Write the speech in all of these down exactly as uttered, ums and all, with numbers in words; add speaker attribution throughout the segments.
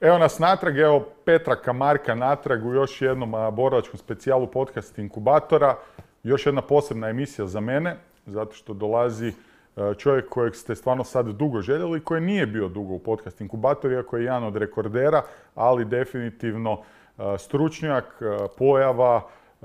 Speaker 1: Evo nas natrag, evo Petra Kamarka natrag u još jednom borilačkom specijalu podcast Inkubatora. Još jedna posebna emisija za mene, zato što dolazi čovjek kojeg ste stvarno sad dugo željeli i koji nije bio dugo u podcast Inkubator, iako je jedan od rekordera, ali definitivno stručnjak, pojava,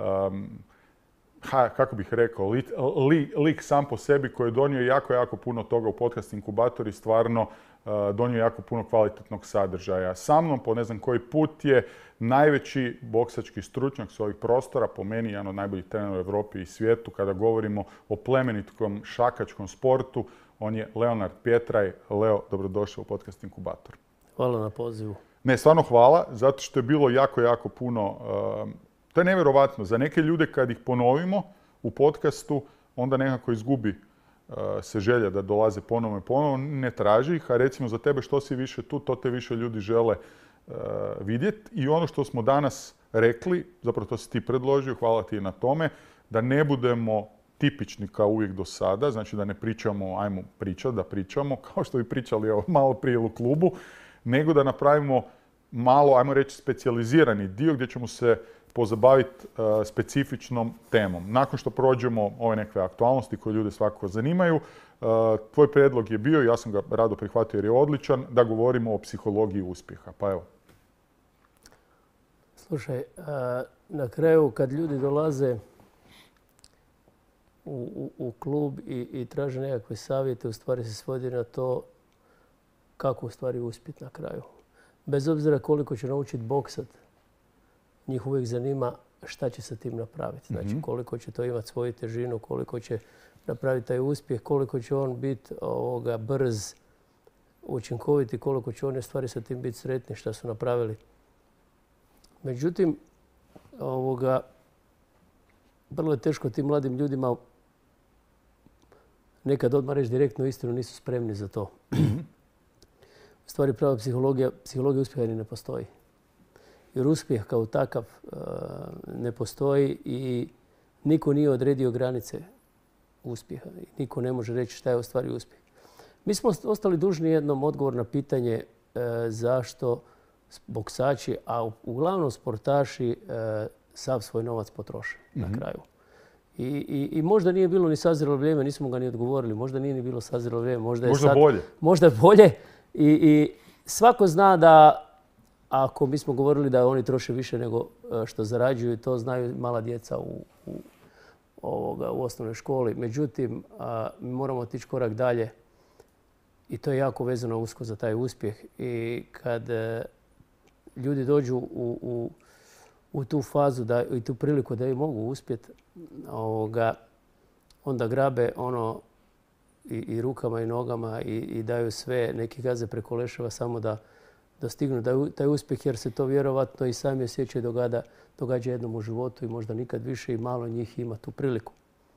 Speaker 1: ha, kako bih rekao, lik, lik sam po sebi koji je donio jako, jako puno toga u podcast Inkubator i stvarno donio jako puno kvalitetnog sadržaja. Sa mnom, po ne znam koji put, je najveći boksački stručnjak s ovih prostora, po meni jedan od najboljih trenera u Europi i svijetu. Kada govorimo o plemenitkom šakačkom sportu, on je Leonard Pjetraj. Leo, dobrodošao u podcast Inkubator.
Speaker 2: Hvala na pozivu.
Speaker 1: Ne, stvarno hvala, zato što je bilo jako, jako puno... Uh, to je nevjerovatno. Za neke ljude kad ih ponovimo u podcastu, onda nekako izgubi uh, se želja da dolaze ponovno i ponovno. Ne traži ih, a recimo za tebe što si više tu, to te više ljudi žele uh, vidjeti. I ono što smo danas rekli, zapravo to si ti predložio, hvala ti na tome, da ne budemo tipični kao uvijek do sada, znači da ne pričamo, ajmo pričati, da pričamo, kao što bi pričali evo, malo prije u klubu, nego da napravimo malo, ajmo reći, specijalizirani dio gdje ćemo se pozabaviti uh, specifičnom temom. Nakon što prođemo ove neke aktualnosti koje ljude svakako zanimaju, uh, tvoj prijedlog je bio, ja sam ga rado prihvatio jer je odličan, da govorimo o psihologiji uspjeha. Pa evo.
Speaker 2: Slušaj, uh, na kraju kad ljudi dolaze u, u, u klub i, i traže nekakve savjete, u stvari se svodi na to kako u stvari uspjeti na kraju. Bez obzira koliko će naučiti boksat, njih uvijek zanima šta će sa tim napraviti. Znači koliko će to imati svoju težinu, koliko će napraviti taj uspjeh, koliko će on biti ovoga, brz, učinkovit i koliko će one stvari sa tim biti sretni šta su napravili. Međutim, ovoga, vrlo je teško tim mladim ljudima nekad odmah reći direktno istinu, nisu spremni za to. U stvari prava psihologija, psihologija uspjeha ni ne postoji. Jer uspjeh kao takav uh, ne postoji i niko nije odredio granice uspjeha. Niko ne može reći šta je u stvari uspjeh. Mi smo ostali dužni jednom odgovor na pitanje uh, zašto boksači, a uglavnom sportaši, uh, sav svoj novac potroše mm-hmm. na kraju. I, i, I možda nije bilo ni sazrelo vrijeme, nismo ga ni odgovorili. Možda nije ni bilo sazrelo vrijeme. Možda je
Speaker 1: možda
Speaker 2: sad,
Speaker 1: bolje.
Speaker 2: Možda bolje. I, I svako zna da ako mi smo govorili da oni troše više nego što zarađuju, to znaju mala djeca u, u, ovoga, u osnovnoj školi. Međutim, a, mi moramo otići korak dalje i to je jako vezano usko za taj uspjeh. I kad e, ljudi dođu u, u, u tu fazu da, i tu priliku da i mogu uspjeti, ovoga, onda grabe ono i, i rukama i nogama i, i daju sve, neki gaze preko leševa samo da dostignu taj uspjeh jer se to vjerovatno i sami osjećaju događa, događa jednom u životu i možda nikad više i malo njih ima tu priliku.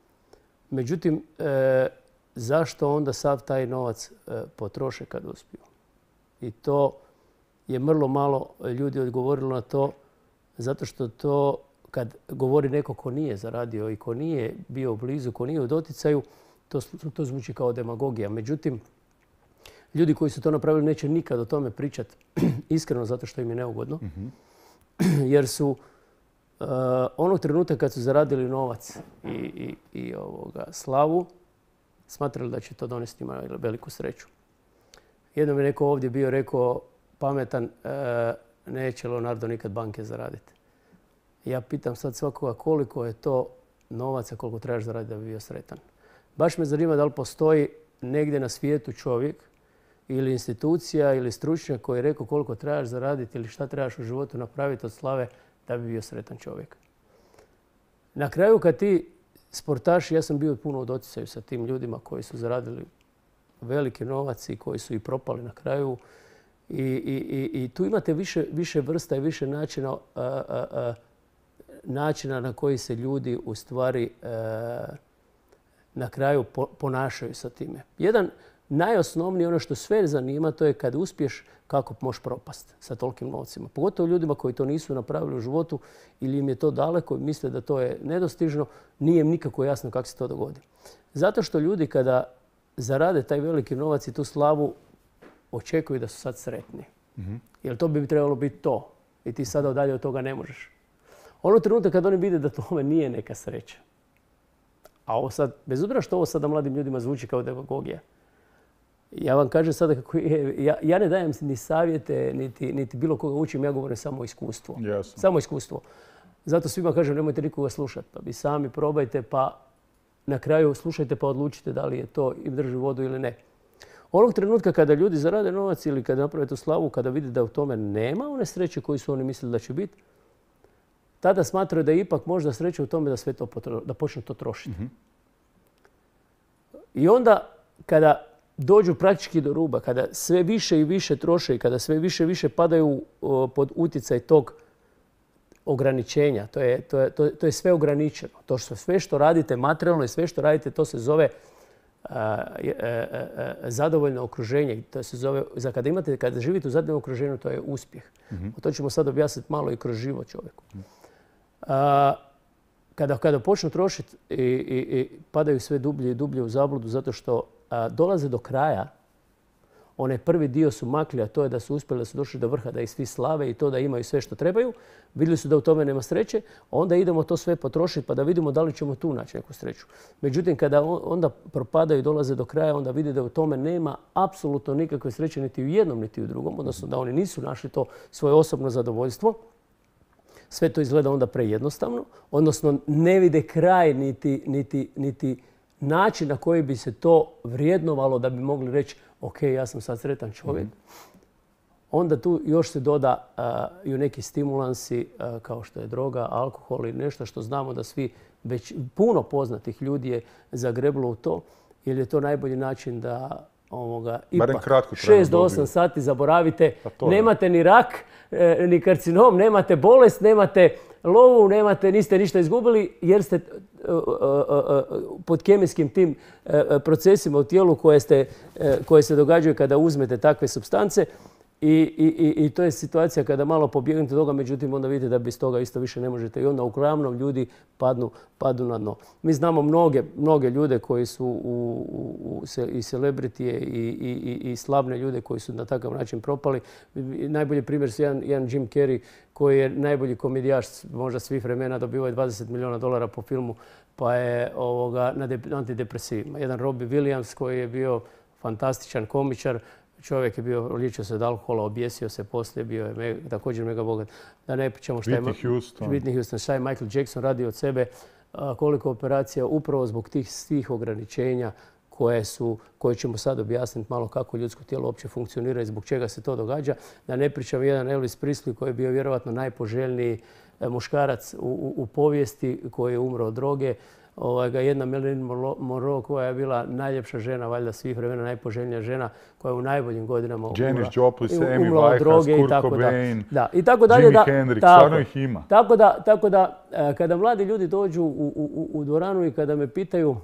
Speaker 2: Međutim, e, zašto onda sav taj novac e, potroše kad uspiju? I to je vrlo malo ljudi odgovorilo na to zato što to kad govori neko ko nije zaradio i ko nije bio blizu, ko nije u doticaju, to, to zvuči kao demagogija. Međutim, ljudi koji su to napravili neće nikad o tome pričati iskreno zato što im je neugodno. Mm-hmm. Jer su uh, onog trenutka kad su zaradili novac i, i, i ovoga, slavu, smatrali da će to donesti ima veliku sreću. Jednom je neko ovdje bio rekao pametan, uh, neće Leonardo nikad banke zaraditi. Ja pitam sad svakoga koliko je to novaca, koliko trebaš zaraditi da bi bio sretan. Baš me zanima da li postoji negdje na svijetu čovjek ili institucija ili stručnjak koji je rekao koliko trebaš zaraditi ili šta trebaš u životu napraviti od slave da bi bio sretan čovjek. Na kraju kad ti sportaši, ja sam bio puno u doticaju sa tim ljudima koji su zaradili veliki novac i koji su i propali na kraju. I, i, i, i tu imate više, više vrsta i više načina, a, a, a, načina na koji se ljudi u stvari a, na kraju po, ponašaju sa time. Jedan najosnovniji, ono što sve zanima, to je kad uspiješ kako možeš propast sa tolikim novcima. Pogotovo ljudima koji to nisu napravili u životu ili im je to daleko i misle da to je nedostižno, nije im nikako jasno kako se to dogodi. Zato što ljudi kada zarade taj veliki novac i tu slavu, očekuju da su sad sretni.
Speaker 1: Mm-hmm.
Speaker 2: Jer to bi trebalo biti to. I ti sada dalje od toga ne možeš. Ono trenutka kad oni vide da tome nije neka sreća. A ovo sad, bez obzira što ovo sada mladim ljudima zvuči kao demagogija, ja vam kažem sada kako je, ja, ja ne dajem ni savjete, niti, niti bilo koga učim, ja govorim samo iskustvo.
Speaker 1: Jasno.
Speaker 2: Samo iskustvo. Zato svima kažem, nemojte nikoga slušati, pa vi sami probajte, pa na kraju slušajte pa odlučite da li je to im drži vodu ili ne. Onog trenutka kada ljudi zarade novac ili kada naprave tu slavu, kada vide da u tome nema one sreće koju su oni mislili da će biti, tada smatraju da je ipak možda sreća u tome da sve to potro, da počnu to trošiti. Mm-hmm. I onda kada dođu praktički do ruba, kada sve više i više troše i kada sve više i više padaju o, pod utjecaj tog ograničenja, to je, to je, to je, to je sve ograničeno. To što sve što radite materijalno i sve što radite, to se zove a, a, a, zadovoljno okruženje. To se zove, za kada, imate, kada živite u zadovoljnom okruženju, to je uspjeh. Mm-hmm. To ćemo sad objasniti malo i kroz život čovjeku. A, kada, kada počnu trošiti i, i, i padaju sve dublje i dublje u zabludu zato što a, dolaze do kraja, onaj prvi dio su makli, a to je da su uspjeli, da su došli do vrha, da ih svi slave i to da imaju sve što trebaju. Vidjeli su da u tome nema sreće, onda idemo to sve potrošiti pa da vidimo da li ćemo tu naći neku sreću. Međutim, kada onda propadaju i dolaze do kraja, onda vide da u tome nema apsolutno nikakve sreće niti u jednom niti u drugom, odnosno da oni nisu našli to svoje osobno zadovoljstvo. Sve to izgleda onda prejednostavno, odnosno ne vide kraj niti, niti, niti način na koji bi se to vrijednovalo da bi mogli reći ok, ja sam sad sretan čovjek. Mm-hmm. Onda tu još se doda uh, i neki stimulansi uh, kao što je droga, alkohol i nešto što znamo da svi, već puno poznatih ljudi je zagreblo u to, jer je to najbolji način da ovoga, ipak šest do osam sati zaboravite. Nemate ni rak, e, ni karcinom, nemate bolest, nemate lovu, nemate, niste ništa izgubili jer ste uh, uh, uh, pod kemijskim tim uh, procesima u tijelu koje, ste, uh, koje se događaju kada uzmete takve supstance. I, i, I to je situacija kada malo pobjegnete toga, međutim onda vidite da bez toga isto više ne možete i onda uglavnom ljudi padnu, padnu na dno. Mi znamo mnoge, mnoge ljude koji su u, u, u, i celebrityje i, i, i slavne ljude koji su na takav način propali. Najbolji primjer je jedan, jedan Jim Carrey koji je najbolji komedijaš možda svih vremena, dobivao je dvadeset milijuna dolara po filmu pa je ovoga, na, de, na antidepresivima. Jedan Robbie Williams koji je bio fantastičan komičar. Čovjek je bio, liječio se od alkohola, objesio se poslije, bio je mega, također mega bogat. Da ne pričamo šta je
Speaker 1: Whitney Houston.
Speaker 2: Whitney Houston, šta je Michael Jackson radio od sebe, koliko operacija upravo zbog tih svih ograničenja koje, su, koje ćemo sad objasniti malo kako ljudsko tijelo uopće funkcionira i zbog čega se to događa. Da ne pričam jedan Elvis Presley koji je bio vjerojatno najpoželjniji muškarac u, u, u povijesti koji je umro od droge. Ovaj, jedna Marilyn Monroe koja je bila najljepša žena, valjda svih vremena, najpoželjnija žena koja je u najboljim godinama umrla.
Speaker 1: Janis Joplin, Amy Winehouse, Kurt Cobain,
Speaker 2: da. I tako dalje,
Speaker 1: Jimi
Speaker 2: da,
Speaker 1: Hendrix,
Speaker 2: tako,
Speaker 1: stvarno ih ima.
Speaker 2: Tako da, tako da kada mladi ljudi dođu u, u, u dvoranu i kada me pitaju,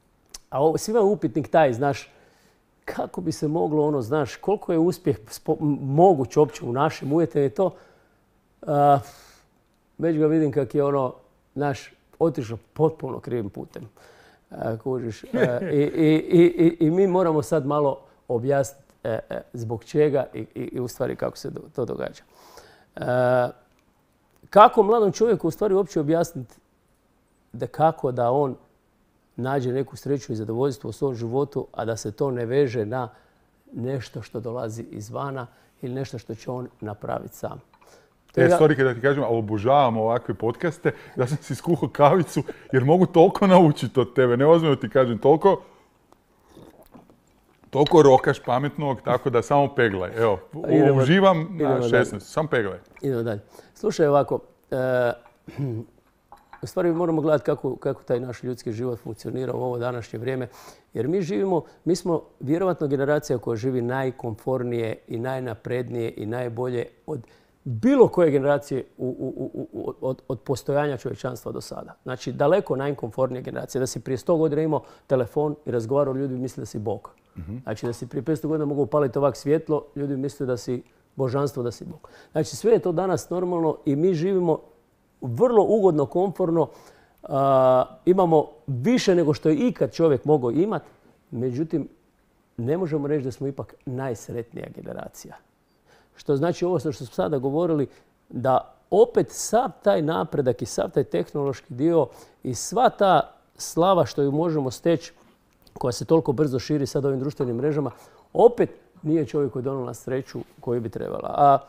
Speaker 2: a ovo, svima je upitnik taj, znaš, kako bi se moglo ono, znaš, koliko je uspjeh spo, moguć uopće u našim uvjetima i to, a, već ga vidim kak je ono, naš, otišao potpuno krivim putem. E, kužiš. E, i, i, i, I mi moramo sad malo objasniti e, e, zbog čega i, i, i u stvari kako se do, to događa. E, kako mladom čovjeku u stvari uopće objasniti da kako da on nađe neku sreću i zadovoljstvo u svom životu, a da se to ne veže na nešto što dolazi izvana ili nešto što će on napraviti sam.
Speaker 1: E, sorry kada ti kažem, ali obožavam ovakve podcaste. Ja sam si skuhao kavicu jer mogu toliko naučiti od tebe. Ne ozbiljno ti kažem, toliko, toliko rokaš pametnog, tako da samo peglaj. Evo, idemo, uživam na šesnaest, samo peglaj.
Speaker 2: Idemo dalje. Slušaj ovako, e, u stvari moramo gledati kako, kako taj naš ljudski život funkcionira u ovo današnje vrijeme. Jer mi živimo, mi smo vjerovatno generacija koja živi najkomfornije i najnaprednije i najbolje od bilo koje generacije u, u, u, od, od postojanja čovječanstva do sada. Znači, daleko najkomfortnija generacija. Da si prije sto godina imao telefon i razgovarao, ljudi bi mislili da si Bog. Mm-hmm. Znači, da si prije petsto godina mogu upaliti ovak svjetlo, ljudi bi mislili da si božanstvo, da si Bog. Znači, sve je to danas normalno i mi živimo vrlo ugodno, komforno. Uh, imamo više nego što je ikad čovjek mogao imati. Međutim, ne možemo reći da smo ipak najsretnija generacija. Što znači ovo što smo sada govorili, da opet sav taj napredak i sav taj tehnološki dio i sva ta slava što ju možemo steći, koja se toliko brzo širi sad ovim društvenim mrežama, opet nije čovjek koji donio na sreću koju bi trebala. A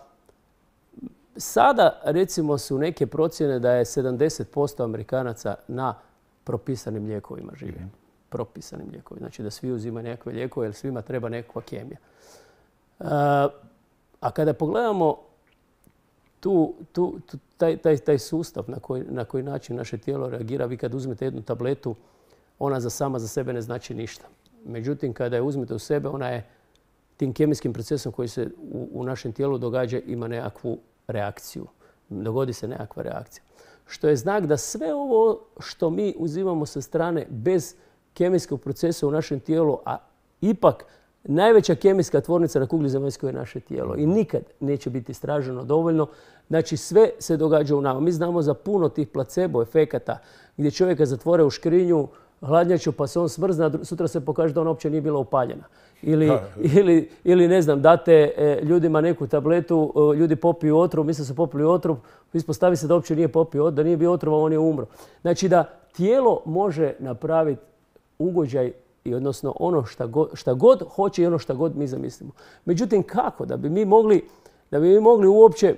Speaker 2: sada recimo su neke procjene da je sedamdeset posto Amerikanaca na propisanim lijekovima žive. Mm. Propisanim lijekovima. Znači da svi uzimaju nekakve lijekove jer svima treba nekakva kemija. A, a kada pogledamo tu, tu, tu, taj, taj, taj sustav na koji, na koji način naše tijelo reagira, vi kad uzmete jednu tabletu, ona za sama za sebe ne znači ništa. Međutim, kada je uzmete u sebe, ona je tim kemijskim procesom koji se u, u našem tijelu događa ima nekakvu reakciju. Dogodi se nekakva reakcija. Što je znak da sve ovo što mi uzimamo sa strane bez kemijskog procesa u našem tijelu, a ipak najveća kemijska tvornica na kugli zemaljskoj je naše tijelo i nikad neće biti istraženo dovoljno. Znači sve se događa u nama. Mi znamo za puno tih placebo efekata gdje čovjeka zatvore u škrinju, hladnjaču pa se on smrzne, a sutra se pokaže da ona uopće nije bila upaljena. Ili, ili, ili ne znam, date e, ljudima neku tabletu, e, ljudi popiju otrov, misle su popili otrov, ispostavi se da uopće nije popio otrov, da nije bio otrov, on je umro. Znači da tijelo može napraviti ugođaj i odnosno ono šta god, šta god hoće i ono šta god mi zamislimo. Međutim, kako? Da bi mi mogli, da bi mi mogli uopće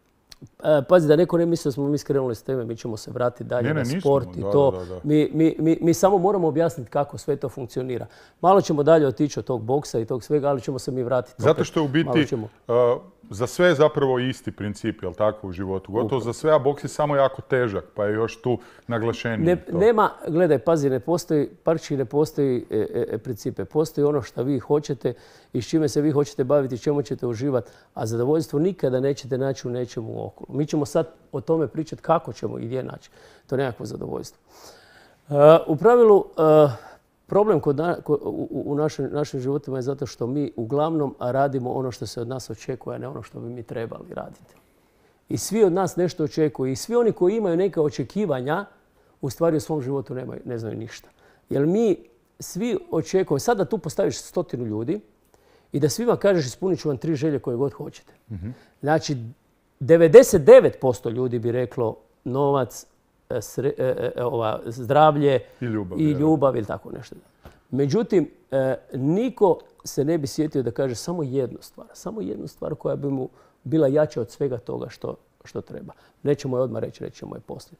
Speaker 2: pazi, da neko ne misli da smo mi skrenuli s teme, mi ćemo se vratiti dalje ne, ne, na sport nismo. i to. Da, da, da. Mi, mi, mi, mi samo moramo objasniti kako sve to funkcionira. Malo ćemo dalje otići od tog boksa i tog svega, ali ćemo se mi vratiti.
Speaker 1: Zato što je u biti ćemo... uh, za sve je zapravo isti princip, jel tako, u životu. Gotovo Upravo. Za sve, a boks je samo jako težak, pa je još tu naglašenije.
Speaker 2: Ne, nema, gledaj, pazi, ne postoji, parči ne postoji e, e, principe. Postoji ono što vi hoćete i s čime se vi hoćete baviti, čemu ćete uživati, a zadovoljstvo nikada nećete naći u nečemu okolo. Mi ćemo sad o tome pričati kako ćemo i gdje naći to nekakvo zadovoljstvo. Uh, u pravilu, uh, problem kod na, kod, u, u našim, našim životima je zato što mi uglavnom radimo ono što se od nas očekuje, a ne ono što bi mi trebali raditi. I svi od nas nešto očekuju. I svi oni koji imaju neka očekivanja, u stvari u svom životu nemaju, ne znaju ništa. Jer mi svi očekujemo, sada tu postaviš stotinu ljudi i da svima kažeš ispunit ću vam tri želje koje god hoćete. Mm-hmm. Znači, devedeset devet posto ljudi bi reklo novac, sre, e, e, ova, zdravlje
Speaker 1: i ljubav,
Speaker 2: i ljubav ili tako nešto. Međutim, e, niko se ne bi sjetio da kaže samo jednu stvar. Samo jednu stvar koja bi mu bila jača od svega toga što, što treba. Nećemo je odmah reći, rećemo je poslije.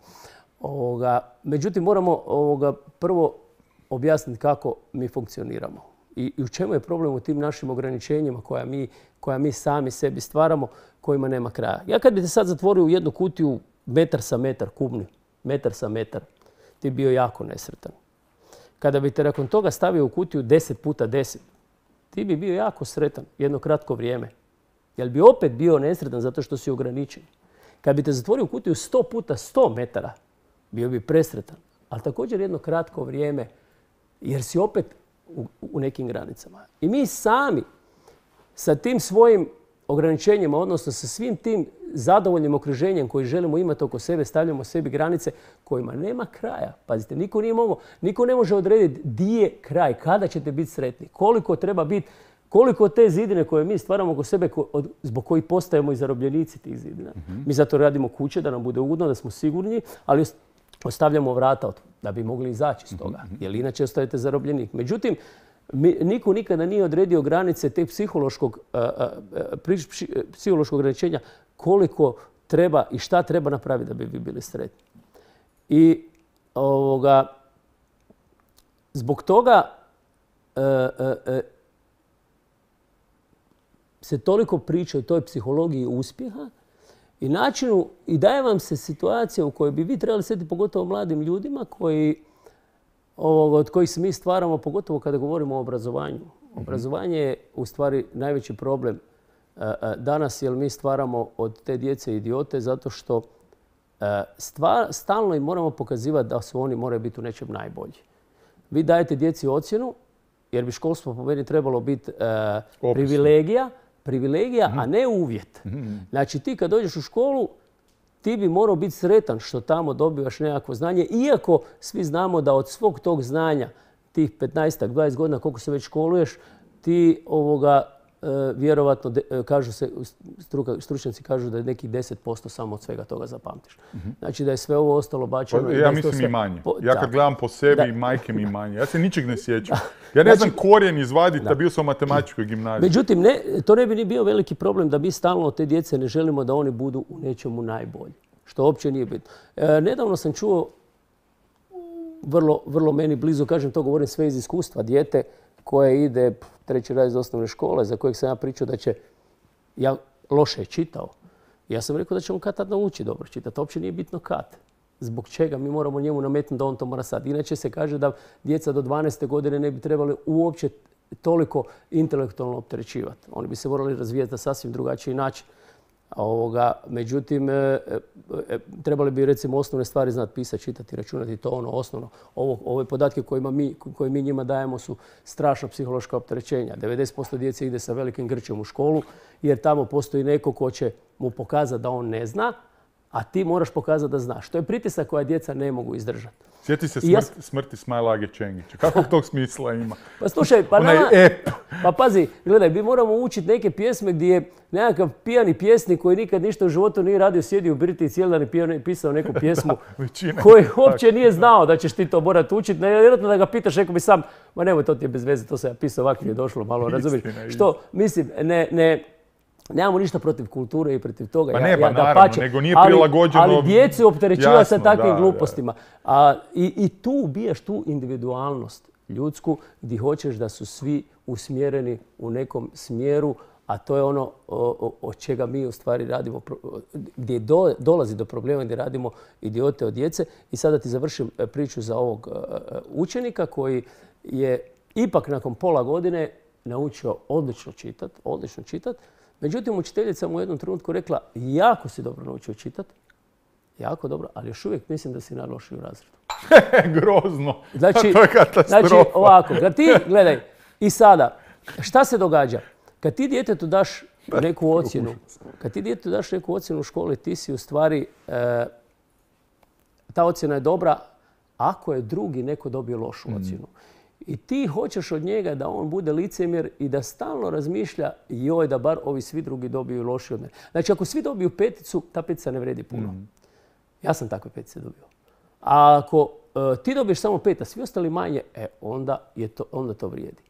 Speaker 2: Ovoga, međutim, moramo ovoga, prvo objasniti kako mi funkcioniramo. I, I u čemu je problem u tim našim ograničenjima koja mi, koja mi sami sebi stvaramo, kojima nema kraja. Ja kad bi te sad zatvorio u jednu kutiju metar sa metar, kubni, metar sa metar, ti bi bio jako nesretan. Kada bi te nakon toga stavio u kutiju deset puta deset, ti bi bio jako sretan jedno kratko vrijeme. Jer bi opet bio nesretan zato što si ograničen. Kad bi te zatvorio u kutiju sto puta sto metara, bio bi presretan. Ali također jedno kratko vrijeme, jer si opet u, u nekim granicama. I mi sami sa tim svojim ograničenjima, odnosno sa svim tim zadovoljnim okruženjem koji želimo imati oko sebe, stavljamo sebi granice kojima nema kraja. Pazite, niko nije mogao, niko ne može odrediti di je kraj, kada ćete biti sretni, koliko treba biti, koliko te zidine koje mi stvaramo oko sebe, zbog kojih postajemo i zarobljenici tih zidina. Mm-hmm. Mi zato radimo kuće da nam bude ugodno, da smo sigurni, ali ostavljamo vrata da bi mogli izaći iz toga, mm-hmm. jer inače ostajete zarobljenik. Međutim, Mi, niko nikada nije odredio granice te psihološkog, uh, uh, psihološkog ograničenja koliko treba i šta treba napraviti da bi vi bili sretni. I ovoga, zbog toga uh, uh, uh, se toliko priča o toj psihologiji uspjeha i načinu i daje vam se situacija u kojoj bi vi trebali sjetiti pogotovo mladim ljudima koji Ovoga, od kojih se mi stvaramo, pogotovo kada govorimo o obrazovanju. Mm-hmm. Obrazovanje je u stvari najveći problem uh, danas, jer mi stvaramo od te djece idiote zato što uh, stvar, stalno im moramo pokazivati da su oni moraju biti u nečem najbolji. Vi dajete djeci ocjenu, jer bi školstvo po meni trebalo biti uh, privilegija, privilegija mm-hmm. a ne uvjet. Mm-hmm. Znači ti kad dođeš u školu, ti bi morao biti sretan što tamo dobivaš nekakvo znanje, iako svi znamo da od svog tog znanja, tih petnaest dvadeset godina koliko se već školuješ, ti ovoga vjerovatno, kažu se, stručnjaci kažu da je nekih deset posto samo od svega toga zapamtiš. Znači da je sve ovo ostalo bačeno.
Speaker 1: Ja mislim i manje. Ja kad gledam po sebi, majke mi manje. Ja se ničeg ne sjećam. Ja ne znam korijen izvaditi, da bio sam u matematičkoj gimnaziji.
Speaker 2: Međutim, to ne bi ni bio veliki problem da mi stalno od te djece ne želimo da oni budu u nečemu najbolji. Što uopće nije bitno. Nedavno sam čuo, vrlo, vrlo meni blizu, kažem to govorim sve iz iskustva, dijete koje ide treći razred osnovne škole, za kojeg sam ja pričao da će, ja loše je čitao. Ja sam rekao da će on kad tad naučiti dobro čitati. Uopće nije bitno kad. Zbog čega mi moramo njemu nametnuti da on to mora sad. Inače se kaže da djeca do dvanaeste godine ne bi trebali uopće toliko intelektualno opterećivati. Oni bi se morali razvijati na sasvim drugačiji način. Ovoga, međutim, e, e, trebali bi recimo osnovne stvari znati pisati, čitati, računati, to ono osnovno. Ovo, ove podatke kojima mi, koje mi njima dajemo su strašna psihološka opterećenja. devedeset posto djece ide sa velikim grčem u školu jer tamo postoji neko ko će mu pokazati da on ne zna, a ti moraš pokazati da znaš. To je pritisak koja djeca ne mogu izdržati.
Speaker 1: Sjeti se smrt, ja... smrti Smajlage Čengića. Kakvog tog smisla ima?
Speaker 2: Pa slušaj, pa
Speaker 1: Onaj
Speaker 2: nama...
Speaker 1: ep.
Speaker 2: Pa pazi, gledaj, mi moramo učiti neke pjesme gdje je nekakav pijani pjesnik koji nikad ništa u životu nije radio, sjedio u birti i cijeli dan i pisao neku pjesmu koju uopće nije znao da ćeš ti to morati učiti. Vjerojatno da ga pitaš, rekao bi sam, ma nemoj, to ti je bez veze, to sam ja pisao, ovako mi je došlo, malo razumiješ. Što, mislim, ne... ne nemamo ništa protiv kulture i protiv toga.
Speaker 1: Pa
Speaker 2: ja,
Speaker 1: ne, pa
Speaker 2: ja,
Speaker 1: naravno,
Speaker 2: dapače,
Speaker 1: nego nije prilagođeno...
Speaker 2: Ali, ali djecu opterećiva sa takvim
Speaker 1: da,
Speaker 2: glupostima. A, i, I tu ubijaš tu individualnost ljudsku gdje hoćeš da su svi usmjereni u nekom smjeru, a to je ono od čega mi u stvari radimo, gdje do, dolazi do problema, gdje radimo idiote od djece. I sada ti završim priču za ovog učenika koji je ipak nakon pola godine naučio odlično čitati, odlično čitati. Međutim, učiteljica mu u jednom trenutku rekla, jako si dobro naučio čitati, jako dobro, ali još uvijek mislim da si najlošiji u razredu.
Speaker 1: Grozno.
Speaker 2: Znači,
Speaker 1: to je katastrofa.
Speaker 2: Znači, ovako, kad ti, gledaj, i sada, šta se događa? Kad ti djetetu daš neku ocjenu, kad ti djetetu daš neku ocjenu u školi, ti si u stvari, e, ta ocjena je dobra ako je drugi neko dobio lošu ocjenu. I ti hoćeš od njega da on bude licemjer i da stalno razmišlja joj da bar ovi svi drugi dobiju loši od mene. Znači ako svi dobiju peticu, ta petica ne vredi puno. Mm. Ja sam takve petice dobio. A ako uh, ti dobiješ samo pet, a svi ostali manje, e, onda, je to, onda to vrijedi.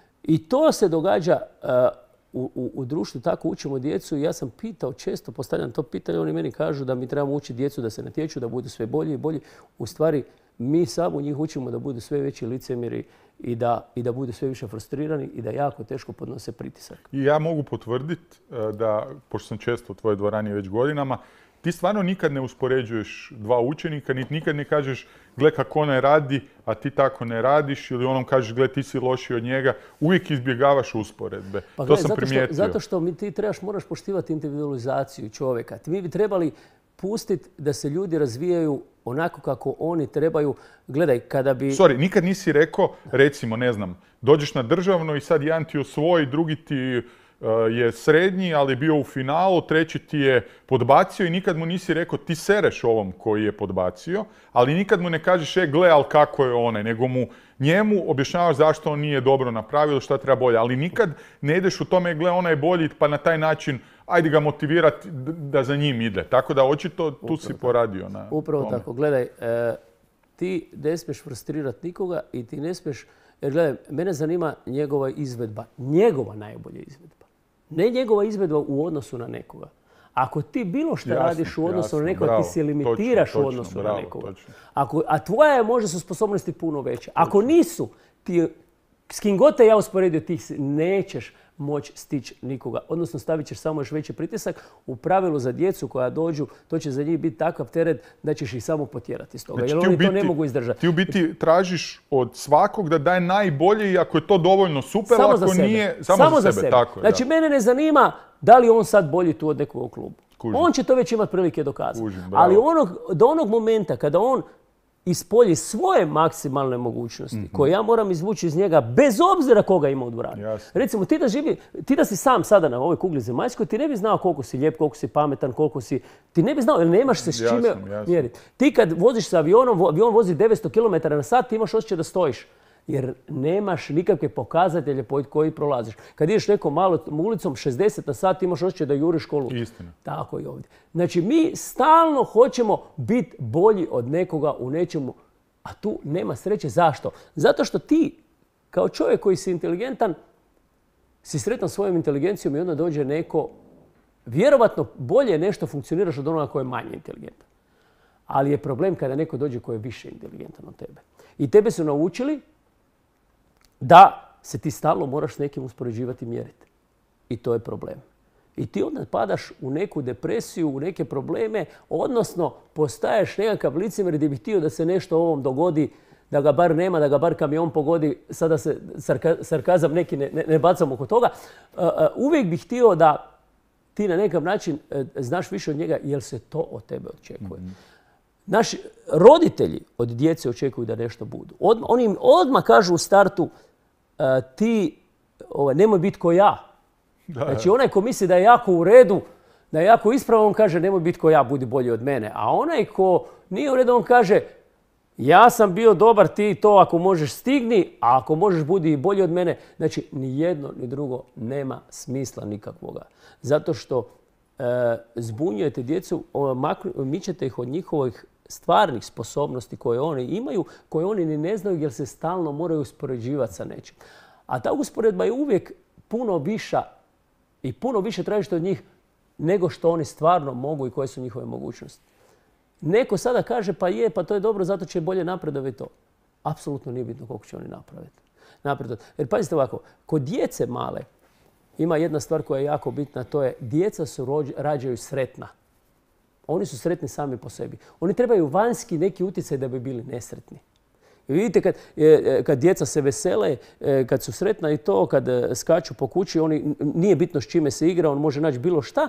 Speaker 2: I to se događa uh, u, u, u društvu, tako učimo djecu. I ja sam pitao, često postavljam to pitanje, oni meni kažu da mi trebamo učiti djecu da se natječu, da budu sve bolji i bolji. U stvari, mi samo njih učimo da budu sve veći licemjeri i da, i da budu sve više frustrirani i da jako teško podnose pritisak.
Speaker 1: I ja mogu potvrditi da, pošto sam često u tvojoj dvorani već godinama, ti stvarno nikad ne uspoređuješ dva učenika, niti nikad ne kažeš gle kako onaj radi, a ti tako ne radiš, ili onom kažeš gle ti si lošiji od njega. Uvijek izbjegavaš usporedbe.
Speaker 2: Pa,
Speaker 1: to
Speaker 2: gledaj,
Speaker 1: sam
Speaker 2: zato
Speaker 1: primijetio.
Speaker 2: Što, zato što mi ti trebaš, moraš poštivati individualizaciju čovjeka. Mi bi trebali pustiti da se ljudi razvijaju onako kako oni trebaju. Gledaj, kada bi...
Speaker 1: Sorry, nikad nisi rekao, recimo, ne znam, dođeš na državno i sad jedan ti osvoji, drugi ti uh, je srednji, ali je bio u finalu, treći ti je podbacio i nikad mu nisi rekao ti sereš ovom koji je podbacio, ali nikad mu ne kažeš, e, gle, ali kako je onaj, nego mu njemu objašnjavaš zašto on nije dobro napravio, šta treba bolje, ali nikad ne ideš u tome, gle, onaj je bolji, pa na taj način ajde ga motivirati da za njim ide. Tako da očito tu Upravo si tako. poradio na
Speaker 2: Upravo
Speaker 1: tome.
Speaker 2: tako. Gledaj, e, ti ne smiješ frustrirati nikoga i ti ne smiješ... Jer gledaj, mene zanima njegova izvedba. Njegova najbolja izvedba. Ne njegova izvedba u odnosu na nekoga. Ako ti bilo što jasno, radiš u odnosu jasno, na nekoga, bravo, ti se limitiraš točno, u odnosu točno, bravo, na nekoga. Ako, a tvoja je možda su sposobnosti puno veće. Ako točno. nisu, ti, s kim god te ja usporedio, ti nećeš moći stići nikoga. Odnosno stavit ćeš samo još veći pritisak. U pravilu za djecu koja dođu, to će za njih biti takav teret da ćeš ih samo potjerati iz toga. Znači, jer oni biti, to ne mogu izdržati.
Speaker 1: Ti u biti tražiš od svakog da daje najbolje i ako je to dovoljno super,
Speaker 2: samo
Speaker 1: ako
Speaker 2: za sebe.
Speaker 1: nije... Samo,
Speaker 2: samo
Speaker 1: za
Speaker 2: sebe.
Speaker 1: sebe. Tako,
Speaker 2: znači,
Speaker 1: ja.
Speaker 2: mene ne zanima da li on sad bolji tu od nekog u klubu. Kužim. On će to već imati prilike dokazati. Kužim, ali onog, do onog momenta kada on ispolji svoje maksimalne mogućnosti, mm-hmm. koje ja moram izvući iz njega bez obzira koga ima u dvorani.
Speaker 1: Jasne.
Speaker 2: Recimo, ti da, živi, ti da si sam sada na ovoj kugli zemaljskoj, ti ne bi znao koliko si lijep, koliko si pametan, koliko si... Ti ne bi znao, jer nemaš se s čime jasne, jasne. mjeriti. Ti kad voziš sa avionom, avion vozi devetsto kilometara na sat, ti imaš osjećaj da stojiš. jer nemaš nikakve pokazatelje po koji prolaziš. Kad ideš nekom malom ulicom šezdeset na sat imaš osjećaj da juriš školu.
Speaker 1: Istina.
Speaker 2: Tako i ovdje. Znači mi stalno hoćemo biti bolji od nekoga u nečemu, a tu nema sreće. Zašto? Zato što ti kao čovjek koji si inteligentan si sretan svojom inteligencijom i onda dođe neko, vjerovatno bolje nešto funkcioniraš od onoga koji je manje inteligentan. Ali je problem kada neko dođe koji je više inteligentan od tebe. I tebe su naučili da se ti stalno moraš s nekim uspoređivati i mjeriti. I to je problem. I ti onda padaš u neku depresiju, u neke probleme, odnosno postaješ nekakav licemjer gdje bi htio da se nešto ovom dogodi, da ga bar nema, da ga bar kamion pogodi, sada se sarka, sarkazam neki ne, ne, ne bacam oko toga. Uh, uh, uvijek bih htio da ti na nekakav način uh, znaš više od njega jer se to od tebe očekuje. Mm-hmm. Naši roditelji od djece očekuju da nešto budu. Odmah, oni im odmah kažu u startu uh, ti ovaj, nemoj biti ko ja. Da, znači onaj ko misli da je jako u redu, da je jako ispravan, on kaže nemoj biti ko ja, budi bolji od mene. A onaj ko nije u redu, on kaže ja sam bio dobar, ti to ako možeš stigni, a ako možeš budi i bolji od mene. Znači ni jedno ni drugo nema smisla nikakvoga. Zato što e, zbunjujete djecu, mičete ih od njihovih stvarnih sposobnosti koje oni imaju, koje oni ni ne znaju jer se stalno moraju uspoređivati sa nečim. A ta usporedba je uvijek puno viša i puno više tražite od njih nego što oni stvarno mogu i koje su njihove mogućnosti. Neko sada kaže pa je, pa to je dobro, zato će bolje napredovati to. Apsolutno nije bitno koliko će oni napraviti. Napredovati. Jer pazite ovako, kod djece male ima jedna stvar koja je jako bitna, to je djeca se rađaju sretna. Oni su sretni sami po sebi. Oni trebaju vanjski neki utjecaj da bi bili nesretni. I vidite kad, kad djeca se vesele, kad su sretna i to, kad skaču po kući, oni, nije bitno s čime se igra, on može naći bilo šta.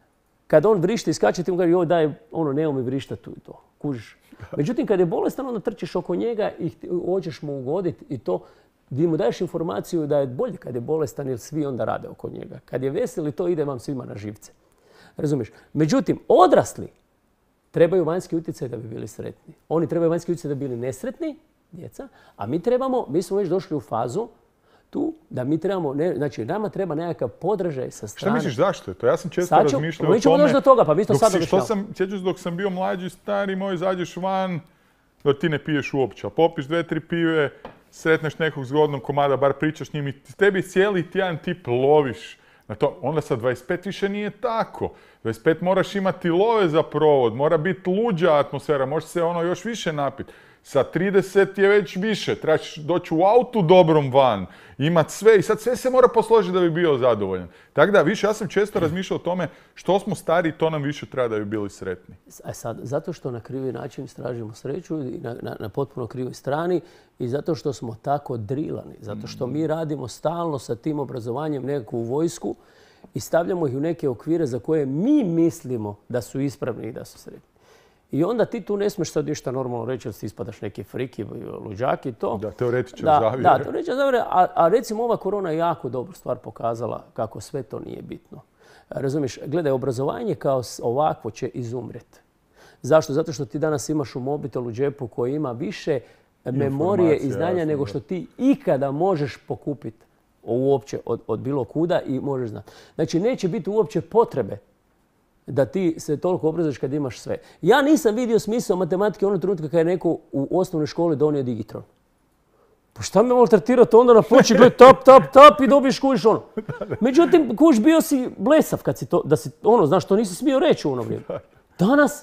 Speaker 2: Kad on vrišta i skače, ti mu kaže, joj daj, ono, nemo mi vrišta tu i to. Kužiš. Međutim, kad je bolestan, onda trčiš oko njega i hoćeš mu ugoditi i to, gdje mu daješ informaciju da je bolje kad je bolestan jer svi onda rade oko njega. Kad je veseli, to ide vam svima na živce. Razumiješ? Međutim, odrasli trebaju vanjski utjecaj da bi bili sretni. Oni trebaju vanjski utjecaj da bi bili nesretni, djeca, a mi trebamo, mi smo već došli u fazu tu da mi trebamo, ne, znači nama treba nekakav podražaj sa strane.
Speaker 1: Šta misliš zašto je to? Ja sam često Saču, razmišljao o tome.
Speaker 2: Mi ćemo doći do toga, pa mi to sad objašnjamo.
Speaker 1: Sjećaš dok sam bio mlađi, stari moj, zađeš van, da ti ne piješ uopće, a popiš dve, tri pive, sretneš nekog zgodnog komada, bar pričaš s njim i tebi cijeli tjedan ti loviš na to. Onda sa dvadeset pet više nije tako. dvadeset pet moraš imati love za provod, mora biti luđa atmosfera, može se ono još više napiti. Sa trideset je već više, trebaš doći u autu dobrom van, imati sve i sad sve se mora posložiti da bi bio zadovoljan. Tako da, više, ja sam često razmišljao o tome što smo stari, to nam više treba da bi bili sretni.
Speaker 2: A sad, zato što na krivi način istražimo sreću, na, na, na potpuno krivoj strani i zato što smo tako drilani, zato što mi radimo stalno sa tim obrazovanjem nekakvu vojsku i stavljamo ih u neke okvire za koje mi mislimo da su ispravni i da su sretni. I onda ti tu ne smiješ sad ništa normalno reći jer ti ispadaš neki friki, luđaki i to.
Speaker 1: Da, teoretičar
Speaker 2: da,
Speaker 1: zavire.
Speaker 2: Da, teoretičar zavire, a, a recimo ova korona je jako dobru stvar pokazala kako sve to nije bitno. Razumiješ, gledaj, obrazovanje kao ovakvo će izumreti. Zašto? Zato što ti danas imaš u mobitelu u džepu koji ima više memorije i znanja jasno, nego što ti ikada možeš pokupiti uopće od, od bilo kuda i možeš znati. Znači, neće biti uopće potrebe da ti se toliko obrazuješ kad imaš sve. Ja nisam vidio smisao matematike onog trenutka kad je neko u osnovnoj školi donio digitron. Pa šta me maltretirati onda na ploči, gled tap, tap, tap i dobiješ kuš ono. Međutim, kuš bio si blesav kad si to, da si ono, znaš, to nisi smio reći u ono vrijeme. Danas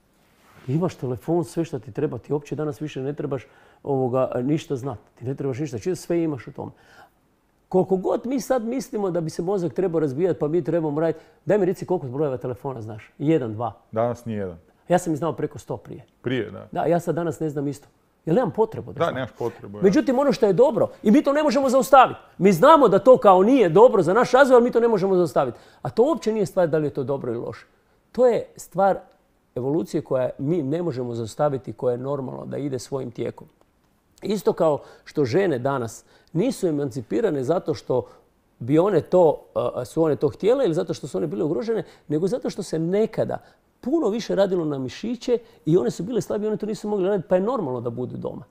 Speaker 2: imaš telefon, sve što ti treba, ti uopće danas više ne trebaš ovoga, ništa znati. Ti ne trebaš ništa, čisto sve imaš u tome. Koliko god mi sad mislimo da bi se mozak trebao razbijati pa mi trebamo raditi, daj mi reci koliko brojeva telefona znaš. Jedan, dva.
Speaker 1: Danas nije jedan.
Speaker 2: Ja sam ih znao preko sto prije.
Speaker 1: Prije, da.
Speaker 2: Da, ja sad danas ne znam isto. Jer nemam potrebu da
Speaker 1: Da, nemaš potrebu. Ja.
Speaker 2: Međutim, ono što je dobro, i mi to ne možemo zaustaviti. Mi znamo da to kao nije dobro za naš razvoj, ali mi to ne možemo zaustaviti. A to uopće nije stvar da li je to dobro ili loše. To je stvar evolucije koja mi ne možemo zaustaviti, koja je normalno da ide svojim tijekom. Isto kao što žene danas nisu emancipirane zato što bi one to, su one to htjele ili zato što su one bile ugrožene, nego zato što se nekada puno više radilo na mišiće i one su bile slabije, one to nisu mogli raditi, pa je normalno da budu doma.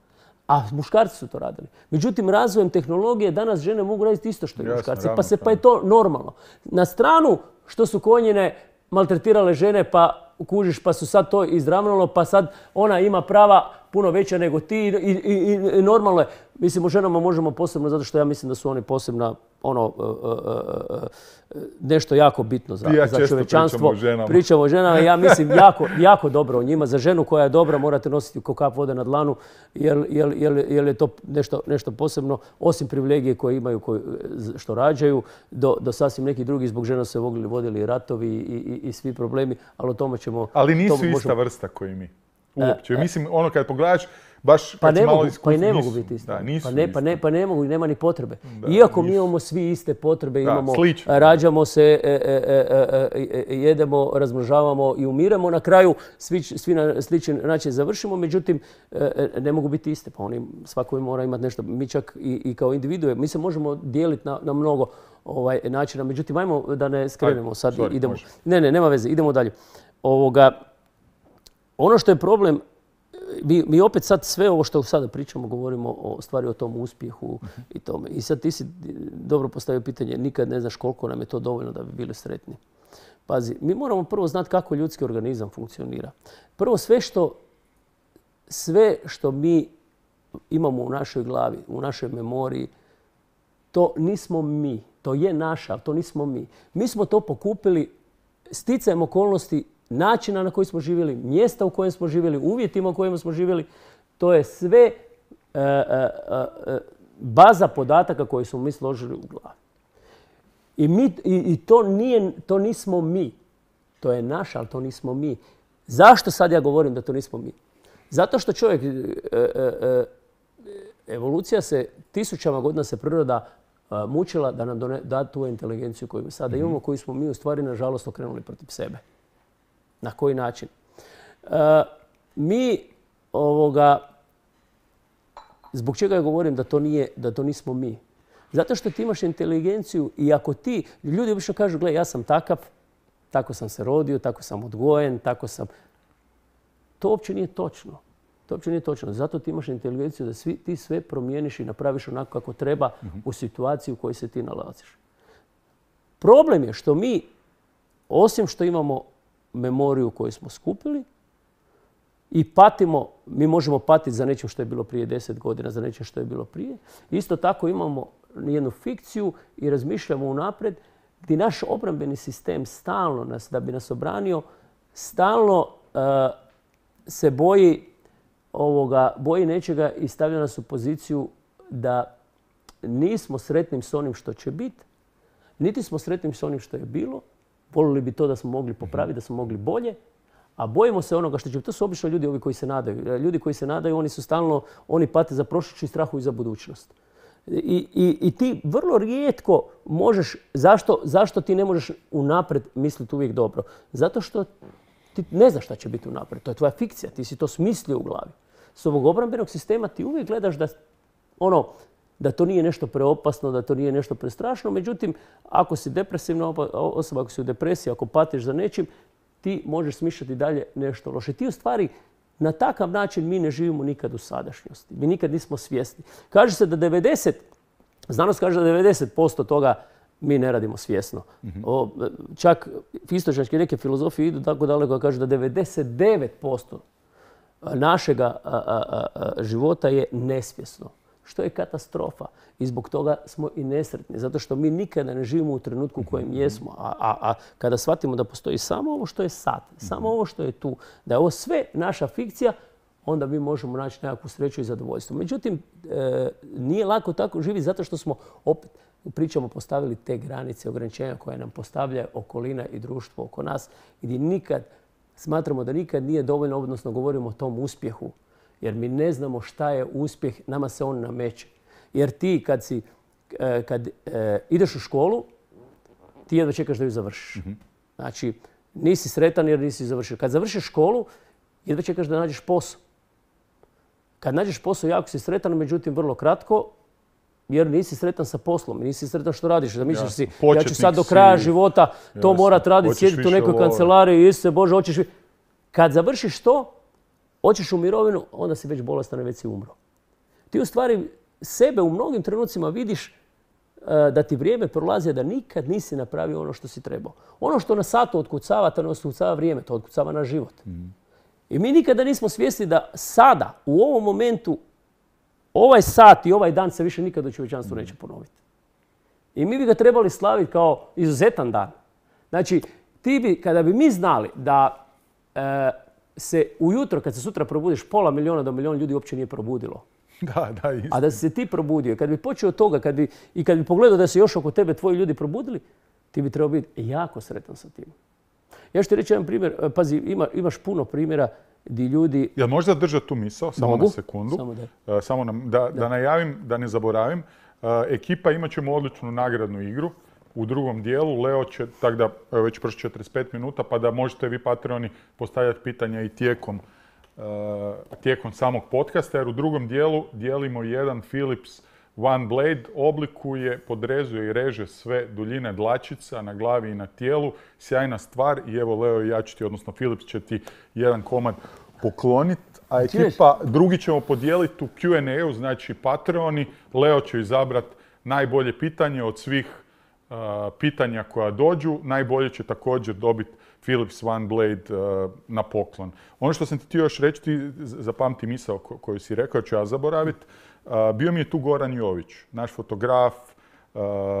Speaker 2: A muškarci su to radili. Međutim, razvojem tehnologije danas žene mogu raditi isto što i muškarci. Pa se pa je to normalno. Na stranu što su konjine maltretirale žene, pa kužiš, pa su sad to izravnalo, pa sad ona ima prava puno veća nego ti i, i, i normalno je. Mislim, o ženama možemo posebno, zato što ja mislim da su oni posebna, ono, uh, uh, uh, nešto jako bitno za,
Speaker 1: ja
Speaker 2: za čovječanstvo.
Speaker 1: Pričamo o ženama.
Speaker 2: Pričamo o ženama. Ja mislim jako, jako dobro o njima. Za ženu koja je dobra morate nositi ko kap vode na dlanu, jer, jer, jer, jer je to nešto, nešto posebno, osim privilegije koje imaju, koje, što rađaju, do, do sasvim nekih drugih. Zbog žena se vodili, vodili ratovi i, i, i svi problemi, ali o tome ćemo...
Speaker 1: Ali nisu ista
Speaker 2: možemo...
Speaker 1: vrsta koji mi. Uopće. Mislim, ono kad pogledaš, baš
Speaker 2: pa
Speaker 1: kad
Speaker 2: ne
Speaker 1: malo
Speaker 2: mogu,
Speaker 1: iskustva,
Speaker 2: pa i ne
Speaker 1: nisu,
Speaker 2: mogu biti isti.
Speaker 1: Da, nisu
Speaker 2: pa, ne, pa, ne, pa ne mogu i nema ni potrebe.
Speaker 1: Da,
Speaker 2: Iako
Speaker 1: nisu.
Speaker 2: mi imamo svi iste potrebe,
Speaker 1: da,
Speaker 2: imamo,
Speaker 1: slično.
Speaker 2: rađamo se, e, e, e, e, jedemo, razmnožavamo i umiremo. Na kraju svi, svi na sličan način završimo, međutim e, ne mogu biti iste. Pa oni, svako mora imati nešto. Mi čak i, i kao individue, mi se možemo dijeliti na, na mnogo ovaj, načina. Međutim, ajmo da ne skrenemo sad.
Speaker 1: Sorry,
Speaker 2: idemo.
Speaker 1: Može.
Speaker 2: Ne, ne, nema veze, idemo dalje. Ovoga, ono što je problem, Mi, mi opet sad sve ovo što sada pričamo govorimo o stvari o tom uspjehu i tome. I sad ti si dobro postavio pitanje, nikad ne znaš koliko nam je to dovoljno da bi bili sretni. Pazi, mi moramo prvo znati kako ljudski organizam funkcionira. Prvo sve što, sve što mi imamo u našoj glavi, u našoj memoriji, to nismo mi. To je naša, ali to nismo mi. Mi smo to pokupili sticajem okolnosti, načina na koji smo živjeli, mjesta u kojem smo živjeli, uvjetima u kojima smo živjeli. To je sve e, e, e, baza podataka koje smo mi složili u glavi. I, mi, i, i to, nije, to nismo mi. To je naša, ali to nismo mi. Zašto sad ja govorim da to nismo mi? Zato što čovjek, e, e, evolucija se, tisućama godina se priroda e, mučila da nam done, da tu inteligenciju koju mi sada imamo, koju smo mi u stvari nažalost okrenuli protiv sebe. Na koji način? E, mi ovoga, zbog čega ja govorim da to, nije, da to nismo mi? Zato što ti imaš inteligenciju i ako ti, ljudi obično kažu, gle, ja sam takav, tako sam se rodio, tako sam odgojen, tako sam... To uopće nije točno. To uopće nije točno. Zato ti imaš inteligenciju da svi, ti sve promijeniš i napraviš onako kako treba mm-hmm. u situaciji u kojoj se ti nalaziš. Problem je što mi, osim što imamo memoriju koju smo skupili i patimo, mi možemo patiti za nečim što je bilo prije deset godina, za nečim što je bilo prije. Isto tako imamo jednu fikciju i razmišljamo unaprijed gdje naš obrambeni sistem stalno nas, da bi nas obranio, stalno uh, se boji, ovoga, boji nečega i stavlja nas u poziciju da nismo sretni s onim što će biti, niti smo sretni s onim što je bilo. Volili bi to da smo mogli popraviti, da smo mogli bolje, a bojimo se onoga što će. To su obično ljudi ovi koji se nadaju. Ljudi koji se nadaju, oni su stalno, oni pate za prošlošću i strahuju za budućnost. I, i, i ti vrlo rijetko možeš, zašto, zašto ti ne možeš unaprijed misliti uvijek dobro? Zato što ti ne znaš šta će biti unaprijed. To je tvoja fikcija, ti si to smislio u glavi. S ovog obrambenog sistema ti uvijek gledaš da ono, da to nije nešto preopasno, da to nije nešto prestrašno. Međutim, ako si depresivna osoba, ako si u depresiji, ako patiš za nečim, ti možeš smišljati dalje nešto loše. Ti u stvari na takav način mi ne živimo nikad u sadašnjosti. Mi nikad nismo svjesni. Kaže se da devedeset, znanost kaže da devedeset posto toga mi ne radimo svjesno. Mm-hmm. O, čak istočnjačke neke filozofije idu tako daleko da kažu da devedeset devet posto našega a, a, a, života je nesvjesno. Što je katastrofa. I zbog toga smo i nesretni. Zato što mi nikada ne živimo u trenutku u kojem jesmo. A, a, a kada shvatimo da postoji samo ovo što je sad, samo ovo što je tu, da je ovo sve naša fikcija, onda mi možemo naći nekakvu sreću i zadovoljstvo. Međutim, e, nije lako tako živjeti zato što smo opet u pričama postavili te granice, ograničenja koje nam postavlja okolina i društvo oko nas. I nikad, smatramo da nikad nije dovoljno, odnosno govorimo o tom uspjehu. Jer mi ne znamo šta je uspjeh, nama se on nameće. Jer ti kad, si, kad e, ideš u školu, ti jedva čekaš da ju završiš. Mm-hmm. Znači, nisi sretan jer nisi završio. Kad završiš školu, jedva čekaš da nađeš posao. Kad nađeš posao, jako si sretan, međutim vrlo kratko, jer nisi sretan sa poslom, nisi sretan što radiš. Zamišljaš si, ja ću sad do kraja si, života to jasno, morat raditi, sjediti u nekoj kancelariji, Isuse Bože, hoćeš... Kad završiš to, hoćeš u mirovinu, onda si već bolestan i već si umro. ti u stvari sebe u mnogim trenucima vidiš da ti vrijeme prolazi, a da nikad nisi napravio ono što si trebao. Ono što na satu otkucava, to ne otkucava vrijeme, to otkucava na život. Mm. I mi nikada nismo svjesni da sada, u ovom momentu, ovaj sat i ovaj dan se više nikad u čovječanstvu mm. neće ponoviti. I mi bi ga trebali slaviti kao izuzetan dan. Znači, ti bi, kada bi mi znali da e, se ujutro, kad se sutra probudiš, pola milijuna do milijuna ljudi uopće nije probudilo.
Speaker 1: Da, da, isto.
Speaker 2: A da si se ti probudio, kad bi počeo od toga, kad bi, i kad bi pogledao da se još oko tebe tvoji ljudi probudili, ti bi trebao biti jako sretan sa tim. Ja ću ti reći jedan primjer, pazi, ima, imaš puno primjera gdje ljudi...
Speaker 1: Jel možda držati tu misao, samo
Speaker 2: Mogu?
Speaker 1: na sekundu?
Speaker 2: Samo da.
Speaker 1: Uh, samo na, da, da. da najavim, da ne zaboravim. Uh, ekipa imat ćemo odličnu nagradnu igru u drugom dijelu. Leo će, tak da, evo već prošlo četrdeset pet minuta, pa da možete vi Patreoni postavljati pitanja i tijekom Uh, tijekom samog podcasta, jer u drugom dijelu dijelimo jedan Philips One Blade, oblikuje, podrezuje i reže sve duljine dlačica na glavi i na tijelu. Sjajna stvar i evo Leo i ja ću ti, odnosno Philips će ti jedan komad pokloniti. A ekipa, drugi ćemo podijeliti u Q and A-u, znači Patreoni. Leo će izabrati najbolje pitanje od svih uh, pitanja koja dođu. Najbolje će također dobiti Philips One Blade uh, na poklon. Ono što sam ti htio još reći, ti zapamti misao koju si rekao, ću ja zaboraviti. Uh, bio mi je tu Goran Jović, naš fotograf, uh,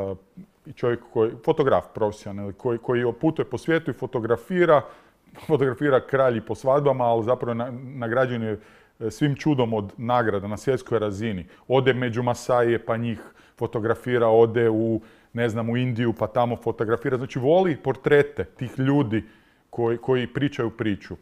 Speaker 1: i čovjek koji, fotograf profesionalni, koji, koji putuje po svijetu i fotografira, fotografira kralji po svadbama, ali zapravo na, nagrađen je svim čudom od nagrada na svjetskoj razini. Ode među Masaje pa njih fotografira, ode u ne znam, u Indiju, pa tamo fotografira. Znači, voli portrete tih ljudi koji, koji pričaju priču.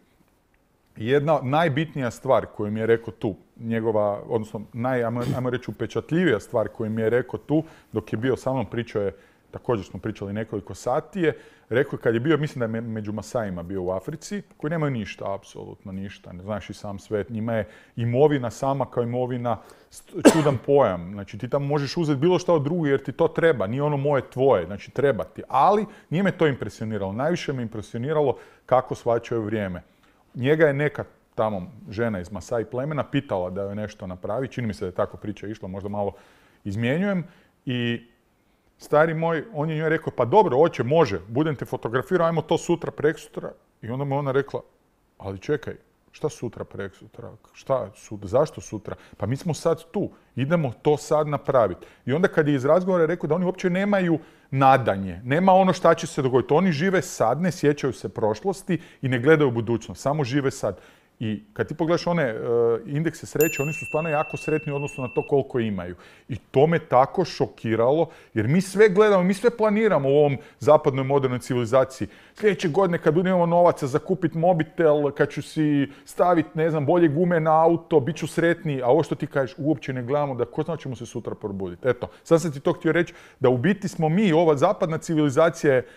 Speaker 1: Jedna najbitnija stvar koju mi je rekao tu, njegova, odnosno naj, ajmo reći, upečatljivija stvar koju mi je rekao tu, dok je bio sa mnom, pričao je, također smo pričali nekoliko sati, je, rekao je kad je bio, mislim da je među Masajima bio u Africi, koji nemaju ništa, apsolutno ništa, ne znaš i sam svet, njima je imovina sama kao imovina čudan pojam. Znači ti tamo možeš uzeti bilo što od drugog jer ti to treba, nije ono moje tvoje, znači treba ti. Ali nije me to impresioniralo, najviše me impresioniralo kako shvaćaju vrijeme. Njega je neka tamo žena iz Masai plemena pitala da joj nešto napravi, čini mi se da je tako priča išla, možda malo izmjenjujem i stari moj, on je njoj rekao, pa dobro, hoće, može, budem te fotografirao, ajmo to sutra, preksutra. I onda mu ona rekla, ali čekaj, šta sutra, preksutra? Šta, sutra, zašto sutra? Pa mi smo sad tu, idemo to sad napraviti. I onda kad je iz razgovora rekao da oni uopće nemaju nadanje, nema ono šta će se dogoditi. Oni žive sad, ne sjećaju se prošlosti i ne gledaju budućnost, samo žive sad. I kad ti pogledaš one uh, indekse sreće, oni su stvarno jako sretni u odnosu na to koliko imaju. I to me tako šokiralo, jer mi sve gledamo, mi sve planiramo u ovom zapadnoj modernoj civilizaciji. Sljedeće godine kad budemo novaca za kupiti mobitel, kad ću si staviti, ne znam, bolje gume na auto, bit ću sretniji, a ovo što ti kažeš, uopće ne gledamo da ko zna ćemo se sutra probuditi. Eto, sad sam ti to htio reći, da u biti smo mi, ova zapadna civilizacija je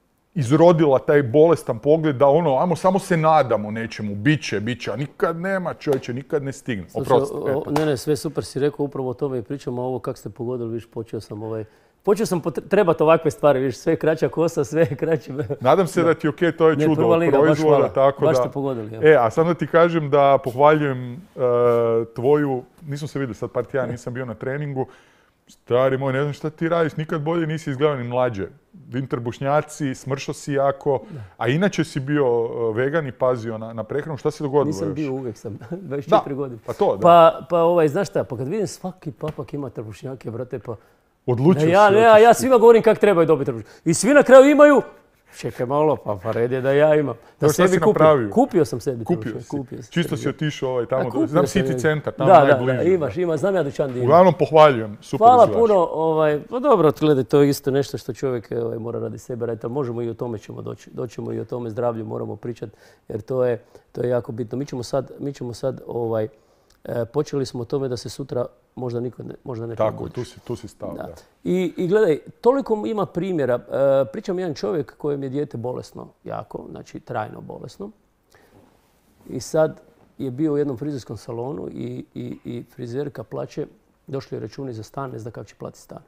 Speaker 1: izrodila taj bolestan pogled da ono, ajmo samo se nadamo nečemu, bit će, bit će, a nikad nema, čovječe, nikad ne stigne. Oprosti,
Speaker 2: o, ne, ne, sve super si rekao, upravo o tome i pričamo, ovo kako ste pogodili, viš, počeo sam ovaj, počeo sam trebati ovakve stvari, viš, sve kraća kosa, sve kraće.
Speaker 1: Nadam se da, da ti je okej, okay, to je čudo od proizvoda, baš tako
Speaker 2: baš
Speaker 1: da.
Speaker 2: Ste pogodili, ja.
Speaker 1: E, a sad da ti kažem da pohvaljujem uh, tvoju, nismo se vidjeli sad par tjedana, nisam bio na treningu. Stari moj, ne znam šta ti radiš, nikad bolje nisi izgledao ni mlađe. Interbušnjaci, smršao si jako, a inače si bio vegan i pazio na, na prehranu. Šta se dogodilo
Speaker 2: Nisam
Speaker 1: još?
Speaker 2: bio, uvijek sam, dvadeset četiri godine.
Speaker 1: Pa to, da.
Speaker 2: Pa, pa ovaj, znaš šta, pa kad vidim svaki papak ima trbušnjake, brate, pa...
Speaker 1: Odlučio
Speaker 2: ja,
Speaker 1: si.
Speaker 2: Ne, ja, ja svima govorim kako trebaju dobiti trbušnjake. I svi na kraju imaju... Čekaj malo, pa, pa red je da ja imam. Da
Speaker 1: no,
Speaker 2: sebi kupio. Kupio sam sebi
Speaker 1: kupio
Speaker 2: trbušnjak.
Speaker 1: Si.
Speaker 2: Kupio sam.
Speaker 1: Čisto si otišao ovaj tamo.
Speaker 2: Da,
Speaker 1: znam City centar, tamo
Speaker 2: da,
Speaker 1: najbliže.
Speaker 2: Da, da, imaš, ima, znam ja dućan di ima.
Speaker 1: Uglavnom pohvaljujem, super
Speaker 2: Hvala
Speaker 1: izgledaš.
Speaker 2: puno, ovaj, pa dobro, gledaj, to je isto nešto što čovjek ovaj, mora radi sebe raditi, ali možemo i o tome ćemo doći. Doćemo i o tome zdravlju moramo pričati, jer to je, to je jako bitno. Mi ćemo sad, mi ćemo sad ovaj, e, počeli smo o tome da se sutra možda niko ne, možda ne
Speaker 1: Tako, tu si, tu si stao, da.
Speaker 2: da. I, I gledaj, toliko ima primjera. E, pričam jedan čovjek kojem je dijete bolesno jako, znači trajno bolesno. I sad je bio u jednom frizerskom salonu i, i, i frizerka plaće, došli je računi za stan, ne zna kako će platiti stan.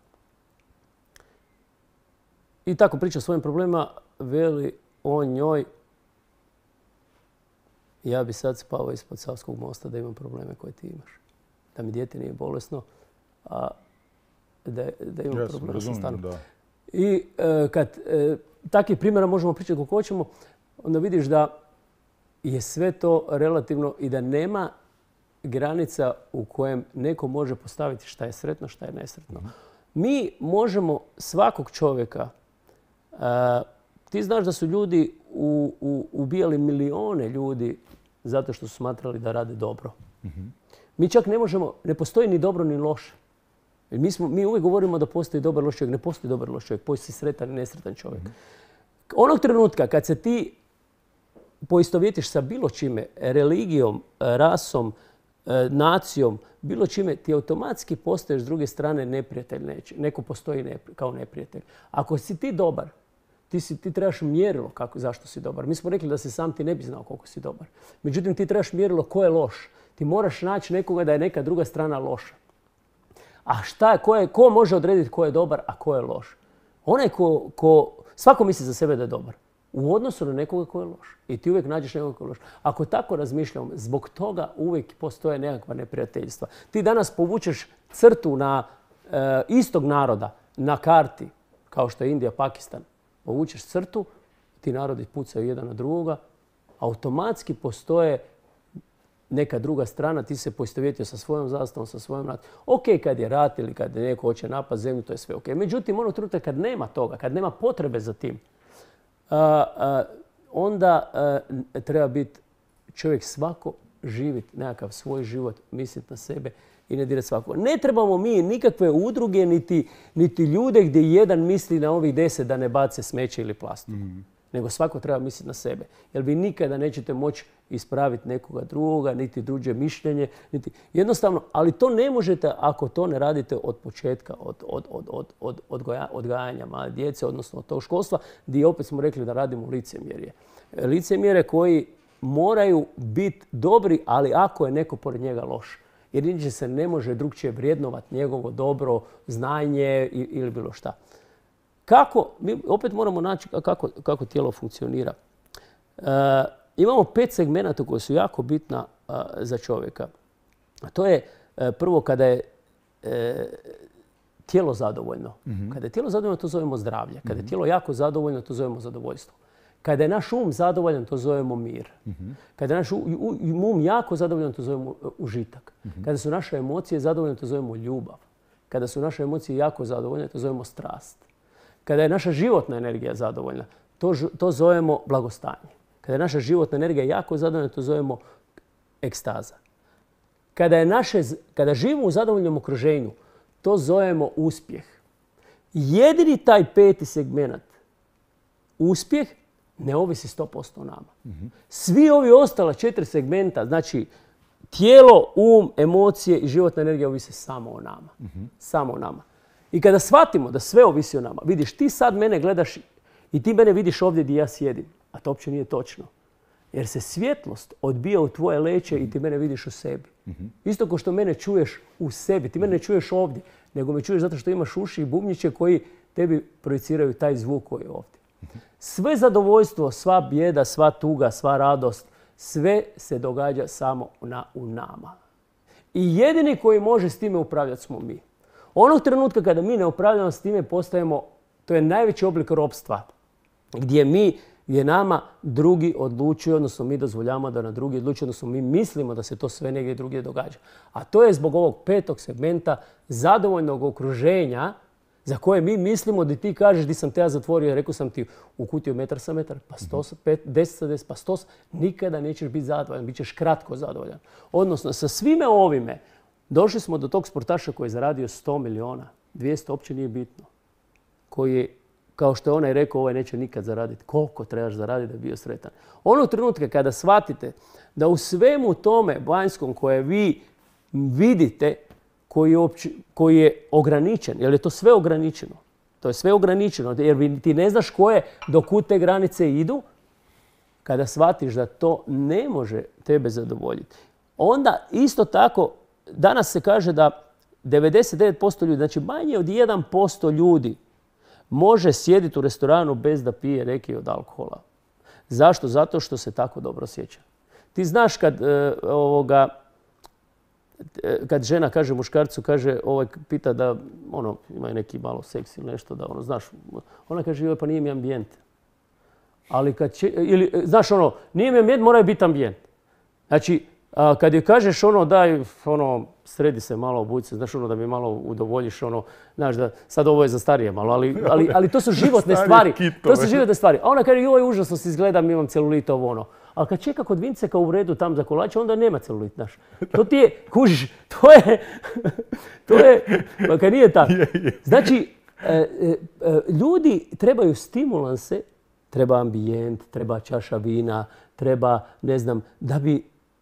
Speaker 2: I tako priča o svojim problemima, veli on njoj, ja bi sad spavao ispod Savskog mosta da imam probleme koje ti imaš. da mi dijete nije bolesno, a da, da imam
Speaker 1: Jasno,
Speaker 2: problema sa stanom.
Speaker 1: da.
Speaker 2: I e, kad e, takvih primjera možemo pričati koliko hoćemo, onda vidiš da je sve to relativno i da nema granica u kojem neko može postaviti šta je sretno, šta je nesretno. Mm-hmm. Mi možemo svakog čovjeka, uh, ti znaš da su ljudi u, u, ubijali milione ljudi zato što su smatrali da rade dobro. Mm-hmm. Mi čak ne možemo, ne postoji ni dobro ni loše. Mi, smo, mi uvijek govorimo da postoji dobar loš čovjek. Ne postoji dobar loš čovjek, postoji sretan i nesretan čovjek. Mm-hmm. Onog trenutka kad se ti poistovjetiš sa bilo čime, religijom, rasom, nacijom, bilo čime, ti automatski postaješ s druge strane neprijatelj. Neće. Neko postoji nepri, kao neprijatelj. Ako si ti dobar, ti, si, ti trebaš mjerilo kako, zašto si dobar. Mi smo rekli da se sam ti ne bi znao koliko si dobar. Međutim, ti trebaš mjerilo ko je loš. Ti moraš naći nekoga da je neka druga strana loša. A šta je, ko, je, ko može odrediti ko je dobar, a ko je loš? Onaj ko, ko, svako misli za sebe da je dobar. U odnosu na nekoga ko je loš. I ti uvijek nađeš nekoga ko je loš. Ako tako razmišljamo, zbog toga uvijek postoje nekakva neprijateljstva. Ti danas povučeš crtu na e, istog naroda na karti, kao što je Indija, Pakistan. Povučeš crtu, ti narodi pucaju jedan na drugoga, automatski postoje neka druga strana, ti se poistovjetio sa svojom zastavom, sa svojom nacijom. Ok, kad je rat ili kad neko hoće napad zemlju, to je sve ok. Međutim, ono trenutka kad nema toga, kad nema potrebe za tim, Uh, uh, onda uh, treba biti čovjek svako živjeti nekakav svoj život, misliti na sebe i ne dirati svako. Ne trebamo mi nikakve udruge, niti, niti ljude gdje jedan misli na ovih deset da ne bace smeće ili plastiku. Mm. Nego svako treba misliti na sebe. Jer vi nikada nećete moći ispraviti nekoga drugoga, niti druđe mišljenje. Niti... Jednostavno, ali to ne možete ako to ne radite od početka, od, od, od, od, od, odgoja, odgajanja male djece, odnosno od tog školstva, gdje opet smo rekli da radimo licemjerje. Licemjere koji moraju biti dobri, ali ako je neko pored njega loš. Jer inače se ne može drugčije vrijednovati njegovo dobro, znanje ili bilo šta. Kako, mi opet moramo naći kako, kako tijelo funkcionira. E, imamo pet segmenata koji su jako bitna a, za čovjeka. A to je e, prvo kada je e, tijelo zadovoljno. Mm-hmm. Kada je tijelo zadovoljno, to zovemo zdravlje. Kada mm-hmm. je tijelo jako zadovoljno, to zovemo zadovoljstvo. Kada je naš um zadovoljan, to zovemo mir. Mm-hmm. Kada je naš um jako zadovoljan, to zovemo užitak. Mm-hmm. Kada su naše emocije zadovoljne, to zovemo ljubav. Kada su naše emocije jako zadovoljne, to zovemo strast. Kada je naša životna energija zadovoljna, to, to zovemo blagostanje. Kada je naša životna energija jako zadovoljna, to zovemo ekstaza. Kada, je naše, kada živimo u zadovoljnom okruženju, to zovemo uspjeh. Jedini taj peti segment, uspjeh, ne ovisi sto posto o nama. Mm-hmm. Svi ovi ostala četiri segmenta, znači tijelo, um, emocije i životna energija ovise samo o nama. Mm-hmm. Samo o nama. I kada shvatimo da sve ovisi o nama, vidiš, ti sad mene gledaš i ti mene vidiš ovdje gdje ja sjedim. A to uopće nije točno. Jer se svjetlost odbija u tvoje leće i ti mene vidiš u sebi. Mm-hmm. Isto kao što mene čuješ u sebi. Ti mene ne čuješ ovdje, nego me čuješ zato što imaš uši i bubnjiće koji tebi projiciraju taj zvuk koji je ovdje. Mm-hmm. Sve zadovoljstvo, sva bijeda, sva tuga, sva radost, sve se događa samo na, u nama. I jedini koji može s time upravljati smo mi. Onog trenutka kada mi ne upravljamo s time, postajemo, to je najveći oblik ropstva, gdje mi, gdje nama drugi odlučuju, odnosno mi dozvoljamo da na drugi odlučuju, odnosno mi mislimo da se to sve negdje drugdje događa. A to je zbog ovog petog segmenta zadovoljnog okruženja za koje mi mislimo da ti kažeš di sam te ja zatvorio, rekao sam ti u kutiju metar sa metar, pa sto, pet, deset sa deset, pa sto, nikada nećeš biti zadovoljan, bit ćeš kratko zadovoljan. Odnosno, sa svime ovime došli smo do tog sportaša koji je zaradio sto miliona, dvjesto uopće nije bitno, koji je, kao što je onaj rekao, ovaj neće nikad zaraditi. Koliko trebaš zaraditi da bi bio sretan? Onog trenutka kada shvatite da u svemu tome vanjskom koje vi vidite, koji je, opći, koji je ograničen, jer je to sve ograničeno. To je sve ograničeno, jer ti ne znaš koje, do kud te granice idu, kada shvatiš da to ne može tebe zadovoljiti. Onda isto tako, danas se kaže da devedeset devet posto ljudi, znači manje od jedan posto ljudi može sjediti u restoranu bez da pije reki od alkohola. Zašto? Zato što se tako dobro osjeća. Ti znaš kad e, ovoga, kad žena kaže muškarcu, kaže, ovaj pita da ono, ima neki malo seks ili nešto, da ono, znaš, ona kaže, joj, pa nije mi ambijent. Ali kad će, ili, znaš ono, nije mi ambijent, mora biti ambijent. Znači, a, kad joj kažeš ono, daj, ono, sredi se malo, obući se, znaš ono, da mi malo udovoljiš, ono, znaš da, sad ovo je za starije malo, ali, ali, ali to su životne stvari. To su životne stvari. A ona kaže, joj, užasno se izgledam, imam celulit, ovo ono. Ali kad čeka kod Vinceka u redu tam za kolača, onda nema celulit, znaš. To ti je, kužiš, to je, to je, pa kad nije tako. Znači, e, e, ljudi trebaju stimulanse, treba ambijent, treba čaša vina, treba, ne znam, da bi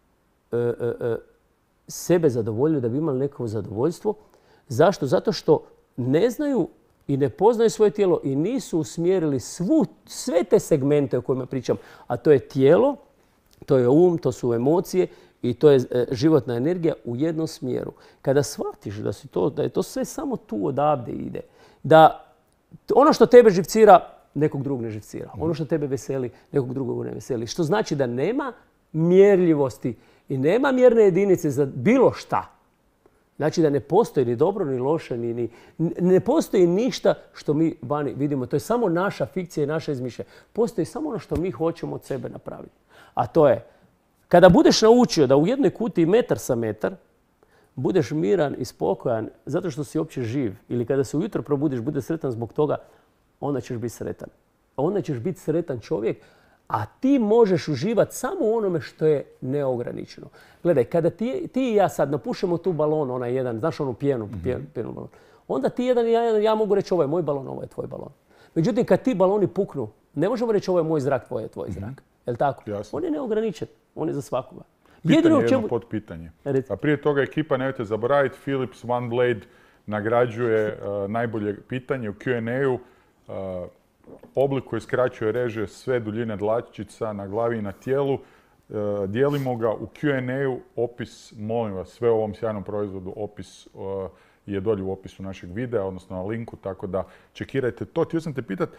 Speaker 2: e, e, sebe zadovoljili, da bi imali neko zadovoljstvo. Zašto? Zato što ne znaju i ne poznaju svoje tijelo i nisu usmjerili svu, sve te segmente o kojima pričam. A to je tijelo, to je um, to su emocije i to je e, životna energija u jednom smjeru. Kada shvatiš da, si to, da je to sve samo tu odavde ide, da ono što tebe živcira, nekog drugog ne živcira. Ono što tebe veseli, nekog drugog ne veseli. Što znači da nema mjerljivosti i nema mjerne jedinice za bilo šta. Znači da ne postoji ni dobro, ni loše, ni, ni, ne postoji ništa što mi vani vidimo. To je samo naša fikcija i naša izmišlja. Postoji samo ono što mi hoćemo od sebe napraviti. A to je, kada budeš naučio da u jednoj kutiji metar sa metar budeš miran i spokojan zato što si uopće živ, ili kada se ujutro probudiš, budeš sretan zbog toga, onda ćeš biti sretan. Onda ćeš biti sretan čovjek, a ti možeš uživati samo u onome što je neograničeno. Gledaj, kada ti, ti i ja sad napušemo tu balon, onaj jedan, znaš onu pjenu, pjenu, pjenu balon, onda ti jedan i ja, jedan, ja mogu reći ovo je moj balon, ovo je tvoj balon. Međutim, kad ti baloni puknu, ne možemo reći ovo je moj zrak, tvoj je tvoj zrak. Mm-hmm. Je li tako?
Speaker 1: Jasno.
Speaker 2: On je neograničen, on je za svakoga.
Speaker 1: Pitanje
Speaker 2: jedino
Speaker 1: jedno
Speaker 2: čemu...
Speaker 1: podpitanje. A prije toga ekipa, nemojte zaboraviti, Philips OneBlade nagrađuje uh, najbolje pitanje u Q and A-u. Uh, oblikuje, skraćuje, reže sve duljine dlačica na glavi i na tijelu. Uh, dijelimo ga u Q and A-u. Opis, molim vas, sve o ovom sjajnom proizvodu, opis uh, je dolje u opisu našeg videa, odnosno na linku, tako da čekirajte to. Htio sam te pitati,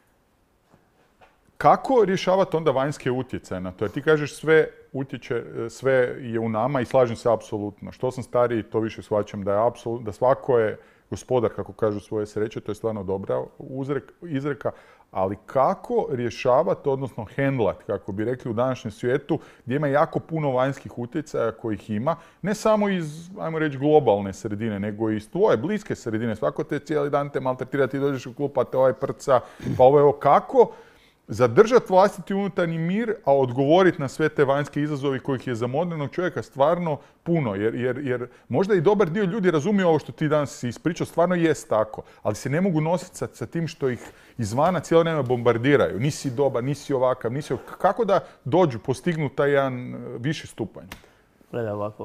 Speaker 1: kako rješavati onda vanjske utjecaje na to? Jer ti kažeš sve utječe, sve je u nama i slažem se apsolutno. Što sam stariji, to više shvaćam da je apsolutno, da svako je gospodar, kako kažu, svoje sreće, to je stvarno dobra izreka, ali kako rješavati, odnosno hendlati, kako bi rekli u današnjem svijetu, gdje ima jako puno vanjskih utjecaja kojih ima, ne samo iz, ajmo reći, globalne sredine, nego i iz tvoje bliske sredine. Svako te cijeli dan te maltretira, ti dođeš u klub, pa te ovaj prca, pa ovo je ovo. Kako zadržati vlastiti unutarnji mir, a odgovoriti na sve te vanjske izazovi kojih je za modernog čovjeka stvarno puno. Jer, jer, jer možda i dobar dio ljudi razumije ovo što ti danas si ispričao, stvarno jest tako, ali se ne mogu nositi sa, sa tim što ih izvana cijelo vrijeme bombardiraju. Nisi dobar, nisi ovakav, nisi ovakav. Kako da dođu, postignu taj jedan viši stupanj?
Speaker 2: Gledaj ovako.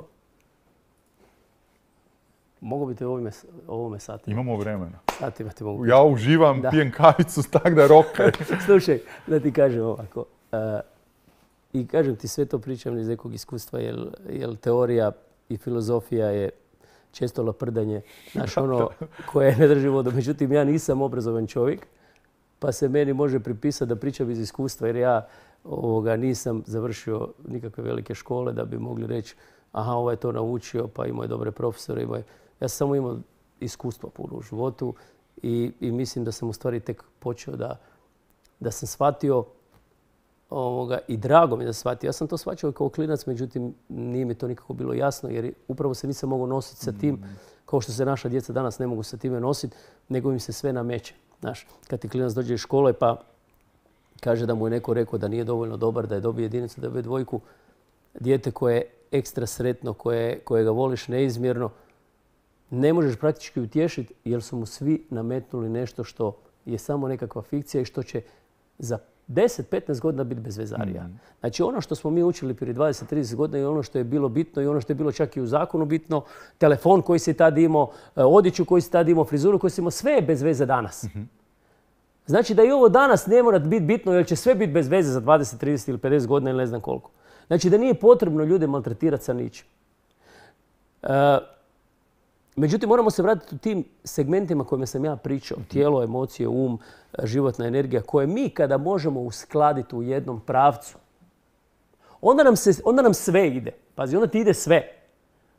Speaker 2: Mogu biti ovome, ovome satima.
Speaker 1: Imamo vremena.
Speaker 2: Satima ti mogu.
Speaker 1: Ja uživam, da. Pijem kavicu, tak da rokaj.
Speaker 2: Slušaj, da ti kažem ovako. Uh, I kažem ti, sve to pričam iz nekog iskustva, jer, jer teorija i filozofija je često laprdanje, znaš, ono koje ne drži vodu. Međutim, ja nisam obrazovan čovjek, pa se meni može pripisati da pričam iz iskustva, jer ja ovoga, nisam završio nikakve velike škole da bi mogli reći aha, ovaj je to naučio, pa imao je dobre profesore, imao je... Ja sam samo imao iskustva puno u životu i, i mislim da sam u stvari tek počeo da, da sam shvatio ovoga, i drago mi je da sam shvatio. Ja sam to shvaćao kao klinac, međutim nije mi to nikako bilo jasno jer upravo se nisam mogao nositi sa tim kao što se naša djeca danas ne mogu sa time nositi, nego im se sve nameće. Znaš, kad ti klinac dođe iz škole pa kaže da mu je neko rekao da nije dovoljno dobar, da je dobio jedinicu, da je dobio dvojku, dijete koje je ekstra sretno, koje, koje ga voliš neizmjerno, ne možeš praktički utješiti jer su mu svi nametnuli nešto što je samo nekakva fikcija i što će za deset do petnaest godina biti bezvezarija. Mm. Znači ono što smo mi učili prije dvadeset do trideset godina i ono što je bilo bitno i ono što je bilo čak i u zakonu bitno, telefon koji si tad imao, odjeću koji si tad imao, frizuru koju si imao, sve je bez veze danas. Mm-hmm. Znači da i ovo danas ne mora biti bitno jer će sve biti bez veze za dvadeset, trideset ili pedeset godina ili ne znam koliko. Znači da nije potrebno ljude maltretirati sa ničim. Uh, Međutim, moramo se vratiti u tim segmentima kojima sam ja pričao. Tijelo, emocije, um, životna energija, koje mi kada možemo uskladiti u jednom pravcu, onda nam, se, onda nam sve ide. Pazi, onda ti ide sve.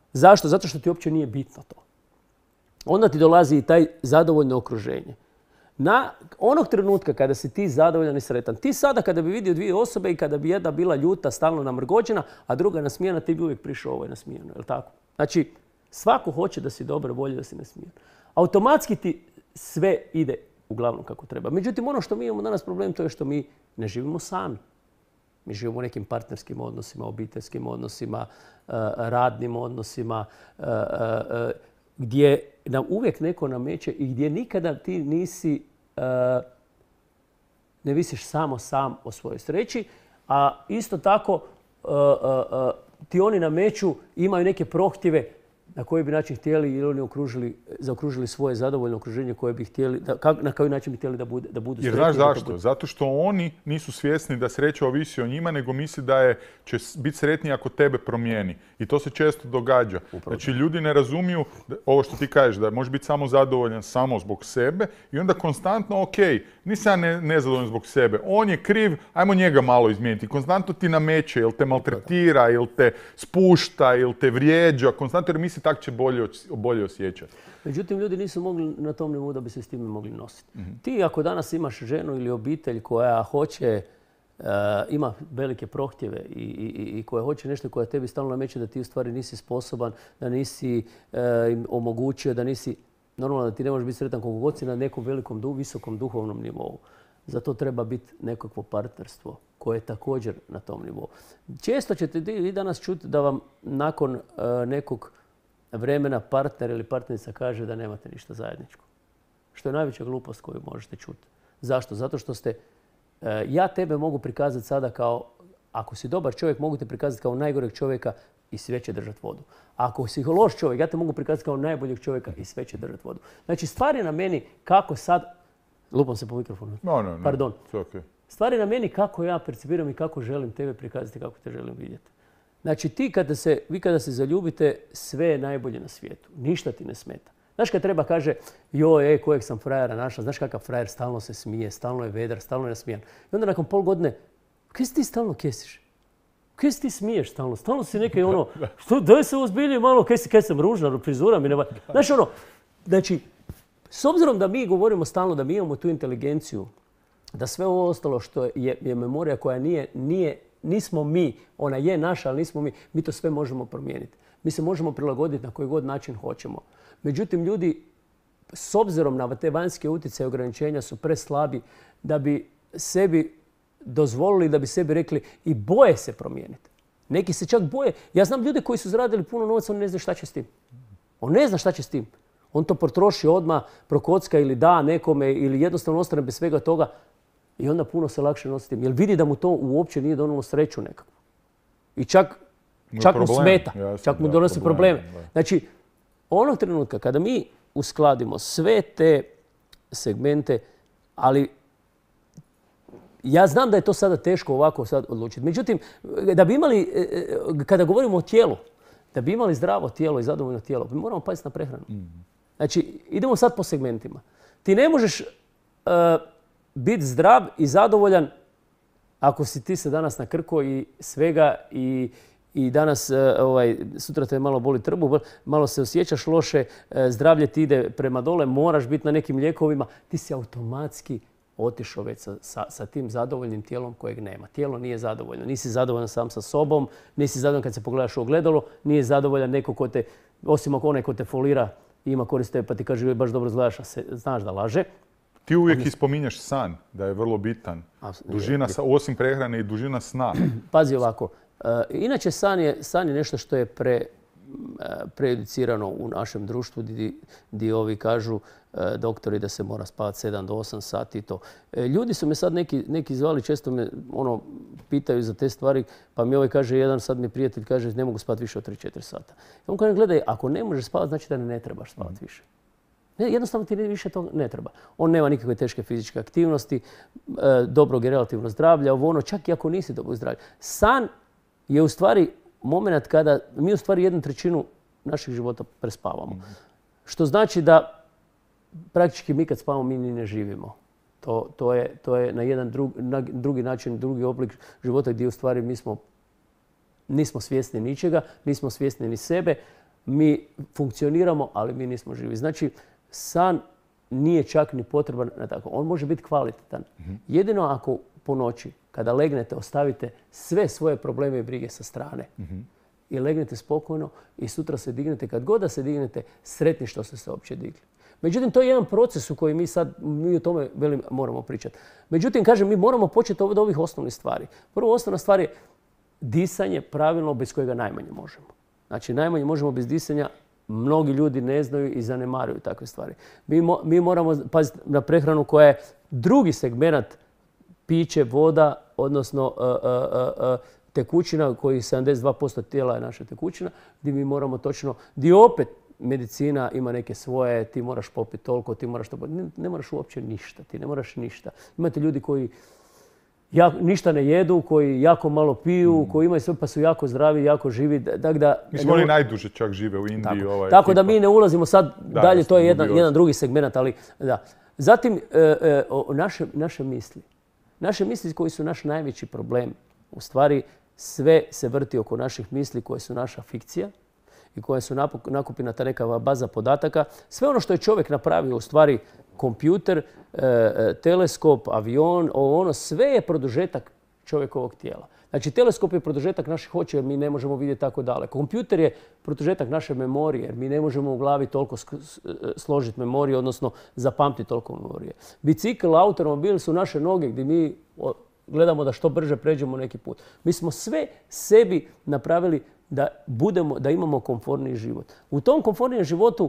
Speaker 2: Zašto? Zato što ti uopće nije bitno to. Onda ti dolazi i taj zadovoljno okruženje. Na onog trenutka kada si ti zadovoljan i sretan, ti sada kada bi vidio dvije osobe i kada bi jedna bila ljuta, stalno namrgođena, a druga nasmijena, ti bi uvijek prišao ovoj nasmijeno, je li tako? Znači, svako hoće da si dobar, bolje da si nasmijen. Automatski ti sve ide uglavnom kako treba. Međutim, ono što mi imamo danas problem, to je što mi ne živimo sami. Mi živimo u nekim partnerskim odnosima, obiteljskim odnosima, radnim odnosima, gdje nam uvijek neko nameće i gdje nikada ti nisi, ne visiš samo sam o svojoj sreći, a isto tako ti oni nameću, imaju neke prohtjeve na koji bi način htjeli ili oni okružili, zaokružili svoje zadovoljno okruženje koje bi htjeli, da, na koji način bi htjeli da, bude, da budu sretni.
Speaker 1: Jer znaš zašto? Bude... Zato što oni nisu svjesni da sreća ovisi o njima, nego misli da je, će biti sretniji ako tebe promijeni. I to se često događa. Upravo. Znači ljudi ne razumiju da, ovo što ti kažeš, da može biti samo zadovoljan samo zbog sebe i onda konstantno, ok, nisam ja ne, nezadovoljan zbog sebe, on je kriv, ajmo njega malo izmijeniti. Konstantno ti nameće, ili te maltretira, ili te spušta, ili te vrijeđa, konstantno jer misli tako će bolje, bolje osjećati.
Speaker 2: Međutim, ljudi nisu mogli na tom nivou da bi se s time mogli nositi. Mm-hmm. Ti ako danas imaš ženu ili obitelj koja hoće, uh, ima velike prohtjeve i, i, i koja hoće nešto koja tebi stalno nameće da ti u stvari nisi sposoban, da nisi uh, im omogućio, da nisi, normalno da ti ne možeš biti sretan koliko god si na nekom velikom, du, visokom duhovnom nivou. Zato treba biti nekakvo partnerstvo koje je također na tom nivou. Često ćete vi danas čuti da vam nakon uh, nekog vremena partner ili partnerica kaže da nemate ništa zajedničko. Što je najveća glupost koju možete čuti. Zašto? Zato što ste, ja tebe mogu prikazati sada kao, ako si dobar čovjek, mogu te prikazati kao najgoreg čovjeka i sve će držati vodu. Ako si loš čovjek, ja te mogu prikazati kao najboljeg čovjeka i sve će držati vodu. Znači, stvar je na meni kako sad, lupam se po mikrofonu,
Speaker 1: no, no, no.
Speaker 2: pardon.
Speaker 1: Okay.
Speaker 2: Stvar je na meni kako ja percipiram i kako želim tebe prikazati, kako te želim vidjeti. Znači, ti kada se, vi kada se zaljubite, sve je najbolje na svijetu. Ništa ti ne smeta. Znaš kad treba kaže, joj, ej, kojeg sam frajera našla, znaš kakav frajer, stalno se smije, stalno je vedar, stalno je nasmijan. I onda nakon pol godine, kaj si ti stalno kesiš? Kaj si ti smiješ stalno? Stalno si neke ono, što, daj se ozbilji malo, kaj si, kaj sam ružna, frizura mi ne... Znaš ono, znači, s obzirom da mi govorimo stalno da mi imamo tu inteligenciju, da sve ovo ostalo što je, je memorija koja nije, nije nismo mi, ona je naša, ali nismo mi. Mi to sve možemo promijeniti. Mi se možemo prilagoditi na koji god način hoćemo. Međutim, ljudi s obzirom na te vanjske utjecaje i ograničenja su preslabi da bi sebi dozvolili, da bi sebi rekli i boje se promijeniti. Neki se čak boje. Ja znam ljude koji su zaradili puno novaca, on ne zna šta će s tim. On ne zna šta će s tim. On to potroši odmah, prokocka ili da nekome ili jednostavno ostane bez svega toga. I onda puno se lakše nosi tim. Jer vidi da mu to uopće nije donalo sreću nekako. I čak, čak mu smeta. Jasno, čak mu donosi probleme. probleme. Znači, onog trenutka kada mi uskladimo sve te segmente, ali ja znam da je to sada teško ovako sad odlučiti. Međutim, da bi imali, kada govorimo o tijelu, da bi imali zdravo tijelo i zadovoljno tijelo, mi moramo paziti na prehranu. Mm. Znači, idemo sad po segmentima. Ti ne možeš uh, biti zdrav i zadovoljan ako si ti se danas nakrko i svega i, i danas uh, ovaj, sutra te malo boli trbuh, malo se osjećaš loše, uh, zdravlje ti ide prema dole, moraš biti na nekim lijekovima, ti si automatski otišao već sa, sa, sa tim zadovoljnim tijelom kojeg nema. Tijelo nije zadovoljno. Nisi zadovoljan sam sa sobom, nisi zadovoljan kad se pogledaš u ogledalo, nije zadovoljan neko ko te, osim ako onaj ko te folira i ima koriste pa ti kaže baš dobro izgledaš, a se, znaš da laže.
Speaker 1: Ti uvijek On... ispominješ san, da je vrlo bitan. Dužina, osim prehrane i dužina sna.
Speaker 2: Pazi ovako. Uh, inače, san je, san je nešto što je pre, uh, preeducirano u našem društvu gdje, gdje ovi kažu uh, doktori da se mora spavati sedam do osam sati i to. Uh, ljudi su me sad neki, neki zvali, često me ono, pitaju za te stvari, pa mi ovaj kaže, jedan sad mi prijatelj kaže ne mogu spavati više od tri četiri sata. I on kaže, gledaj, ako ne možeš spavati, znači da ne trebaš spavati više. Ne, jednostavno ti više to ne treba. On nema nikakve teške fizičke aktivnosti, e, dobrog i relativno zdravlja, ovo ono, čak i ako nisi dobro zdravlja. San je u stvari moment kada mi u stvari jednu trećinu naših života prespavamo. Mm. Što znači da praktički mi kad spavamo mi ni ne živimo. To, to, je, to je na jedan drug, na drugi način, drugi oblik života gdje u stvari mi smo, nismo svjesni ničega, nismo svjesni ni sebe. mi funkcioniramo, ali mi nismo živi. Znači, san nije čak ni potreban na tako. On može biti kvalitetan. Mm-hmm. Jedino ako po noći, kada legnete, ostavite sve svoje probleme i brige sa strane. Mm-hmm. I legnete spokojno i sutra se dignete. Kad god da se dignete, sretni što ste se uopće digli. Međutim, to je jedan proces u koji mi sad, mi o tome velim, moramo pričati. Međutim, kažem, mi moramo početi od ovih osnovnih stvari. Prvo osnovna stvar je disanje pravilno bez kojega najmanje možemo. Znači, najmanje možemo bez disanja. Mnogi ljudi ne znaju i zanemaruju takve stvari. Mi, mo, mi moramo paziti na prehranu koja je drugi segment piće, voda, odnosno uh, uh, uh, tekućina koji sedamdeset dva posto tijela je naša tekućina, gdje mi moramo točno, gdje opet medicina ima neke svoje, ti moraš popiti toliko, ti moraš to, ne, ne moraš uopće ništa, ti ne moraš ništa. Imate ljudi koji ja, ništa ne jedu, koji jako malo piju, mm. koji imaju sve pa su jako zdravi, jako živi. Tak da,
Speaker 1: Mislim, oni najduže čak žive u Indiji.
Speaker 2: Tako,
Speaker 1: ovaj
Speaker 2: tako da mi ne ulazimo sad da, dalje, to je jedan, jedan drugi segment, ali da. Zatim, e, e, o, naše, naše misli. Naše misli koji su naš najveći problem. U stvari, sve se vrti oko naših misli koje su naša fikcija i koje su nakupina ta neka baza podataka. Sve ono što je čovjek napravio, u stvari kompjuter, e, teleskop, avion, ono, sve je produžetak čovjekovog tijela. Znači, teleskop je produžetak naših očiju jer mi ne možemo vidjeti tako daleko. Kompjuter je produžetak naše memorije jer mi ne možemo u glavi toliko složiti memoriju, odnosno zapamtiti toliko memorije. Bicikl, automobil su naše noge gdje mi gledamo da što brže pređemo neki put. Mi smo sve sebi napravili da, budemo, da imamo komforniji život. U tom komfornijem životu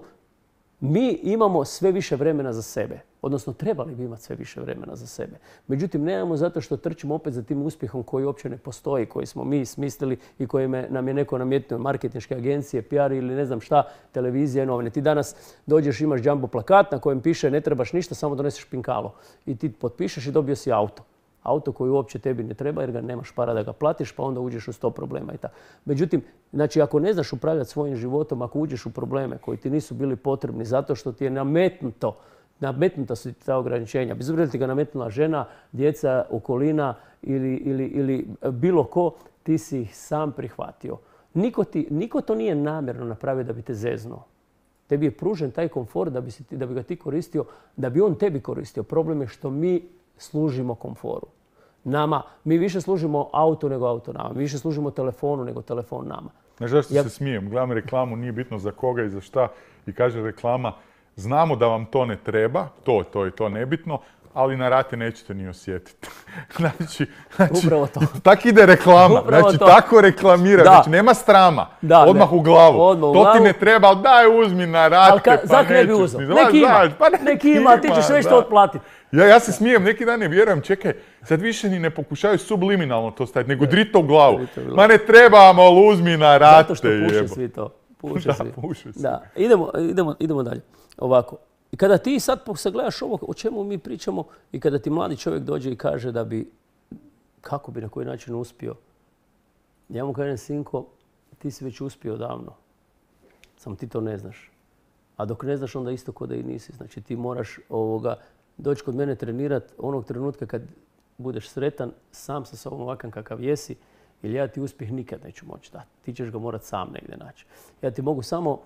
Speaker 2: mi imamo sve više vremena za sebe. Odnosno, trebali bi imati sve više vremena za sebe. Međutim, nemamo zato što trčimo opet za tim uspjehom koji uopće ne postoji, koji smo mi smislili i koji nam je neko nametnuo, marketinške agencije, P R ili ne znam šta, televizije, novine. Ti danas dođeš, imaš jumbo plakat na kojem piše ne trebaš ništa, samo doneseš pinkalo. I ti potpišeš i dobio si auto. Auto koji uopće tebi ne treba jer ga nemaš para da ga platiš, pa onda uđeš u sto problema i tako. Međutim, znači, ako ne znaš upravljati svojim životom, ako uđeš u probleme koji ti nisu bili potrebni zato što ti je nametnuto, nametnuta su ti ta ograničenja, bez obzira ti ga nametnula žena, djeca, okolina ili, ili, ili bilo ko, ti si ih sam prihvatio. Niko, ti, niko to nije namjerno napravio da bi te zeznuo. Tebi je pružen taj komfort da bi, si, da bi ga ti koristio, da bi on tebi koristio. Problem je što mi služimo komforu. Nama, mi više služimo auto nego auto nama. Mi više služimo telefonu nego telefon nama.
Speaker 1: Znaš zašto ja... se smijem? Gledam reklamu, nije bitno za koga i za šta. I kaže reklama, znamo da vam to ne treba, to, to i to nebitno, ali na rate nećete ni osjetiti. znači, znači,
Speaker 2: Upravo to.
Speaker 1: Tak ide reklama.
Speaker 2: Upravo
Speaker 1: znači,
Speaker 2: to.
Speaker 1: tako reklamira. Da. Znači, nema strama. Da, odmah ne. u glavu.
Speaker 2: Odmah u
Speaker 1: to
Speaker 2: glavu.
Speaker 1: ti ne treba, ali daj uzmi na rate,
Speaker 2: ka,
Speaker 1: pa nećeš.
Speaker 2: Ne bi uzeo. Neki ima,
Speaker 1: znaš, pa neki,
Speaker 2: neki ima, ti ćeš sve što otplatiti.
Speaker 1: Ja, ja se smijem, neki dan ne vjerujem, čekaj, sad više ni ne pokušaju subliminalno to staviti, nego drito u glavu. Ma ne trebamo, ali uzmi na rate.
Speaker 2: Zato što puše jebo. Svi to. Puše
Speaker 1: da,
Speaker 2: svi.
Speaker 1: Puše svi.
Speaker 2: Da, idemo, idemo, idemo dalje. Ovako. I kada ti sad sagledaš ovo o čemu mi pričamo i kada ti mladi čovjek dođe i kaže da bi, kako bi na koji način uspio, ja mu kažem, sinko, ti si već uspio davno, samo ti to ne znaš. A dok ne znaš, onda isto ko da i nisi. Znači ti moraš ovoga, doći kod mene trenirati onog trenutka kad budeš sretan sam sa sobom ovakav kakav jesi, jer ja ti uspjeh nikad neću moći dati. Ti ćeš ga morati sam negdje naći. Ja ti mogu samo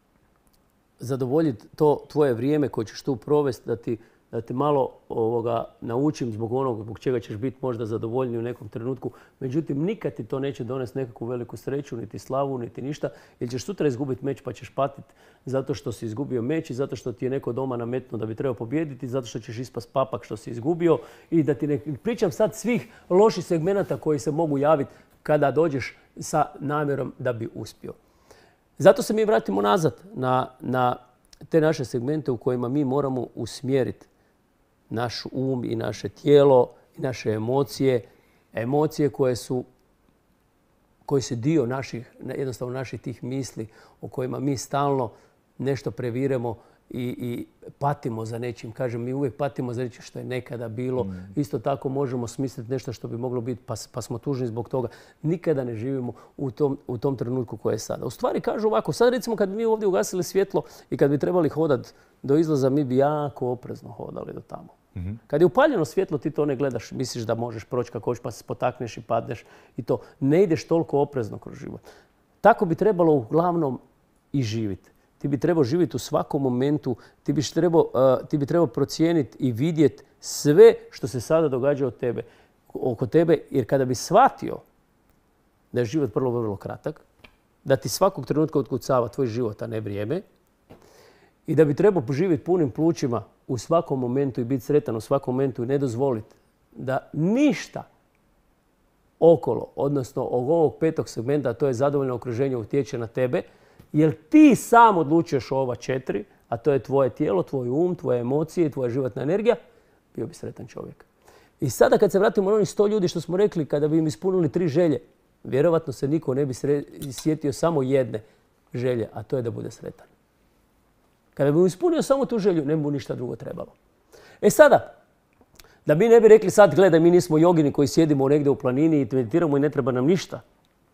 Speaker 2: zadovoljiti to tvoje vrijeme koje ćeš tu provesti, da ti da te malo ovoga naučim zbog onog zbog čega ćeš biti možda zadovoljniji u nekom trenutku. Međutim, nikad ti to neće donesti nekakvu veliku sreću, niti slavu, niti ništa, jer ćeš sutra izgubiti meč pa ćeš patiti zato što si izgubio meč i zato što ti je neko doma nametnuo da bi trebao pobijediti, zato što ćeš ispast papak što si izgubio i da ti ne pričam sad svih loših segmenata koji se mogu javiti kada dođeš sa namjerom da bi uspio. Zato se mi vratimo nazad na, na te naše segmente u kojima mi moramo usmjeriti naš um i naše tijelo i naše emocije. Emocije koje su, koje su dio naših, jednostavno naših tih misli o kojima mi stalno nešto previremo i, i patimo za nečim. Kažem, mi uvijek patimo za nečim što je nekada bilo. Mm. Isto tako možemo smisliti nešto što bi moglo biti pa, pa smo tužni zbog toga. Nikada ne živimo u tom, u tom trenutku koje je sada. U stvari kažu ovako, sad recimo kad bi mi ovdje ugasili svjetlo i kad bi trebali hodati do izlaza, mi bi jako oprezno hodali do tamo. Mm-hmm. Kad je upaljeno svjetlo, ti to ne gledaš, misliš da možeš proći kako hoćeš pa se spotakneš i padneš i to. Ne ideš toliko oprezno kroz život. Tako bi trebalo uglavnom i živjeti. Ti bi trebao živjeti u svakom momentu, ti bi trebao, uh, ti bi trebao procijeniti i vidjeti sve što se sada događa od tebe, oko tebe, jer kada bi shvatio da je život vrlo, vrlo kratak, da ti svakog trenutka otkucava tvoj život, a ne vrijeme, i da bi trebao živjeti punim plućima u svakom momentu i biti sretan u svakom momentu i ne dozvoliti da ništa okolo, odnosno ovog petog segmenta, a to je zadovoljno okruženje, utječe na tebe, jer ti sam odlučuješ o ova četiri, a to je tvoje tijelo, tvoj um, tvoje emocije, tvoja životna energija, bio bi sretan čovjek. I sada kad se vratimo na onih sto ljudi što smo rekli, kada bi im ispunili tri želje, vjerovatno se niko ne bi sjetio samo jedne želje, a to je da bude sretan. Kada bi mu ispunio samo tu želju, ne bi mu ništa drugo trebalo. E sada, da mi ne bi rekli sad, gledaj, mi nismo jogini koji sjedimo negdje u planini i meditiramo i ne treba nam ništa.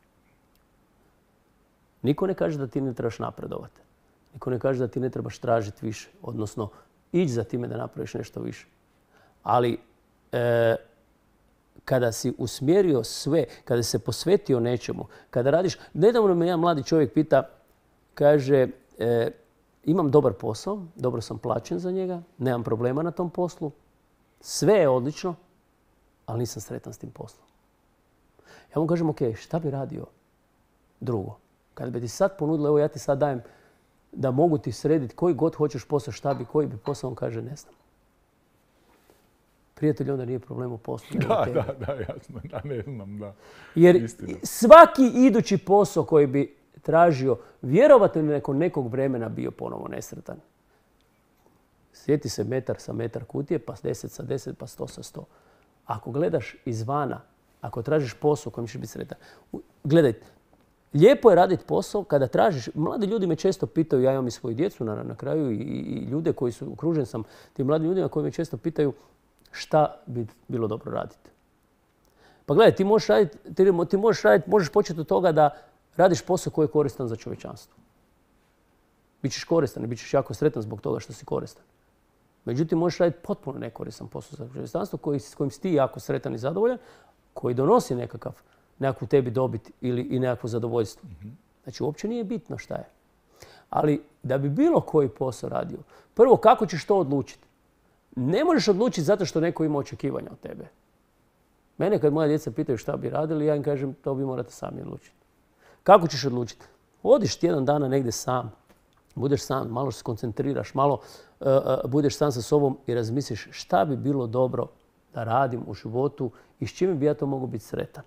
Speaker 2: Niko ne kaže da ti ne trebaš napredovati. Niko ne kaže da ti ne trebaš tražiti više, odnosno ići za time da napraviš nešto više. Ali e, kada si usmjerio sve, kada si se posvetio nečemu, kada radiš... Nedavno me jedan mladi čovjek pita, kaže, e, imam dobar posao, dobro sam plaćen za njega, nemam problema na tom poslu, sve je odlično, ali nisam sretan s tim poslom. Ja mu kažem, ok, šta bi radio drugo? Kada bi ti sad ponudilo, evo ja ti sad dajem da mogu ti srediti koji god hoćeš posao, šta bi, koji bi posao, on kaže, ne znam. Prijatelj, onda nije problem u poslu.
Speaker 1: Da, da, da, jasno, da, ne znam, da.
Speaker 2: Jer
Speaker 1: Istina.
Speaker 2: Svaki idući posao koji bi tražio, vjerovatno nakon nekog vremena bio ponovo nesretan. Sjeti se metar sa metar kutije, pa deset sa deset, pa sto sa sto. Ako gledaš izvana, ako tražiš posao kojim ćeš biti sretan, gledaj, lijepo je raditi posao kada tražiš. Mladi ljudi me često pitaju, ja imam i svoju djecu na, na kraju i, i ljude koji su, okružen sam tim mladim ljudima koji me često pitaju šta bi bilo dobro raditi. Pa gledaj, ti možeš raditi, ti, ti možeš raditi, možeš početi od toga da radiš posao koji je koristan za čovječanstvo. Bićeš koristan i bićeš jako sretan zbog toga što si koristan. Međutim, možeš raditi potpuno nekoristan posao za čovječanstvo koji, s kojim si ti jako sretan i zadovoljan, koji donosi nekakav, nekakvu tebi dobit ili i nekakvo zadovoljstvo. Znači, uopće nije bitno šta je. Ali da bi bilo koji posao radio, prvo, kako ćeš to odlučiti? Ne možeš odlučiti zato što neko ima očekivanja od tebe. Mene kad moja djeca pitaju šta bi radili, ja im kažem to bi morate sami odlučiti. Kako ćeš odlučiti? Odiš tjedan dana negdje sam, budeš sam, malo se koncentriraš, malo uh, uh, budeš sam sa sobom i razmisliš šta bi bilo dobro da radim u životu i s čime bi ja to mogao biti sretan.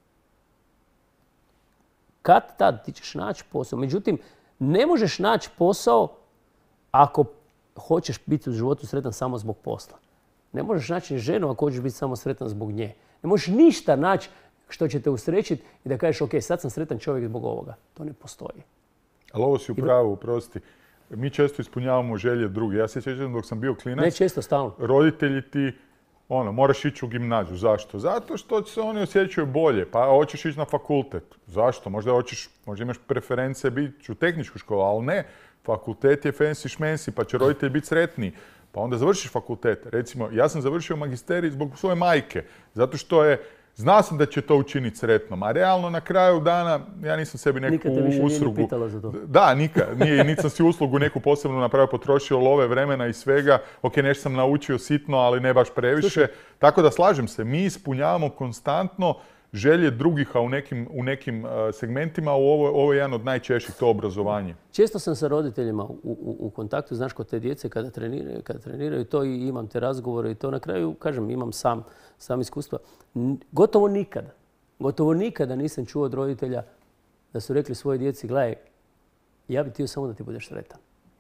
Speaker 2: Kad tad ti ćeš naći posao. Međutim, ne možeš naći posao ako hoćeš biti u životu sretan samo zbog posla. Ne možeš naći ženu ako hoćeš biti samo sretan zbog nje. Ne možeš ništa naći što će te usrećiti i da kažeš ok, sad sam sretan čovjek zbog ovoga. To ne postoji.
Speaker 1: Ali ovo si u pravu, prosti. Mi često ispunjavamo želje druge. Ja se sjećam dok sam bio klinac.
Speaker 2: Ne često, stalno.
Speaker 1: Roditelji ti, ono, moraš ići u gimnaziju. Zašto? Zato što se oni osjećaju bolje. Pa hoćeš ići na fakultet. Zašto? Možda hoćeš, možda imaš preference biti u tehničku školu, ali ne. Fakultet je fancy šmensi, pa će roditelji biti sretniji. Pa onda završiš fakultet. Recimo, ja sam završio magisterij zbog svoje majke. Zato što je, znao sam da će to učiniti sretnom. A realno na kraju dana, ja nisam sebi neku uslugu...
Speaker 2: Nikad te više nije ni pitala za to.
Speaker 1: Da, nikad. Nije, niti sam si uslugu neku posebno napravio, potrošio love, vremena i svega. Ok, nešto sam naučio sitno, ali ne baš previše. Slušaj. Tako da slažem se, mi ispunjavamo konstantno želje drugih, a u nekim, u nekim uh, segmentima, a ovo, ovo je jedan od najčešćih, to obrazovanje.
Speaker 2: Često sam sa roditeljima u, u, u kontaktu, znaš, kod te djece kada treniraju, kada treniraju to i imam te razgovore i to na kraju, kažem, imam sam, sam iskustva. Gotovo nikada, gotovo nikada nisam čuo od roditelja da su rekli svojoj djeci, gledaj, ja bih htio samo da ti budeš sretan.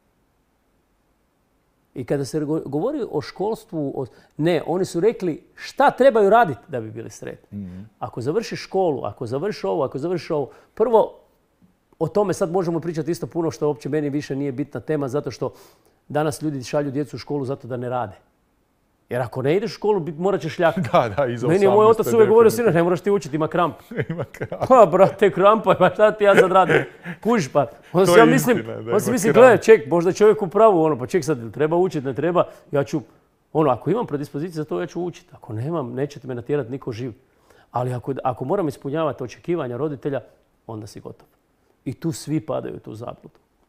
Speaker 2: I kada se govori o školstvu, o... ne, oni su rekli šta trebaju raditi da bi bili sretni. Mm-hmm. Ako završiš školu, ako završiš ovo, ako završiš ovo, prvo o tome sad možemo pričati isto puno što uopće meni više nije bitna tema zato što danas ljudi šalju djecu u školu zato da ne rade. Jer ako ne ideš u školu, morat ćeš šljati.
Speaker 1: Da, da, iza
Speaker 2: meni je moj otac uvijek govorio, sine, ne moraš ti učiti, ima kramp.
Speaker 1: Ima kramp.
Speaker 2: Pa, brate, krampa, pa šta ti ja sad radim? Kužiš pa. Onda si ja mislim, onda si mislim, gledaj, ček, možda čovjek u pravu, ono, pa ček sad, treba učiti, ne treba, ja ću, ono, ako imam predispoziciju za to, ja ću učiti. Ako nemam, nećete me natjerati niko živ. Ali ako, ako moram ispunjavati očekivanja roditelja, onda si gotov. I tu svi padaju u tu zabludu.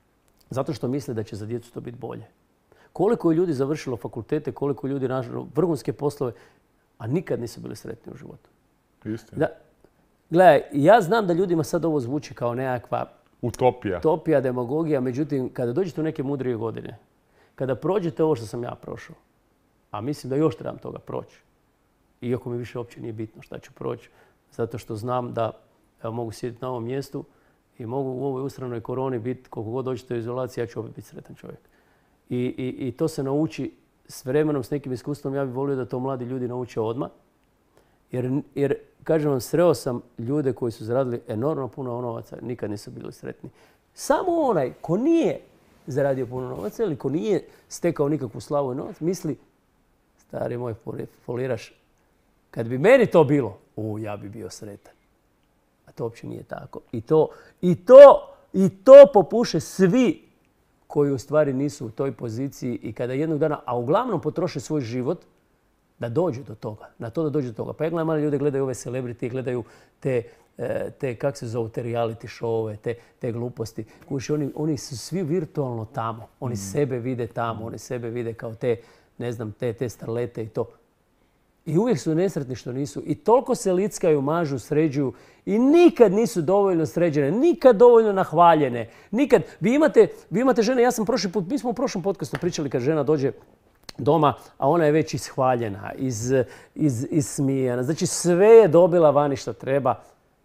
Speaker 2: zato što misle da će za djecu to biti bolje. Koliko je ljudi završilo fakultete, koliko je ljudi našlo vrhunske poslove, a nikad nisu bili sretni u životu.
Speaker 1: Istina.
Speaker 2: Gledaj, ja znam da ljudima sad ovo zvuči kao nekakva
Speaker 1: utopija.
Speaker 2: Utopija, demagogija, međutim, kada dođete u neke mudrije godine, kada prođete ovo što sam ja prošao, a mislim da još trebam toga proći, iako mi više uopće nije bitno šta ću proći, zato što znam da evo, mogu sjediti na ovom mjestu i mogu u ovoj usranoj koroni biti, koliko god dođete u izolaciji, ja ću opet biti sretan čovjek. I, i, i to se nauči s vremenom, s nekim iskustvom. Ja bih volio da to mladi ljudi nauče odmah. Jer, jer kažem vam, sreo sam ljude koji su zaradili enormno puno novaca, nikad nisu bili sretni. Samo onaj ko nije zaradio puno novaca ili ko nije stekao nikakvu slavu i novac, misli, stari moj foliraš, kad bi meni to bilo, u, ja bi bio sretan. A to uopće nije tako. I to, i to, i to popuše svi koji u stvari nisu u toj poziciji i kada jednog dana, a uglavnom potroše svoj život, da dođu do toga, na to da dođu do toga. Pa ja gledam, mali ljudi gledaju ove celebrity, gledaju te, te kak se zovu, te reality showove, te, te gluposti. Kuši, oni, oni su svi virtualno tamo. Oni mm. sebe vide tamo, oni sebe vide kao te, ne znam, te, te starlete i to. I uvijek su nesretni što nisu. I toliko se lickaju, mažu, sređuju i nikad nisu dovoljno sređene, nikad dovoljno nahvaljene. Nikad. Vi imate, vi imate žene, ja sam prošli put, mi smo u prošlom podcastu pričali kad žena dođe doma, a ona je već ishvaljena, iz, iz, ismijana. Znači sve je dobila vani što treba.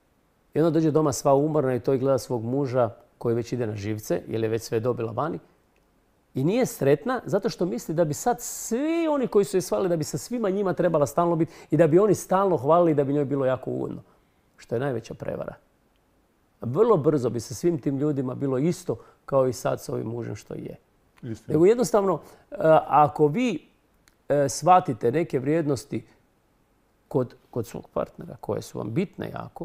Speaker 2: I onda dođe doma sva umorna i to i gleda svog muža koji već ide na živce, jer je već sve dobila vani. I nije sretna zato što misli da bi sad svi oni koji su je shvalili, da bi sa svima njima trebala stalno biti i da bi oni stalno hvalili i da bi njoj bilo jako ugodno. Što je najveća prevara. Vrlo brzo bi sa svim tim ljudima bilo isto kao i sad s ovim mužem što je. Istina. Nego jednostavno, ako vi shvatite neke vrijednosti kod, kod svog partnera koje su vam bitne jako,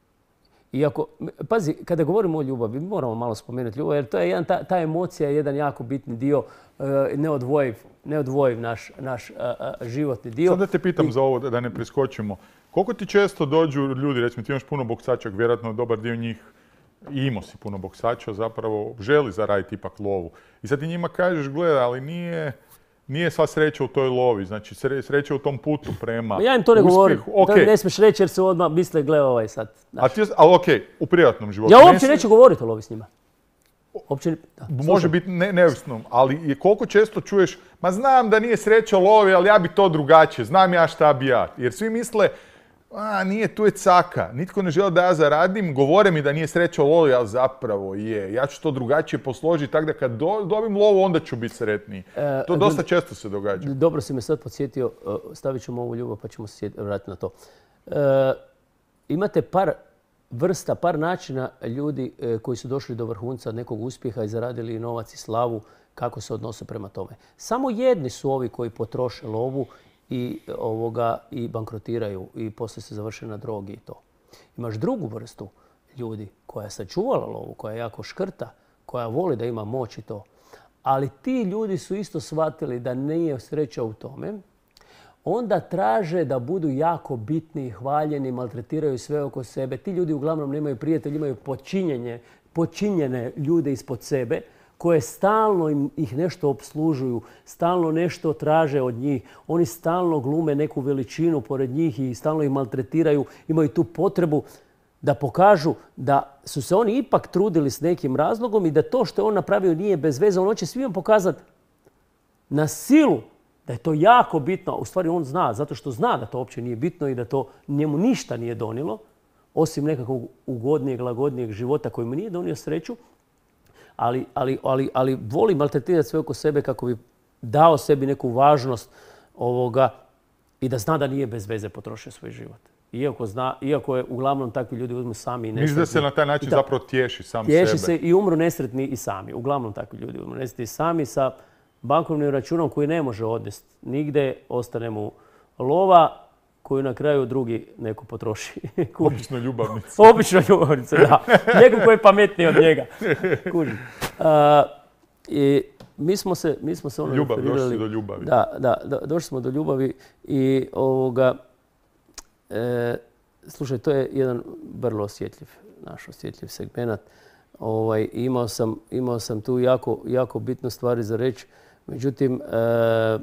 Speaker 2: iako, pazi, kada govorimo o ljubavi, moramo malo spomenuti ljubav, jer to je jedan, ta, ta emocija je jedan jako bitni dio, neodvojiv, neodvojiv naš, naš a, a, životni dio.
Speaker 1: Sad da te pitam I... za ovo, da ne preskočimo. Koliko ti često dođu ljudi, recimo ti imaš puno boksača, vjerojatno dobar dio njih i imao si puno boksača, zapravo želi zaraditi ipak lovu. I sad ti njima kažeš, gledaj, ali nije... Nije sva sreća u toj lovi, znači sreća u tom putu prema
Speaker 2: ja im to ne
Speaker 1: uspjehu.
Speaker 2: govorim,
Speaker 1: Okay.
Speaker 2: to ne smiješ reći jer se odmah misle, gle ovaj sad.
Speaker 1: A ti, ali okej, okay, u privatnom životu.
Speaker 2: Ja uopće ne neću govoriti o lovi s njima. Uopće, da,
Speaker 1: može biti ne, neovisno, ali je koliko često čuješ, ma znam da nije sreća u lovi, ali ja bi to drugačije, znam ja šta bi ja. Jer svi misle, a nije, tu je caka, nitko ne želi da ja zaradim, govore mi da nije sreća u lovi, ali zapravo je. Ja ću to drugačije posložiti, tako da kad do, dobim lovu, onda ću biti sretniji. E, to dosta često se događa.
Speaker 2: Dobro si me sad podsjetio, stavit ćemo ovu ljubav pa ćemo se vratiti na to. E, imate par vrsta, par načina ljudi koji su došli do vrhunca nekog uspjeha i zaradili novac i slavu, kako se odnose prema tome. Samo jedni su ovi koji potroše lovu i, ovoga, i bankrotiraju i poslije se završe na drogi i to. Imaš drugu vrstu ljudi koja je sačuvala lovu, koja je jako škrta, koja voli da ima moć i to. Ali ti ljudi su isto shvatili da nije sreća u tome. Onda traže da budu jako bitni i hvaljeni, maltretiraju sve oko sebe. Ti ljudi uglavnom nemaju prijatelje, imaju počinjenje, počinjene ljude ispod sebe, koje stalno im, ih nešto opslužuju, stalno nešto traže od njih. Oni stalno glume neku veličinu pored njih i stalno ih maltretiraju. Imaju tu potrebu da pokažu da su se oni ipak trudili s nekim razlogom i da to što je on napravio nije bez veze. On hoće svima pokazati na silu da je to jako bitno. U stvari on zna, zato što zna da to uopće nije bitno i da to njemu ništa nije donijelo, osim nekakvog ugodnijeg, lagodnijeg života koji mu nije donio sreću. Ali, ali, ali, ali voli maltretirati sve oko sebe kako bi dao sebi neku važnost ovoga i da zna da nije bez veze potrošio svoj život. Iako, zna, iako je uglavnom takvi ljudi uzmu sami i nesretni.
Speaker 1: Mislim da se na taj način zapravo tješi sam
Speaker 2: tješi
Speaker 1: sebe.
Speaker 2: Tješi se i umru nesretni i sami. Uglavnom takvi ljudi umru nesretni i sami sa bankovnim računom koji ne može odnesti nigde, ostane mu lova koju na kraju drugi neko potroši.
Speaker 1: Obično ljubavnica.
Speaker 2: Obično ljubavnica, da. Neko koji je pametniji od njega. Kuži. Uh, i mi smo se, mi smo se ono
Speaker 1: Ljubav,
Speaker 2: referirali.
Speaker 1: došli do ljubavi.
Speaker 2: Da, da, da, došli smo do ljubavi i ovoga, e, slušaj, to je jedan vrlo osjetljiv, naš osjetljiv segment. Ovaj, imao, sam, imao sam tu jako, jako bitne stvari za reći. Međutim, e, e,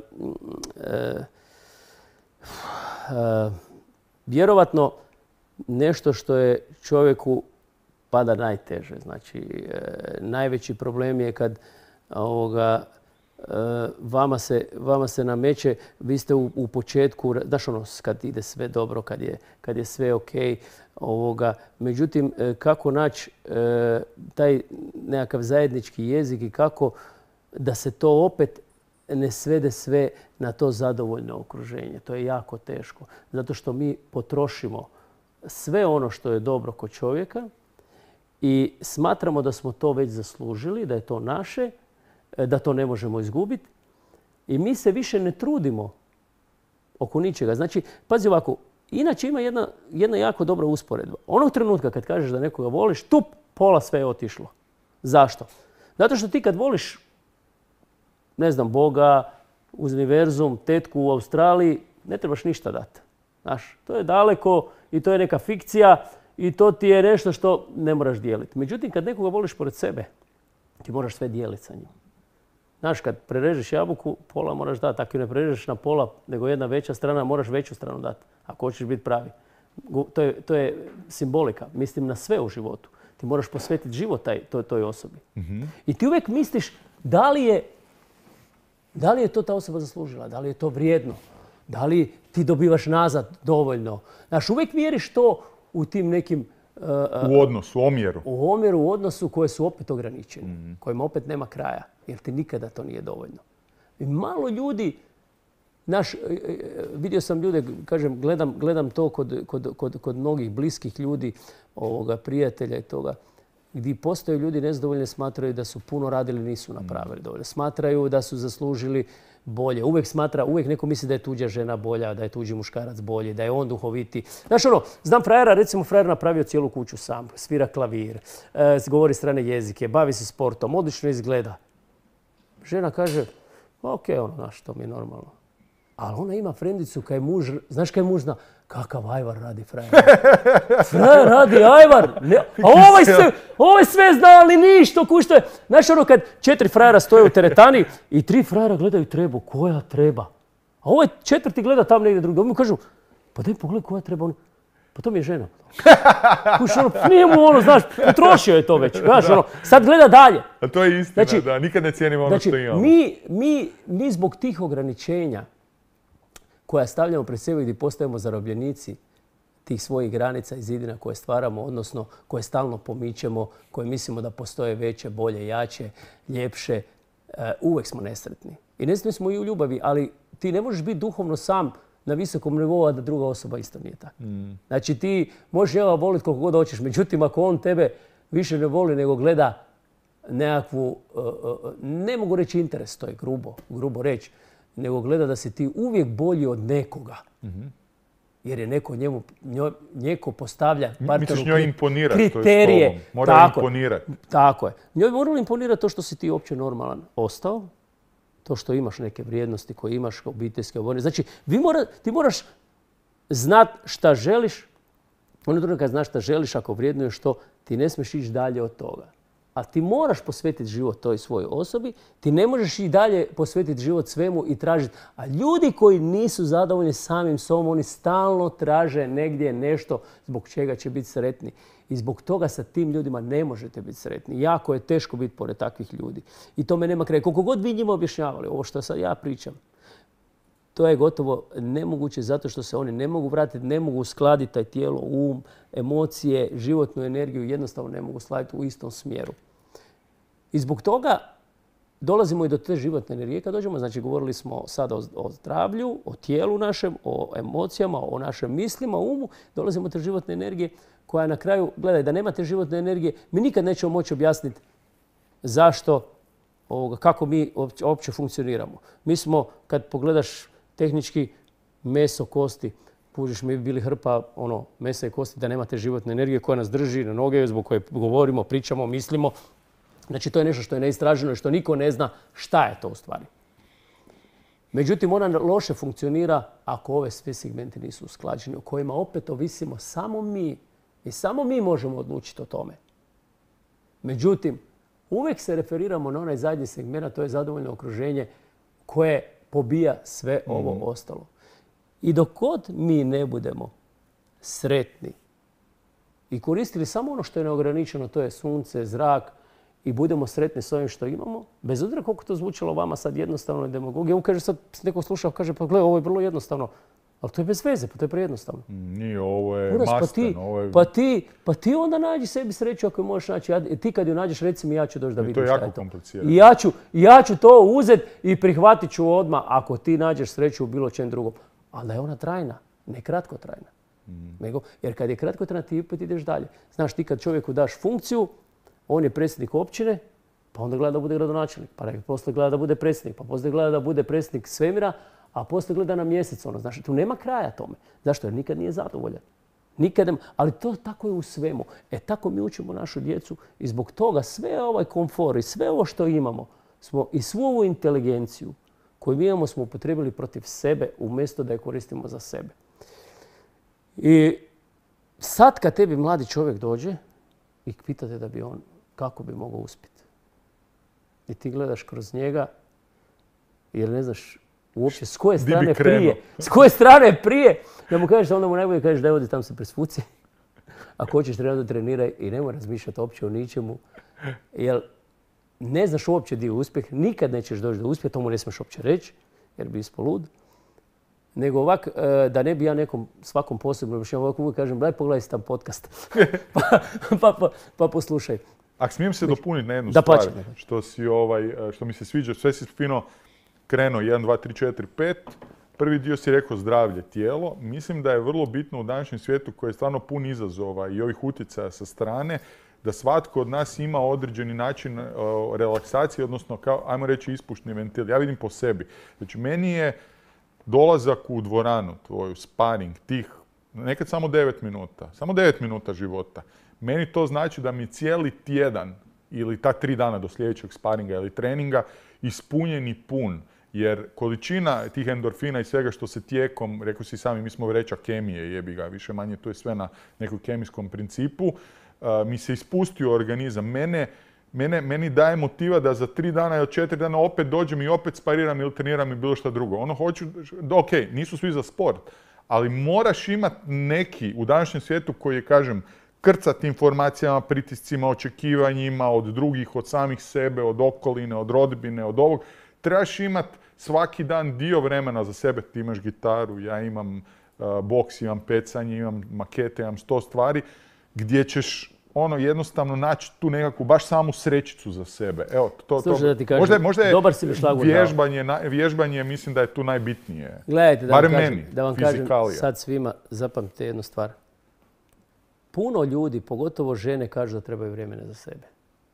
Speaker 2: e, vjerovatno nešto što je čovjeku pada najteže. Znači, e, najveći problem je kad ovoga, e, vama, se, vama se nameće, vi ste u, u početku, znaš ono, kad ide sve dobro, kad je, kad je sve ok, ovoga, međutim, e, kako naći e, taj nekakav zajednički jezik i kako da se to opet ne svede sve na to zadovoljno okruženje. To je jako teško. Zato što mi potrošimo sve ono što je dobro kod čovjeka i smatramo da smo to već zaslužili, da je to naše, da to ne možemo izgubiti. I mi se više ne trudimo oko ničega. Znači, pazi ovako, inače ima jedna, jedna jako dobra usporedba. Onog trenutka kad kažeš da nekoga voliš, tup, pola sve je otišlo. Zašto? Zato što ti kad voliš, ne znam, Boga, univerzum, tetku u Australiji, ne trebaš ništa dati. Znaš, to je daleko i to je neka fikcija i to ti je nešto što ne moraš dijeliti. Međutim, kad nekoga voliš pored sebe, ti moraš sve dijeliti sa njim. Znaš, kad prerežeš jabuku, pola moraš dati. Ako ne prerežeš na pola, nego jedna veća strana, moraš veću stranu dati. Ako hoćeš biti pravi. To je, to je simbolika. Mislim na sve u životu. Ti moraš posvetiti život taj, toj, toj osobi. Mm-hmm. I ti uvijek misliš da li je Da li je to ta osoba zaslužila? Da li je to vrijedno? Da li ti dobivaš nazad dovoljno? Znaš, uvijek mjeriš to u tim nekim... Uh,
Speaker 1: u odnosu, u omjeru.
Speaker 2: U omjeru, u odnosu koje su opet ograničeni. Mm. Kojima opet nema kraja. Jer ti nikada to nije dovoljno. I malo ljudi... Znaš, vidio sam ljude, kažem, gledam, gledam to kod, kod, kod, kod mnogih bliskih ljudi, ovoga, prijatelja i toga, gdje postoje ljudi nezadovoljni, smatraju da su puno radili, nisu napravili dovoljno. Smatraju da su zaslužili bolje. Uvijek smatra, uvijek neko misli da je tuđa žena bolja, da je tuđi muškarac bolji, da je on duhoviti. Znaš ono, znam frajera, recimo frajer napravio cijelu kuću sam, svira klavir, e, govori strane jezike, bavi se sportom, odlično izgleda. Žena kaže, ok, ono, znaš, to mi je normalno. Ali ona ima frendicu kaj muž, znaš kaj muž zna? Kakav ajvar radi frajer. Frajer radi ajvar. Ne, a ovaj sve, ovaj sve zna, ali ništa kušte. Znaš ono kad četiri frajera stoje u teretani i tri frajera gledaju trebu. Koja treba? A ovaj četvrti gleda tam negdje drugi. Oni mu kažu, pa daj pogledaj koja treba. Pa to mi je žena. Kuš ono, nije mu ono, znaš, potrošio je to već. Znaš ono, sad gleda dalje.
Speaker 1: A to je istina, znači, da nikad ne cijenimo ono
Speaker 2: znači,
Speaker 1: što imamo.
Speaker 2: Mi, mi, mi zbog tih ograničenja koja stavljamo pred sebe gdje postajemo zarobljenici tih svojih granica i zidina koje stvaramo, odnosno koje stalno pomičemo, koje mislimo da postoje veće, bolje, jače, ljepše, uvijek smo nesretni. I nesretni smo i u ljubavi, ali ti ne možeš biti duhovno sam na visokom nivou, a da druga osoba isto nije tako. Mm. Znači ti možeš njega voliti koliko god hoćeš, međutim ako on tebe više ne voli nego gleda nekakvu, ne mogu reći interes, to je grubo, grubo reći, nego gleda da si ti uvijek bolji od nekoga. Mm-hmm. Jer je neko njemu, njeko postavlja partneru
Speaker 1: njoj imponirati,
Speaker 2: kriterije.
Speaker 1: To je mora tako, imponirati.
Speaker 2: Tako je. Njoj moralo imponirati to što si ti uopće normalan ostao, to što imaš neke vrijednosti koje imaš, obiteljske oborne. Znači, vi mora, ti moraš znat šta želiš. Ono drugo kad znaš šta želiš, ako vrijednuješ to, ti ne smiješ ići dalje od toga. A ti moraš posvetiti život toj svojoj osobi, ti ne možeš i dalje posvetiti život svemu i tražiti. A ljudi koji nisu zadovoljni samim sobom, oni stalno traže negdje nešto zbog čega će biti sretni. I zbog toga sa tim ljudima ne možete biti sretni. Jako je teško biti pored takvih ljudi. I tome nema kraja. Koliko god vi njima objašnjavali, ovo što sad ja pričam, to je gotovo nemoguće zato što se oni ne mogu vratiti, ne mogu uskladiti taj tijelo, um, emocije, životnu energiju, jednostavno ne mogu skladiti u istom smjeru. I zbog toga dolazimo i do te životne energije kad dođemo. Znači, govorili smo sada o, o zdravlju, o tijelu našem, o emocijama, o našim mislima, umu. Dolazimo do te životne energije koja na kraju, gledaj, da nema te životne energije, mi nikad nećemo moći objasniti zašto, ovoga, kako mi uopće funkcioniramo. Mi smo, kad pogledaš tehnički, meso, kosti, pužiš, mi bi bili hrpa ono, mesa i kosti da nema te životne energije koja nas drži na noge, zbog koje govorimo, pričamo, mislimo. Znači, to je nešto što je neistraženo i što niko ne zna šta je to u stvari. Međutim, ona loše funkcionira ako ove sve segmenti nisu usklađeni, o kojima opet ovisimo samo mi. I samo mi možemo odlučiti o tome. Međutim, uvijek se referiramo na onaj zadnji segment, to je zadovoljno okruženje koje pobija sve ovo mm. ostalo. I dok god mi ne budemo sretni i koristili samo ono što je neograničeno, to je sunce, zrak, i budemo sretni s ovim što imamo, bez obzira koliko to zvučalo vama sad jednostavno i demagogija. On kaže sad, neko slušao, kaže pa gle, ovo je vrlo jednostavno. Ali to je bez veze, pa to je prejednostavno.
Speaker 1: Nije, ovo je
Speaker 2: Uraz,
Speaker 1: mastan.
Speaker 2: Pa ti,
Speaker 1: ovo je...
Speaker 2: pa, ti, pa ti onda nađi sebi sreću ako je možeš naći. Ja, ti kad ju nađeš, reci mi, ja ću doći da vidim šta je to.
Speaker 1: To je jako komplicirano.
Speaker 2: I ja ću, ja ću to uzeti i prihvatit ću odmah ako ti nađeš sreću u bilo čem drugom. Ali da je ona trajna, ne kratkotrajna. Mm. Nego, jer kad je kratkotrajna, ti opet ideš dalje. Znaš, ti kad čovjeku daš funkciju, on je predsjednik općine, pa onda gleda da bude gradonačelnik, pa poslije gleda da bude predsjednik, pa poslije gleda da bude predsjednik svemira, a poslije gleda na mjesec. Ono, znaš, tu nema kraja tome. Zašto? Jer nikad nije zadovoljan. Nikad, ali to tako je u svemu. E tako mi učimo našu djecu i zbog toga sve ovaj komfor i sve ovo što imamo smo, i svu ovu inteligenciju koju mi imamo smo upotrijebili protiv sebe umjesto da je koristimo za sebe. I sad kad tebi mladi čovjek dođe i pitate da bi on kako bi mogao uspjeti. I ti gledaš kroz njega jer ne znaš uopće s koje strane prije. S koje strane prije da mu kažeš, onda mu najbolje kažeš da je ovdje tam se presvuci. Ako hoćeš trenirati, da treniraj i nemoj razmišljati uopće o ničemu. Jer ne znaš uopće di je uspjeh, nikad nećeš doći do uspjeha, to mu ne smiješ uopće reći jer bi ispao lud. Nego ovak, da ne bi ja nekom svakom posebno, ja ovako uvijek kažem, daj pogledaj si tam podcast, pa, pa, pa, pa poslušaj.
Speaker 1: Ako smijem se dopuniti na jednu
Speaker 2: da
Speaker 1: stvar,
Speaker 2: pače,
Speaker 1: što, si, ovaj, što mi se sviđa, sve si fino krenuo, jedan, dva, tri, četiri, pet. Prvi dio si rekao zdravlje, tijelo. Mislim da je vrlo bitno u današnjem svijetu koji je stvarno pun izazova i ovih utjecaja sa strane, da svatko od nas ima određeni način uh, relaksacije, odnosno, kao, ajmo reći, ispušni ventil. Ja vidim po sebi. Znači, meni je dolazak u dvoranu tvoju, sparing, tih, nekad samo devet minuta, samo devet minuta života. Meni to znači da mi cijeli tjedan ili ta tri dana do sljedećeg sparinga ili treninga ispunjen i pun. Jer količina tih endorfina i svega što se tijekom, rekao si sami, mi smo vreća kemije, jebi ga, više manje, to je sve na nekom kemijskom principu, uh, mi se ispusti u organizam. Mene, mene, meni daje motiva da za tri dana ili četiri dana opet dođem i opet spariram ili treniram i bilo šta drugo. Ono hoću, ok, nisu svi za sport, ali moraš imati neki u današnjem svijetu koji je, kažem, krcat informacijama, pritiscima, očekivanjima od drugih, od samih sebe, od okoline, od rodbine, od ovog. Trebaš imati svaki dan dio vremena za sebe. Ti imaš gitaru, ja imam uh, boks, imam pecanje, imam makete, imam sto stvari gdje ćeš ono jednostavno naći tu nekakvu baš samu srećicu za sebe. Evo, to,
Speaker 2: Slušaj,
Speaker 1: to,
Speaker 2: da ti kažem,
Speaker 1: možda, možda je
Speaker 2: dobar si mi šlagur
Speaker 1: vježbanje, na, vježbanje, mislim da je tu najbitnije.
Speaker 2: Gledajte, da
Speaker 1: Barem
Speaker 2: vam, kažem,
Speaker 1: meni,
Speaker 2: da vam kažem sad svima, zapamtite jednu stvar. Puno ljudi, pogotovo žene, kažu da trebaju vremena za sebe.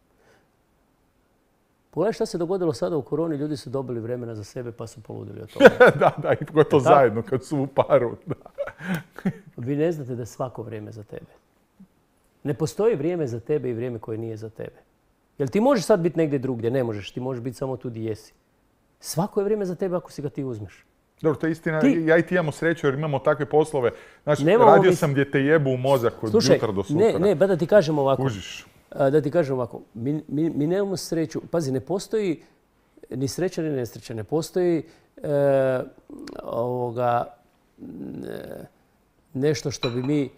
Speaker 2: Pogledaj šta se dogodilo sada u koroni, ljudi su dobili vremena za sebe pa su poludili od toga.
Speaker 1: da, da, i pogotovo zajedno kad su u paru. Da.
Speaker 2: Vi ne znate da je svako vrijeme za tebe. Ne postoji vrijeme za tebe i vrijeme koje nije za tebe. Jer ti možeš sad biti negdje drugdje, ne možeš, ti možeš biti samo tu gdje jesi. Svako je vrijeme za tebe ako si ga ti uzmeš.
Speaker 1: Dobro, to je istina. Ti... Ja i ti imamo sreću jer imamo takve poslove. Znači,
Speaker 2: Nemamo
Speaker 1: radio
Speaker 2: mis...
Speaker 1: sam gdje te jebu u mozak od
Speaker 2: Slušaj,
Speaker 1: jutra do sutra.
Speaker 2: Ne, ne, ba da ti kažem ovako.
Speaker 1: Kužiš.
Speaker 2: Da ti kažem ovako. Mi, mi, mi nemamo sreću. Pazi, ne postoji ni sreća ni nesreća. Ne postoji e, ovoga, ne, nešto što bi mi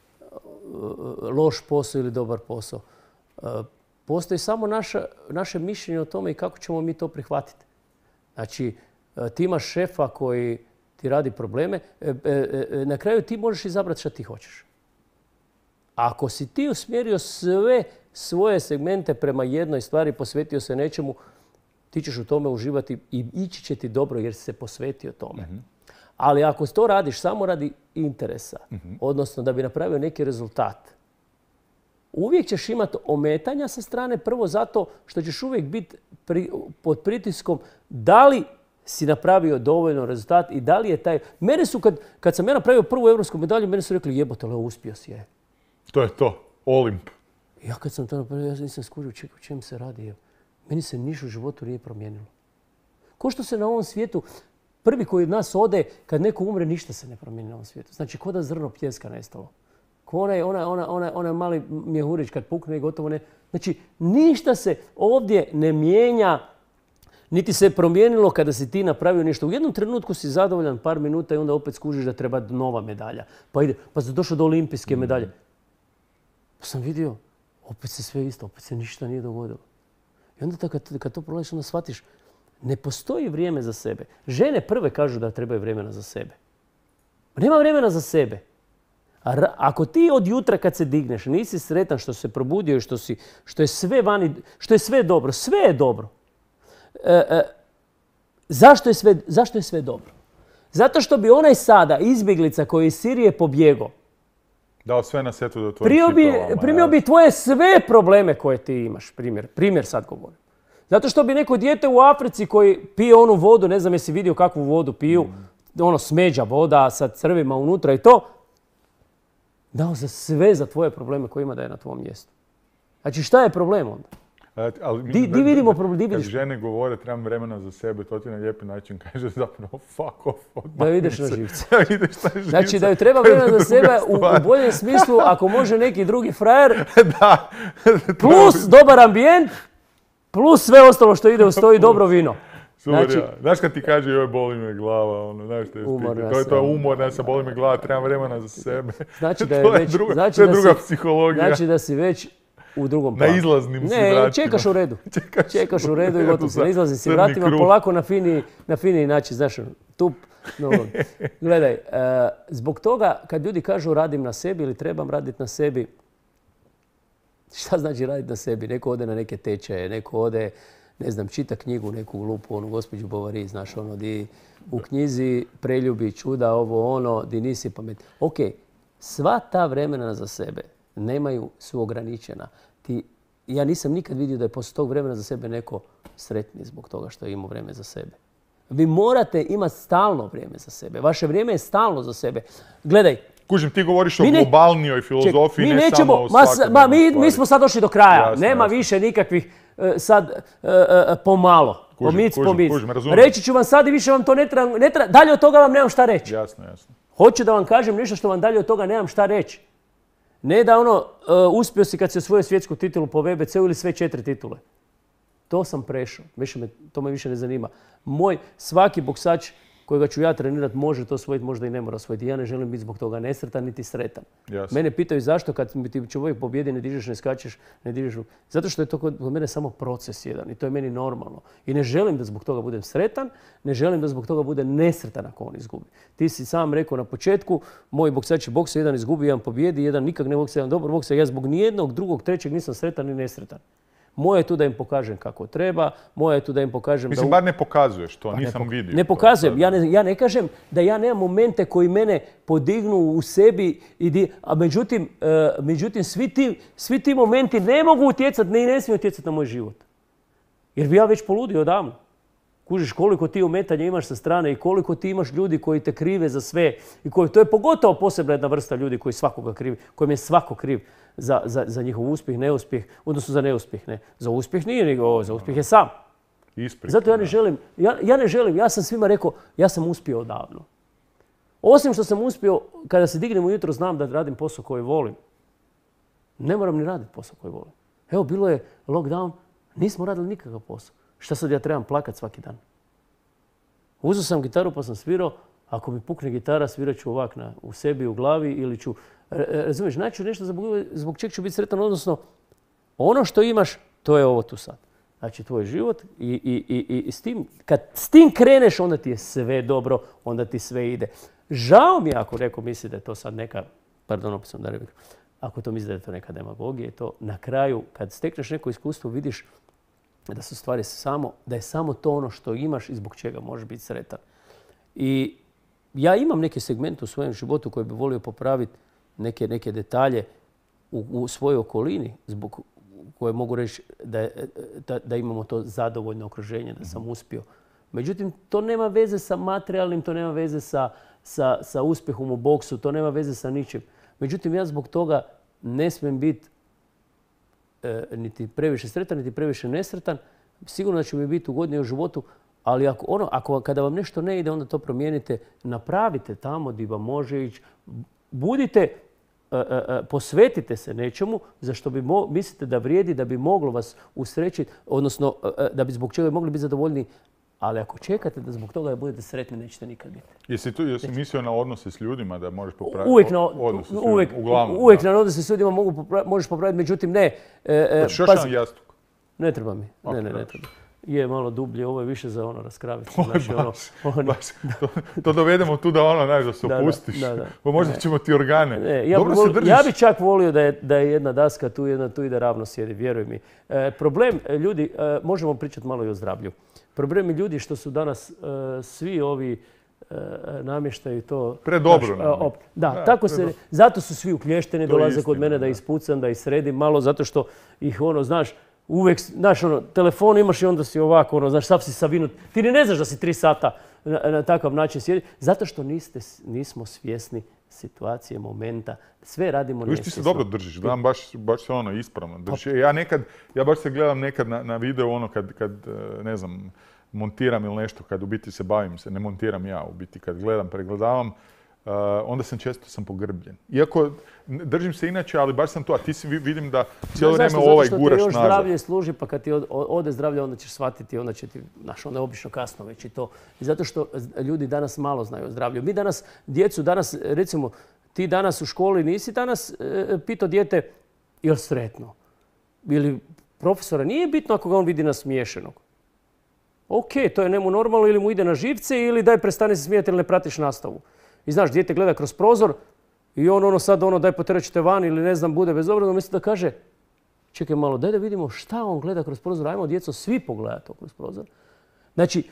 Speaker 2: loš posao ili dobar posao. E, postoji samo naša, naše mišljenje o tome i kako ćemo mi to prihvatiti. Znači, ti imaš šefa koji ti radi probleme, e, e, na kraju ti možeš izabrati što ti hoćeš. Ako si ti usmjerio sve svoje segmente prema jednoj stvari, posvetio se nečemu, ti ćeš u tome uživati i ići će ti dobro jer si se posvetio tome. Mm-hmm. Ali ako to radiš samo radi interesa, mm-hmm. odnosno da bi napravio neki rezultat, uvijek ćeš imati ometanja sa strane, prvo zato što ćeš uvijek biti pri, pod pritiskom da li si napravio dovoljno rezultat i da li je taj... Mene su, kad, kad sam ja napravio prvu evropsku medalju, mene su rekli jebote, Leo, uspio si je.
Speaker 1: To je to. Olimp.
Speaker 2: Ja kad sam to napravio, ja nisam skužio čekaj, o čem se radi. Meni se ništa u životu nije promijenilo. Ko što se na ovom svijetu, prvi koji od nas ode, kad neko umre, ništa se ne promijeni na ovom svijetu. Znači, ko da zrno pijeska nestalo. Ko onaj, onaj, onaj, onaj, onaj mali mjehurić kad pukne i gotovo ne. Znači, ništa se ovdje ne mijenja, niti se promijenilo kada si ti napravio nešto. U jednom trenutku si zadovoljan par minuta i onda opet skužiš da treba nova medalja. Pa ide, pa si došao do olimpijske medalje. Pa sam vidio, opet se sve isto, opet se ništa nije dogodilo. I onda kad, kad to prolaziš, onda shvatiš, ne postoji vrijeme za sebe. Žene prve kažu da trebaju vremena za sebe. Nema vremena za sebe. A ako ti od jutra kad se digneš nisi sretan što se probudio i što, si, što, je sve vani, što je sve dobro, sve je dobro. E, e, zašto, je sve, zašto je sve dobro? Zato što bi onaj sada izbjeglica koji iz Sirije pobjegao
Speaker 1: dao sve na setu do tvojih čipova.
Speaker 2: Primio bi tvoje sve probleme koje ti imaš. Primjer, primjer sad govorim. Zato što bi neko dijete u Africi koji pije onu vodu, ne znam jesi vidio kakvu vodu piju, mm. ono smeđa voda sa crvima unutra i to, dao za sve za tvoje probleme koje ima da je na tvom mjestu. Znači šta je problem onda?
Speaker 1: Ali
Speaker 2: di, di vidimo problem, di
Speaker 1: vidiš? Kad žene govore trebam vremena za sebe, to ti na lijepi način kaže zapravo fuck off.
Speaker 2: Da ideš na živce.
Speaker 1: Da ideš na živce.
Speaker 2: Znači da joj treba vremena za sebe u, u boljem smislu ako može neki drugi frajer.
Speaker 1: Da.
Speaker 2: Plus dobar ambijent, plus sve ostalo što ide uz to i dobro vino.
Speaker 1: Znači, ja. Znaš kad ti kaže joj boli me glava, ono, znaš što je to je to umorna se, boli me glava, trebam vremena za sebe.
Speaker 2: Znači da je već,
Speaker 1: to je druga,
Speaker 2: znači
Speaker 1: to je
Speaker 2: da
Speaker 1: druga
Speaker 2: si,
Speaker 1: psihologija.
Speaker 2: Znači da si već u drugom planu.
Speaker 1: Na izlaznim si
Speaker 2: ne,
Speaker 1: vratima.
Speaker 2: Čekaš u redu.
Speaker 1: Čekaš,
Speaker 2: čekaš u redu i gotovo si. Na izlaznim si vratima, kruh. Polako na finiji, na finiji način, znaš, tup. No, gledaj, uh, zbog toga kad ljudi kažu radim na sebi ili trebam raditi na sebi, šta znači raditi na sebi? Neko ode na neke tečaje, neko ode, ne znam, čita knjigu, neku glupu, onu gospođu Bovary, znaš, ono, di u knjizi preljubi, čuda, ovo, ono, di nisi pamet. Ok, sva ta vremena za sebe nemaju, su ograničena. Ti, ja nisam nikad vidio da je poslije tog vremena za sebe neko sretni zbog toga što je imao vrijeme za sebe. Vi morate imati stalno vrijeme za sebe. Vaše vrijeme je stalno za sebe. Gledaj.
Speaker 1: Kužim, ti govoriš o globalnijoj filozofiji,
Speaker 2: ček,
Speaker 1: ne
Speaker 2: nećemo,
Speaker 1: samo o svakodnevnoj
Speaker 2: ma, mi, mi smo sad došli do kraja.
Speaker 1: Jasne,
Speaker 2: Nema
Speaker 1: jasne.
Speaker 2: više nikakvih uh, sad uh, uh, pomalo.
Speaker 1: Kužim,
Speaker 2: pomic,
Speaker 1: kužim,
Speaker 2: pomic.
Speaker 1: kužim, razumijem.
Speaker 2: Reći ću vam sad i više vam to ne treba, ne treba. Dalje od toga vam nemam šta reći.
Speaker 1: Jasno, jasno.
Speaker 2: Hoću da vam kažem nešto što vam dalje od toga nemam šta reći. Ne da ono, uh, uspio si kad si osvojio svjetsku titulu po V B C-u ili sve četiri titule. To sam prešao. Više me, to me više ne zanima. Moj svaki boksač kojega ću ja trenirati može to osvojiti, možda i ne mora osvojiti. Ja ne želim biti zbog toga nesretan niti sretan. Jasne. Mene pitaju zašto kad ti čovjek pobjedi ne dižeš, ne skačeš, ne dižeš. Zato što je to kod mene samo proces jedan i to je meni normalno. I ne želim da zbog toga budem sretan, ne želim da zbog toga budem nesretan ako on izgubi. Ti si sam rekao na početku, moji boksači boksa, jedan izgubi, jedan pobjedi, jedan nikak ne boksa, jedan dobar boksa. Ja zbog nijednog drugog, trećeg nisam sretan ni nesretan. Moje je tu da im pokažem kako treba, moje je tu da im pokažem
Speaker 1: Mislim,
Speaker 2: da...
Speaker 1: Mislim, bar ne pokazuješ to,
Speaker 2: pa
Speaker 1: nisam
Speaker 2: ne
Speaker 1: vidio.
Speaker 2: Ne pokazujem, ja ne, ja ne kažem da ja nemam momente koji mene podignu u sebi, i di, a međutim, uh, međutim svi, ti, svi ti momenti ne mogu utjecati, ne, ne smiju utjecati na moj život. Jer bi ja već poludio odavno. Kužiš koliko ti ometanja imaš sa strane i koliko ti imaš ljudi koji te krive za sve. I koji, to je pogotovo posebna jedna vrsta ljudi koji svakoga krivi, kojim je svako kriv za, za, za njihov uspjeh, neuspjeh, odnosno za neuspjeh. Ne. Za uspjeh nije nego, za uspjeh je sam.
Speaker 1: Isprike,
Speaker 2: Zato ja ne želim, ja, ja ne želim, ja sam svima rekao, ja sam uspio odavno. Osim što sam uspio, kada se dignem ujutro znam da radim posao koji volim. Ne moram ni raditi posao koji volim. Evo, bilo je lockdown, nismo radili nikakav posao. Šta sad ja trebam plakat svaki dan? Uzeo sam gitaru pa sam svirao. Ako mi pukne gitara, svirat ću ovak na, u sebi, u glavi ili ću... Razumiješ, naći nešto zbog, zbog čeg ću biti sretan. Odnosno, ono što imaš, to je ovo tu sad. Znači, tvoj život i, i, i, i s tim, kad s tim kreneš, onda ti je sve dobro, onda ti sve ide. Žao mi je ako neko misli da je to sad neka... Pardon, opet sam da rekao. Ako to misli da je to neka demagogija, to na kraju, kad stekneš neko iskustvo, vidiš da su stvari samo, da je samo to ono što imaš i zbog čega možeš biti sretan. I ja imam neke segmente u svojem životu koje bi volio popraviti, neke, neke detalje u, u svojoj okolini, zbog koje mogu reći da, da, da imamo to zadovoljno okruženje, da sam uspio. Međutim, to nema veze sa materijalnim, to nema veze sa, sa, sa uspjehom u boksu, to nema veze sa ničim. Međutim, ja zbog toga ne smijem biti E, niti previše sretan, niti previše nesretan. Sigurno da će mi biti ugodnije u životu, ali ako, ono, ako kada vam nešto ne ide, onda to promijenite, napravite tamo gdje vam može ići. Budite posvetite se nečemu za što bi mislite da vrijedi, da bi moglo vas usrećiti, odnosno da bi zbog čega bi mogli biti zadovoljni. Ali ako čekate da zbog toga budete sretni, nećete nikad biti.
Speaker 1: Jesi tu, jesi mislio na odnose s ljudima da možeš popraviti?
Speaker 2: Uvijek na
Speaker 1: odnose s
Speaker 2: uvijek,
Speaker 1: ljudima, uglavnom.
Speaker 2: Uvijek na odnose s ljudima mogu popraviti, možeš popraviti, međutim ne.
Speaker 1: E, Hoćeš još jedan jastuk?
Speaker 2: Ne treba mi.
Speaker 1: Okay,
Speaker 2: ne, ne, ne treba. Je malo dublje, ovo je više za ono raskraviti.
Speaker 1: Znači, ono, ono, baš, to, to dovedemo tu da ono, znaš, da se opustiš. Da, da, da. Pa možda ne. ćemo ti organe.
Speaker 2: Ne, ja, Dobro bi, se ja bi čak volio da je, da je jedna daska tu, jedna tu i da ravno sjedi, vjeruj mi. E, problem, ljudi, e, možemo pričati malo i o zdravlju. Problem je ljudi što su danas e, svi ovi e, namještaju to...
Speaker 1: Predobro.
Speaker 2: Naš, op, da, da, tako se, zato su svi uklješteni, to dolaze istina, kod mene da, da ispucam, da ih sredim malo, zato što ih ono, znaš, uvijek, znaš, ono, telefon imaš i onda si ovako, ono, znaš, sav si savinut. Ti ni ne znaš da si tri sata na, na takav način sjedi. Zato što niste, nismo svjesni situacije, momenta. Sve radimo nesvjesno.
Speaker 1: Viš, ti se dobro držiš, gledam baš, baš se ono ispravno držiš. Ja nekad, ja baš se gledam nekad na, na video ono kad, kad, ne znam, montiram ili nešto, kad u biti se bavim se, ne montiram ja u biti, kad gledam, pregledavam, Uh, onda sam često sam pogrbljen. Iako držim se inače, ali baš sam tu, a ti si vidim da cijelo vrijeme ovaj guraš nazad. Zato što ti još
Speaker 2: zdravlje služi, pa kad ti ode zdravlje, onda ćeš shvatiti, onda će ti, znaš, onda je obično kasno već i to. I zato što ljudi danas malo znaju o zdravlju. Mi danas, djecu danas, recimo, ti danas u školi nisi danas e, pitao dijete, jel sretno? Ili profesora, nije bitno ako ga on vidi nasmiješenog. Ok, to je njemu normalno, ili mu ide na živce, ili daj prestani se smijati ili ne pratiš nastavu. I znaš, dijete gleda kroz prozor i on ono sad ono daj potrećete van ili ne znam, bude bezobrazno, misli da kaže čekaj malo, daj da vidimo šta on gleda kroz prozor, ajmo djeco svi pogledati to kroz prozor. Znači,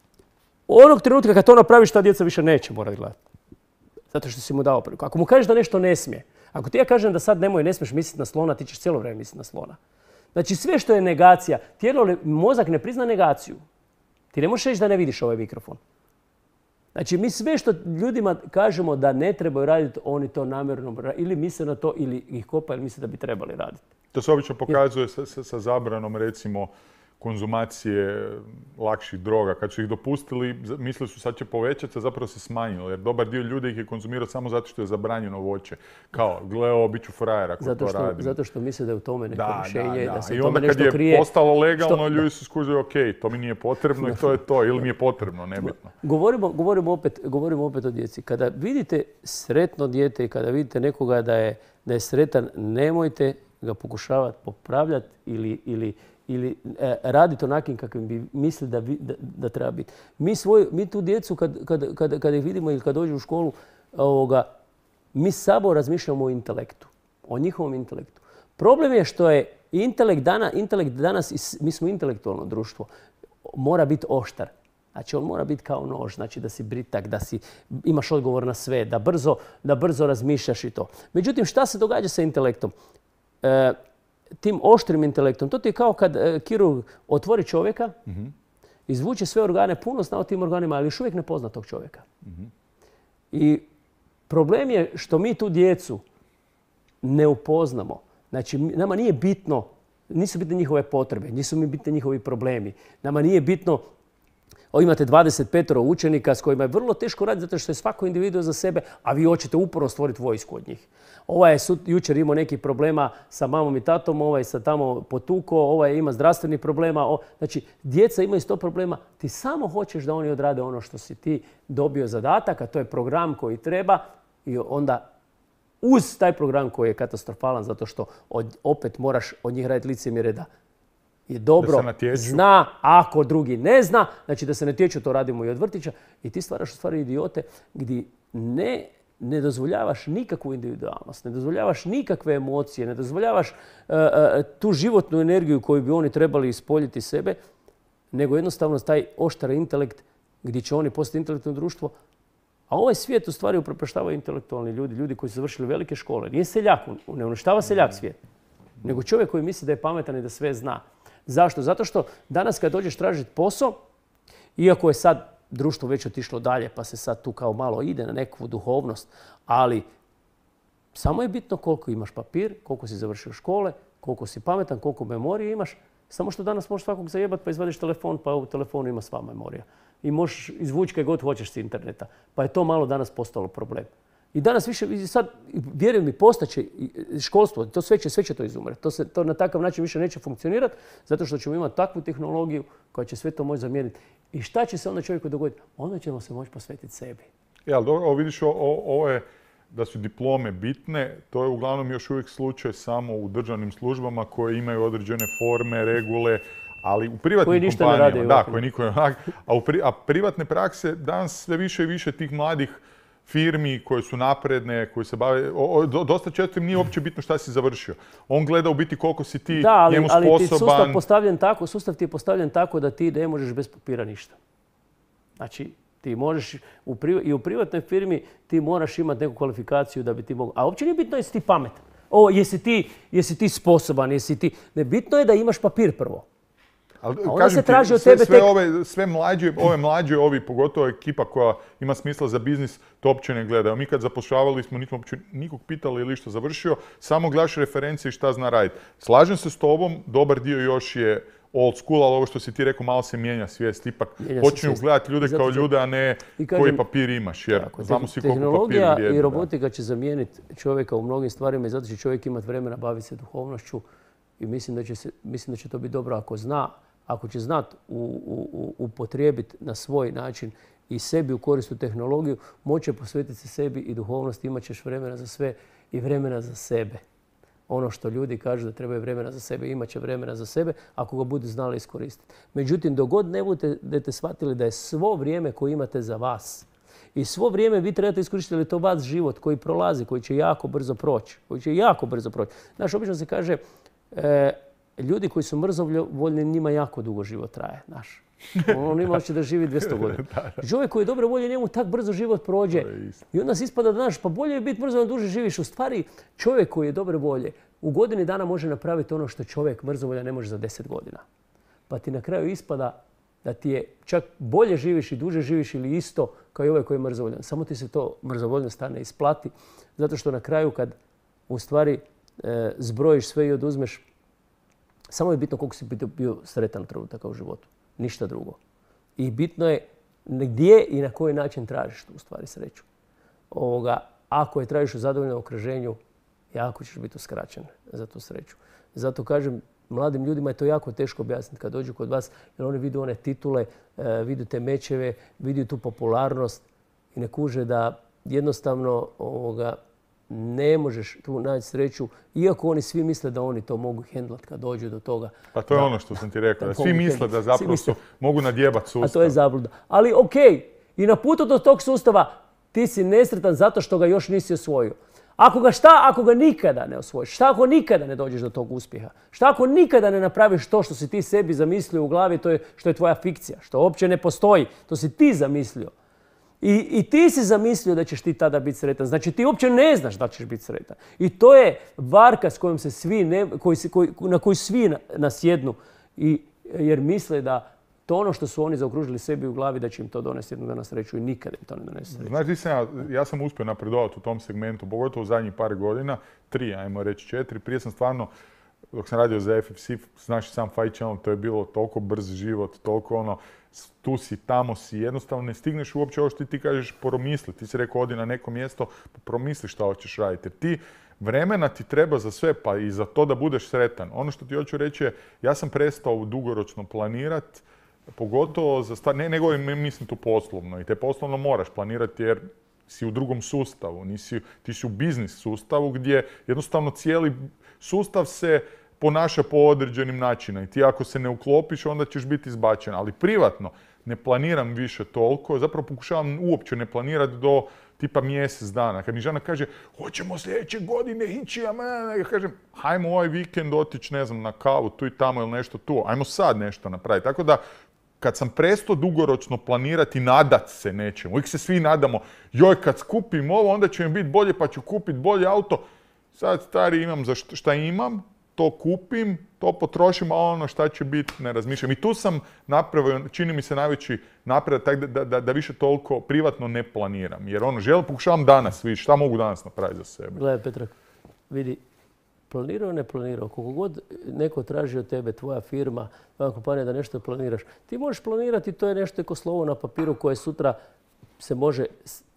Speaker 2: onog trenutka kad to napraviš, ta djeca više neće morati gledati. Zato što si mu dao priliku. Ako mu kažeš da nešto ne smije, ako ti ja kažem da sad nemoj, ne smiješ misliti na slona, ti ćeš cijelo vrijeme misliti na slona. Znači, sve što je negacija, tijelo, mozak ne prizna negaciju. Ti ne možeš reći da ne vidiš ovaj mikrofon. Znači, mi sve što ljudima kažemo da ne trebaju raditi, oni to namjerno ili misle na to ili ih kopa ili misle da bi trebali raditi.
Speaker 1: To se obično pokazuje sa, sa, sa zabranom, recimo, konzumacije lakših droga. Kad su ih dopustili, mislili su sad će povećati, a zapravo se smanjilo. Jer dobar dio ljudi ih je konzumirao samo zato što je zabranjeno voće. Kao, gleo, bit ću frajer ako
Speaker 2: zato što,
Speaker 1: to radim.
Speaker 2: Zato što misle da je u tome neko
Speaker 1: da,
Speaker 2: rješenje,
Speaker 1: da, da.
Speaker 2: da se
Speaker 1: I
Speaker 2: u tome nešto
Speaker 1: krije. I onda kad je postalo legalno,
Speaker 2: što,
Speaker 1: ljudi su skužili, ok, to mi nije potrebno i to je to. Ili mi je potrebno, nebitno.
Speaker 2: Govorimo, govorimo, opet, govorimo opet o djeci. Kada vidite sretno dijete i kada vidite nekoga da je, da je sretan, nemojte ga pokušavati popravljati ili, ili ili e, raditi onakim kakvim bi mislili da, da, da treba biti. Mi, svoj, mi tu djecu kad, kad, kad, kad ih vidimo ili kad dođu u školu, ovoga, mi samo razmišljamo o intelektu, o njihovom intelektu. Problem je što je intelekt, dana, intelekt danas, mi smo intelektualno društvo, mora biti oštar. Znači on mora biti kao nož, znači da si britak, da si, imaš odgovor na sve, da brzo, da brzo razmišljaš i to. Međutim, šta se događa sa intelektom? E, tim oštrim intelektom. To ti je kao kad e, kirurg otvori čovjeka, mm-hmm. izvuče sve organe, puno zna o tim organima, ali još uvijek ne pozna tog čovjeka. Mm-hmm. I problem je što mi tu djecu ne upoznamo. Znači, nama nije bitno, nisu bitne njihove potrebe, nisu mi bitne njihovi problemi. Nama nije bitno, o, imate dvadeset pet učenika s kojima je vrlo teško raditi zato što je svako individu za sebe, a vi hoćete uporno stvoriti vojsku od njih. Ovaj je sud, jučer imao nekih problema sa mamom i tatom, ovaj se tamo potuko, ovaj ima zdravstvenih problema. O, znači, djeca imaju sto problema. Ti samo hoćeš da oni odrade ono što si ti dobio zadatak, a to je program koji treba i onda uz taj program koji je katastrofalan zato što od, opet moraš od njih raditi licemjerje da je dobro, zna, ako drugi ne zna, znači da se natječu, to radimo i od vrtića i ti stvaraš u stvari idiote gdje ne, ne dozvoljavaš nikakvu individualnost, ne dozvoljavaš nikakve emocije, ne dozvoljavaš uh, uh, tu životnu energiju koju bi oni trebali ispoljiti sebe, nego jednostavno taj oštar intelekt gdje će oni postati intelektualno društvo. A ovaj svijet u stvari upropaštavaju intelektualni ljudi, ljudi koji su završili velike škole. Nije seljak, ne uništava seljak svijet, nego čovjek koji misli da je pametan i da sve zna. Zašto? Zato što danas kad dođeš tražiti posao, iako je sad društvo već otišlo dalje pa se sad tu kao malo ide na neku duhovnost, ali samo je bitno koliko imaš papir, koliko si završio škole, koliko si pametan, koliko memorije imaš. Samo što danas možeš svakog zajebati pa izvadiš telefon pa u telefonu ima sva memorija. I možeš izvući kaj god hoćeš s interneta. Pa je to malo danas postalo problem. I danas više, sad, vjerujem mi, postaće školstvo, to sve će, sve će to izumreti. To, se, to na takav način više neće funkcionirati, zato što ćemo imati takvu tehnologiju koja će sve to moći zamijeniti. I šta će se onda čovjeku dogoditi? Onda ćemo se moći posvetiti sebi.
Speaker 1: Ja, ali dobro, vidiš, ovo je da su diplome bitne, to je uglavnom još uvijek slučaj samo u državnim službama koje imaju određene forme, regule, ali u privatnim kompanijama, da, koje niko ne radi, a, pri, a privatne prakse danas sve više i više tih mladih firmi koje su napredne, koje se bave, o, o, dosta često im nije uopće bitno šta si završio. On gleda u biti koliko si ti
Speaker 2: da, ali,
Speaker 1: njemu sposoban.
Speaker 2: Ali ti sustav, postavljen tako, sustav ti je postavljen tako da ti ne možeš bez papira ništa. Znači, ti možeš u, i u privatnoj firmi ti moraš imati neku kvalifikaciju da bi ti mogao. A uopće nije bitno jesi ti pametan. O, jesi ti, jesi ti sposoban, jesi ti... Ne, bitno je da imaš papir prvo.
Speaker 1: Ali, kažem ti, sve, sve, tek... ove, sve mlađe, ove mlađe, ovi, pogotovo ekipa koja ima smisla za biznis, to uopće ne gleda. Mi kad zapošljavali smo, nismo uopće nikog pitali ili što završio, samo gledaš referencije i šta zna raditi. Slažem se s tobom, dobar dio još je old school, ali ovo što si ti rekao, malo se mijenja svijest. Ipak počinju gledati ljude kao ljude, a ne kažem, koji papir imaš. Jer tako, znamo svi koliko papir vrijedi.
Speaker 2: Tehnologija i robotika će zamijeniti čovjeka u mnogim stvarima i zato će čovjek imati vremena baviti se duhovnošću i mislim da će, se, mislim da će to biti dobro ako zna, ako će znati upotrijebiti na svoj način i sebi u korist u tehnologiju, moće posvetiti se sebi i duhovnosti, imat ćeš vremena za sve i vremena za sebe. Ono što ljudi kažu da trebaju vremena za sebe, imat će vremena za sebe ako ga budu znali iskoristiti. Međutim, dok god ne budete shvatili da je svo vrijeme koje imate za vas i svo vrijeme vi trebate iskoristiti, ali to vaš život koji prolazi, koji će jako brzo proći, koji će jako brzo proći. Znaš, obično se kaže, e, ljudi koji su mrzovoljni, njima jako dugo život traje, znaš. On ima hoće da živi dvjesto godina. Čovjek koji je dobro volje, njemu tak brzo život prođe. I onda se ispada da, znaš, pa bolje je biti mrzovoljan, duže živiš. U stvari, čovjek koji je dobre volje, u godini dana može napraviti ono što čovjek mrzovoljan ne može za deset godina. Pa ti na kraju ispada da ti je čak bolje živiš i duže živiš ili isto kao i ovaj koji je mrzovoljan. Samo ti se to mrzovoljno stane isplati. Zato što na kraju kad u stvari e, zbrojiš sve i oduzmeš, samo je bitno koliko si bio sretan trenutak u životu. Ništa drugo. I bitno je gdje i na koji način tražiš tu u stvari sreću. Ovoga, ako je tražiš u zadovoljnom okruženju, jako ćeš biti uskraćen za tu sreću. Zato kažem, mladim ljudima je to jako teško objasniti kad dođu kod vas, jer oni vidu one titule, vidu te mečeve, vidu tu popularnost i ne kuže da jednostavno ovoga, ne možeš tu naći sreću, iako oni svi misle da oni to mogu hendlat kad dođu do toga.
Speaker 1: Pa to je
Speaker 2: da,
Speaker 1: ono što sam ti rekao, da svi misle da zapravo su, mogu nadjebati sustav.
Speaker 2: A to je zabluda. Ali okej, okay, i na putu do tog sustava ti si nesretan zato što ga još nisi osvojio. Ako ga šta, ako ga nikada ne osvojiš, šta ako nikada ne dođeš do tog uspjeha? Šta ako nikada ne napraviš to što si ti sebi zamislio u glavi, to je, što je tvoja fikcija, što uopće ne postoji, to si ti zamislio. I, I ti si zamislio da ćeš ti tada biti sretan. Znači ti uopće ne znaš da ćeš biti sretan. I to je varka s kojom se svi ne, koji, koji, na koju svi nasjednu. I, jer misle da to ono što su oni zaokružili sebi u glavi da će im to donesti jednog dana sreću i nikada im to ne donese sreću.
Speaker 1: Znaš, sam ja, ja sam uspio napredovati u tom segmentu, pogotovo u zadnjih par godina, tri, ajmo reći četiri. Prije sam stvarno, dok sam radio za F F C, znaš sam Fight Channel, to je bilo toliko brz život, toliko ono, tu si, tamo si, jednostavno ne stigneš uopće ovo što ti kažeš promisli. Ti si rekao, odi na neko mjesto, promisli šta hoćeš raditi. Jer ti, vremena ti treba za sve, pa i za to da budeš sretan. Ono što ti hoću reći je, ja sam prestao dugoročno planirati, pogotovo za stvar, ne, ne govorim, mislim tu poslovno. I te poslovno moraš planirati jer si u drugom sustavu, nisi, ti si u biznis sustavu gdje jednostavno cijeli sustav se ponaša po određenim načinima i ti ako se ne uklopiš onda ćeš biti izbačen. Ali privatno ne planiram više toliko, zapravo pokušavam uopće ne planirati do tipa mjesec dana. Kad mi žena kaže hoćemo sljedeće godine ići, ja kažem hajmo ovaj vikend otići ne znam na kavu tu i tamo ili nešto tu, ajmo sad nešto napraviti. Tako da kad sam prestao dugoročno planirati, nadat se nečemu, uvijek se svi nadamo, joj kad skupim ovo onda će mi biti bolje pa ću kupiti bolje auto. Sad stari imam za šta imam, to kupim, to potrošim, a ono šta će biti ne razmišljam. I tu sam napravio, čini mi se najveći napredak, tako da, da, da više toliko privatno ne planiram. Jer ono, želim, pokušavam danas vidjeti šta mogu danas napraviti za sebe.
Speaker 2: Gledaj Petrak, vidi, planirao ne planirao, koliko god neko traži od tebe, tvoja firma, tvoja kompanija da nešto planiraš, ti možeš planirati, to je nešto ko slovo na papiru koje sutra se može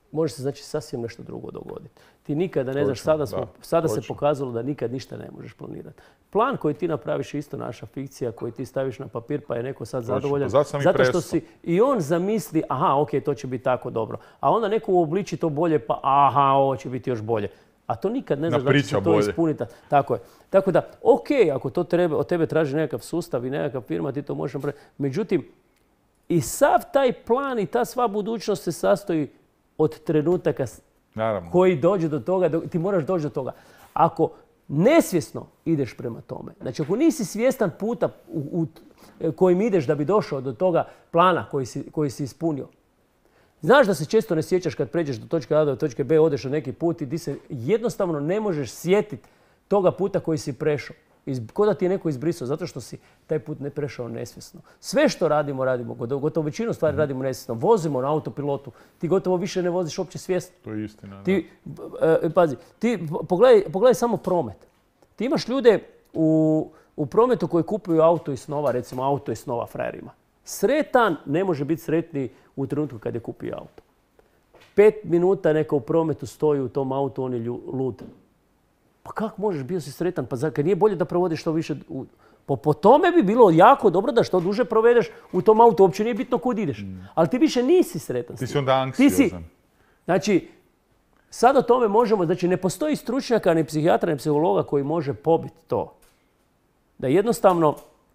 Speaker 2: može se znači sasvim nešto drugo dogoditi. Ti nikada ne znaš, sada, smo, sada se pokazalo da nikad ništa ne možeš planirati. Plan koji ti napraviš je isto naša fikcija, koji ti staviš na papir pa je neko sad točno. Zadovoljan.
Speaker 1: Zato,
Speaker 2: zato što si i on zamisli, aha, ok, to će biti tako dobro. A onda neko uobliči to bolje, pa aha, ovo će biti još bolje. A to nikad ne znaš da će se to bolje ispuniti. Tako je. Tako da, ok, ako to treba, od tebe traži nekakav sustav i nekakav firma, ti to možeš napraviti. Međutim, i sav taj plan i ta sva budućnost se sastoji od trenutaka Naravno. koji dođe do toga, ti moraš doći do toga. Ako nesvjesno ideš prema tome, znači ako nisi svjestan puta u, u kojim ideš da bi došao do toga plana koji si, koji si ispunio, znaš da se često ne sjećaš kad pređeš do točke A do točke B, odeš na neki put i ti se jednostavno ne možeš sjetiti toga puta koji si prešao. Ko da ti je neko izbrisao, zato što si taj put ne prešao nesvjesno. Sve što radimo, radimo, gotovo većinu stvari mm. radimo nesvjesno. Vozimo na autopilotu, ti gotovo više ne voziš uopće svjesno.
Speaker 1: To je istina.
Speaker 2: Ti, e, pazi, ti pogledaj, pogledaj samo promet. Ti imaš ljude u, u prometu koji kupuju auto iz snova, recimo auto iz snova frajerima. Sretan ne može biti sretniji u trenutku kad je kupio auto. Pet minuta neka u prometu stoji u tom autu, on je lud. Pa kako možeš, bio si sretan, pa kad nije bolje da provodiš što više... U... Po, po tome bi bilo jako dobro da što duže provedeš u tom autu, uopće nije bitno kud ideš. Mm. Ali ti više nisi sretan.
Speaker 1: Ti si onda anksiozan. Si...
Speaker 2: Znači, sad o tome možemo, znači ne postoji stručnjaka, ni psihijatra, ni psihologa koji može pobiti to. Da jednostavno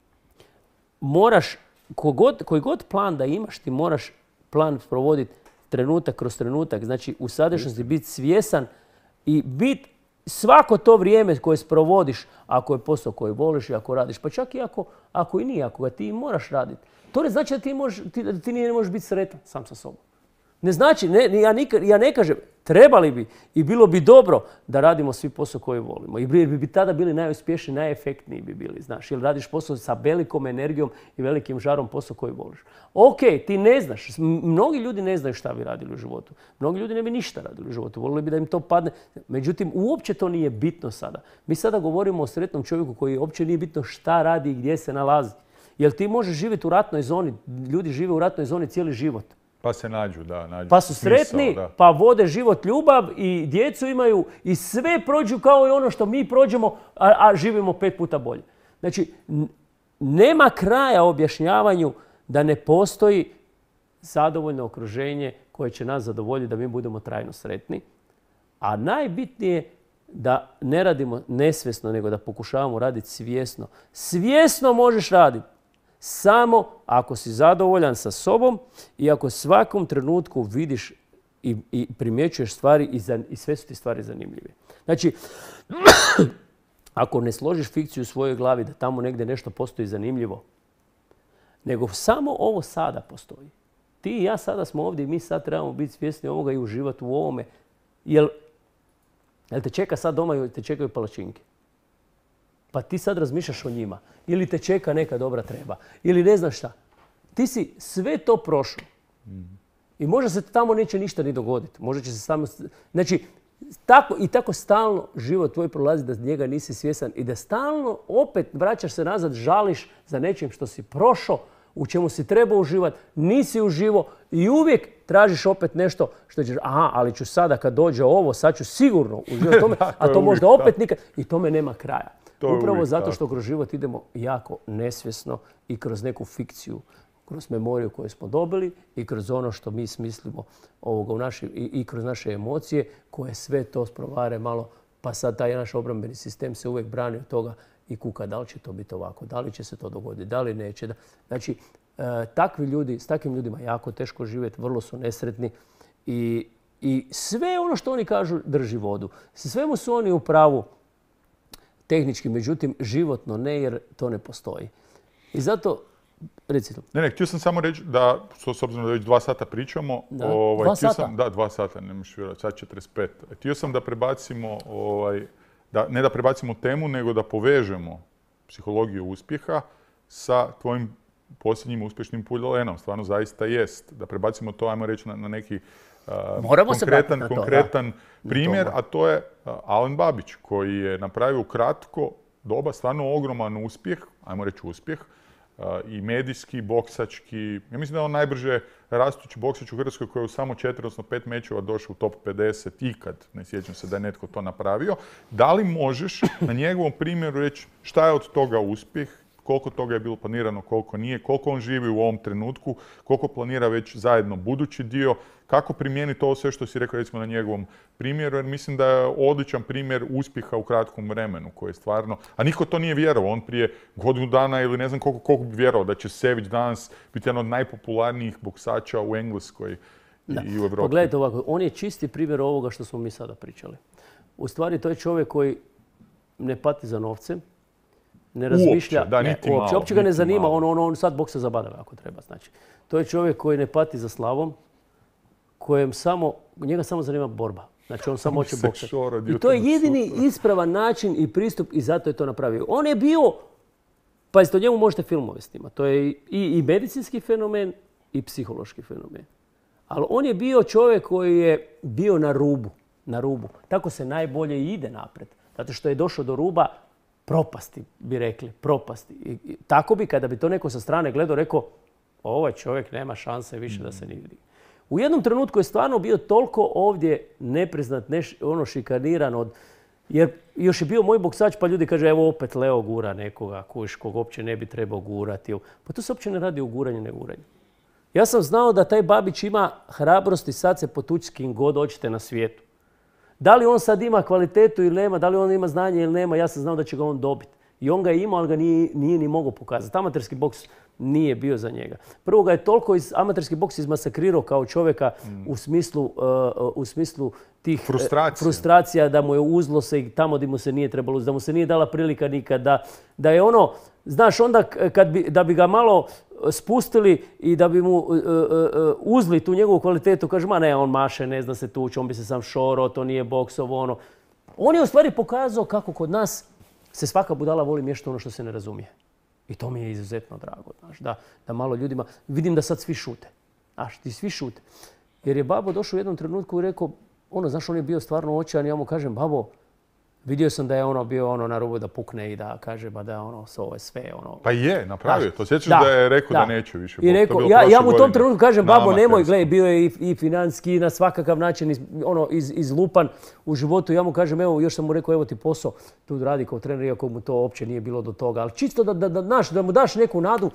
Speaker 2: moraš, kogod, koji god plan da imaš, ti moraš plan provoditi trenutak kroz trenutak. Znači, u sadašnjosti biti svjesan i biti svako to vrijeme koje sprovodiš, ako je posao koji voliš i ako radiš, pa čak i ako, ako i nije, ako ga ti moraš raditi, to ne znači da ti, možeš, ti, da ti ne možeš biti sretan sam sa sobom. Ne znači, ne, ja, nikad, ja ne kažem, trebali bi i bilo bi dobro da radimo svi posao koji volimo. I bi, bi tada bili najuspješniji, najefektniji bi bili, znaš. Jer radiš posao sa velikom energijom i velikim žarom, posao koji voliš. Ok, ti ne znaš. Mnogi ljudi ne znaju šta bi radili u životu. Mnogi ljudi ne bi ništa radili u životu. Volili bi da im to padne. Međutim, uopće to nije bitno sada. Mi sada govorimo o sretnom čovjeku koji uopće nije bitno šta radi i gdje se nalazi. Jer ti možeš živjeti u ratnoj zoni. Ljudi žive u ratnoj zoni cijeli život.
Speaker 1: Pa se nađu, da. Nađu
Speaker 2: pa su sretni,
Speaker 1: smisao,
Speaker 2: pa vode život, ljubav i djecu imaju i sve prođu kao i ono što mi prođemo, a, a živimo pet puta bolje. Znači, nema kraja objašnjavanju da ne postoji zadovoljno okruženje koje će nas zadovoljiti da mi budemo trajno sretni. A najbitnije da ne radimo nesvjesno, nego da pokušavamo raditi svjesno. Svjesno možeš raditi samo ako si zadovoljan sa sobom i ako svakom trenutku vidiš i, i primjećuješ stvari i, za, i sve su ti stvari zanimljive. Znači, ako ne složiš fikciju u svojoj glavi da tamo negdje nešto postoji zanimljivo, nego samo ovo sada postoji. Ti i ja sada smo ovdje i mi sad trebamo biti svjesni ovoga i uživati u ovome. Jel, jel te čeka sad doma i te čekaju palačinke? Pa ti sad razmišljaš o njima. Ili te čeka neka dobra treba. Ili ne znaš šta. Ti si sve to prošao. Mm. I možda se tamo neće ništa ni dogoditi. Možda će se samo... Znači, tako i tako stalno život tvoj prolazi da njega nisi svjesan i da stalno opet vraćaš se nazad, žališ za nečim što si prošao, u čemu si trebao uživati, nisi uživo i uvijek tražiš opet nešto što ćeš, aha, ali ću sada kad dođe ovo, sad ću sigurno uživati tome, a to možda opet nikad. I tome nema kraja. Upravo zato što kroz život idemo jako nesvjesno i kroz neku fikciju, kroz memoriju koju smo dobili i kroz ono što mi smislimo ovoga u naši, i, i kroz naše emocije koje sve to sprovare malo, pa sad taj naš obrambeni sistem se uvijek brani od toga i kuka da li će to biti ovako, da li će se to dogoditi, da li neće. Znači, e, takvi ljudi, s takvim ljudima jako teško živjeti, vrlo su nesretni i, i sve ono što oni kažu drži vodu. Svemu su oni u pravu tehnički, međutim, životno ne, jer to ne postoji. I zato, recite.
Speaker 1: Ne, ne, htio sam samo reći da, s obzirom da već dva sata pričamo...
Speaker 2: Da,
Speaker 1: ovaj,
Speaker 2: dva sata?
Speaker 1: Sam, da, dva sata, ne možeš vjerovati, sad četrdeset pet. Htio sam da prebacimo, ovaj, da, ne da prebacimo temu, nego da povežemo psihologiju uspjeha sa tvojim posljednjim uspješnim puljolenom. Stvarno zaista jest. Da prebacimo to, ajmo reći, na, na neki
Speaker 2: Moramo
Speaker 1: konkretan,
Speaker 2: se to,
Speaker 1: konkretan
Speaker 2: da.
Speaker 1: primjer, a to je Alen Babić koji je napravio kratko doba stvarno ogroman uspjeh, ajmo reći uspjeh, i medijski, i boksački. Ja mislim da je on najbrže rastući boksač u Hrvatskoj koji je u samo četiri, odnosno pet mečeva došao u top pedeset ikad. Ne sjećam se da je netko to napravio. Da li možeš na njegovom primjeru reći šta je od toga uspjeh, koliko toga je bilo planirano, koliko nije, koliko on živi u ovom trenutku, koliko planira već zajedno budući dio, kako primijeniti ovo sve što si rekao recimo na njegovom primjeru, jer mislim da je odličan primjer uspjeha u kratkom vremenu koji je stvarno, a niko to nije vjerovao, on prije godinu dana ili ne znam koliko, koliko bi vjerovao da će Savage danas biti jedan od najpopularnijih boksača u Engleskoj i, i u Evropi.
Speaker 2: Pogledajte ovako, on je čisti primjer ovoga što smo mi sada pričali. U stvari to je čovjek koji ne pati za novcem, ne razmišlja,
Speaker 1: uopće, da,
Speaker 2: ne,
Speaker 1: niti
Speaker 2: uopće,
Speaker 1: malo,
Speaker 2: uopće ga ne
Speaker 1: niti
Speaker 2: zanima,
Speaker 1: malo.
Speaker 2: on, on, on sad boksa zabadava ako treba. Znači, to je čovjek koji ne pati za slavom, kojem samo, njega samo zanima borba. Znači on samo hoće boksati. I to je jedini ispravan način i pristup i zato je to napravio. On je bio, pazite, o njemu možete filmove snimati. To je i, i medicinski fenomen i psihološki fenomen. Ali on je bio čovjek koji je bio na rubu. Na rubu. Tako se najbolje ide napred. Zato što je došao do ruba propasti, bi rekli, propasti. I, i, tako bi, kada bi to neko sa strane gledao, rekao, ovaj čovjek nema šanse više da se ni vidi. U jednom trenutku je stvarno bio toliko ovdje nepriznat, neš, ono šikaniran od... Jer još je bio moj boksač, pa ljudi kaže, evo opet Leo gura nekoga, kuš, kog uopće ne bi trebao gurati. Pa to se uopće ne radi o guranju, ne guranju. Ja sam znao da taj Babić ima hrabrosti sad se potući s kim god hoćete na svijetu. Da li on sad ima kvalitetu ili nema, da li on ima znanje ili nema, ja sam znao da će ga on dobiti. I on ga je imao, ali ga nije, nije ni mogao pokazati. Amaterski boks nije bio za njega. Prvo ga je toliko iz amaterski boks izmasakrirao kao čovjeka mm. u, smislu, uh, u smislu tih
Speaker 1: frustracija.
Speaker 2: frustracija da mu je uzlo se i tamo gdje mu se nije trebalo, da mu se nije dala prilika nikad. Da, da je ono, znaš, onda kad bi, da bi ga malo spustili i da bi mu uh, uh, uzli tu njegovu kvalitetu, kaže, ma ne, on maše, ne zna se tući, on bi se sam šoro, to nije boksov, ono. On je u stvari pokazao kako kod nas se svaka budala voli miješati ono što se ne razumije. I to mi je izuzetno drago, znaš, da, da malo ljudima... Vidim da sad svi šute. Znaš, ti svi šute. Jer je babo došao u jednom trenutku i rekao, ono, znaš, on je bio stvarno očajan, ja mu kažem, babo, vidio sam da je ono bio ono na rubu da pukne i da kaže, ba da ono, ovo je sve, ono...
Speaker 1: Pa je, napravio to. Sjećaš da, da je rekao da, da neće više.
Speaker 2: I rekao, ja, ja mu u tom trenutku kažem, babo, nemoj, gledaj, bio je i, i financijski, na svakakav način iz, ono, iz, izlupan u životu. Ja mu kažem, evo, još sam mu rekao, evo ti posao, tu radi kao trener, iako mu to uopće nije bilo do toga. Ali čisto da, da, da, naš, da mu daš neku nadu,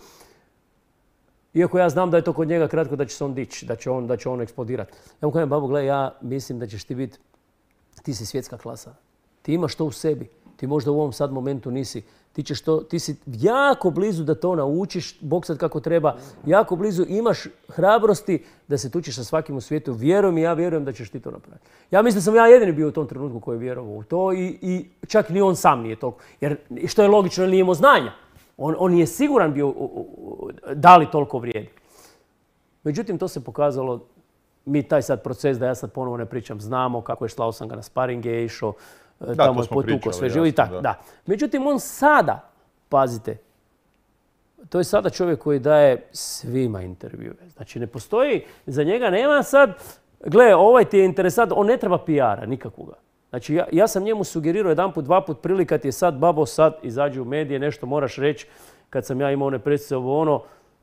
Speaker 2: iako ja znam da je to kod njega kratko, da će se on dići, da će on, da će on eksplodirati. Ja mu kažem, babo, gledaj, ja mislim da ćeš ti biti, ti si svjetska klasa. Ti imaš to u sebi. Ti možda u ovom sad momentu nisi. Ti, ćeš to, ti si jako blizu da to naučiš, boksat kako treba. Jako blizu imaš hrabrosti da se tučiš sa svakim u svijetu. Vjeruj mi, ja vjerujem da ćeš ti to napraviti. Ja mislim da sam ja jedini bio u tom trenutku koji je vjerovao u to i, i čak ni on sam nije toliko. Jer što je logično, nije imao znanja. On, on je siguran bio u, u, da li toliko vrijedi. Međutim, to se pokazalo. Mi taj sad proces, da ja sad ponovo ne pričam, znamo kako je, slao sam ga na sparinge, je išao,
Speaker 1: da,
Speaker 2: tamo je potukao sve živo i tako. Da. Da. Međutim, on sada, pazite, to je sada čovjek koji daje svima intervjue. Znači, ne postoji, za njega nema sad, gle, ovaj ti je interesant, on ne treba P R-a nikakvoga. Znači, ja, ja sam njemu sugerirao jedan put, dva put prilika ti je sad, babo, sad izađi u medije, nešto moraš reći, kad sam ja imao one presice ovo ono,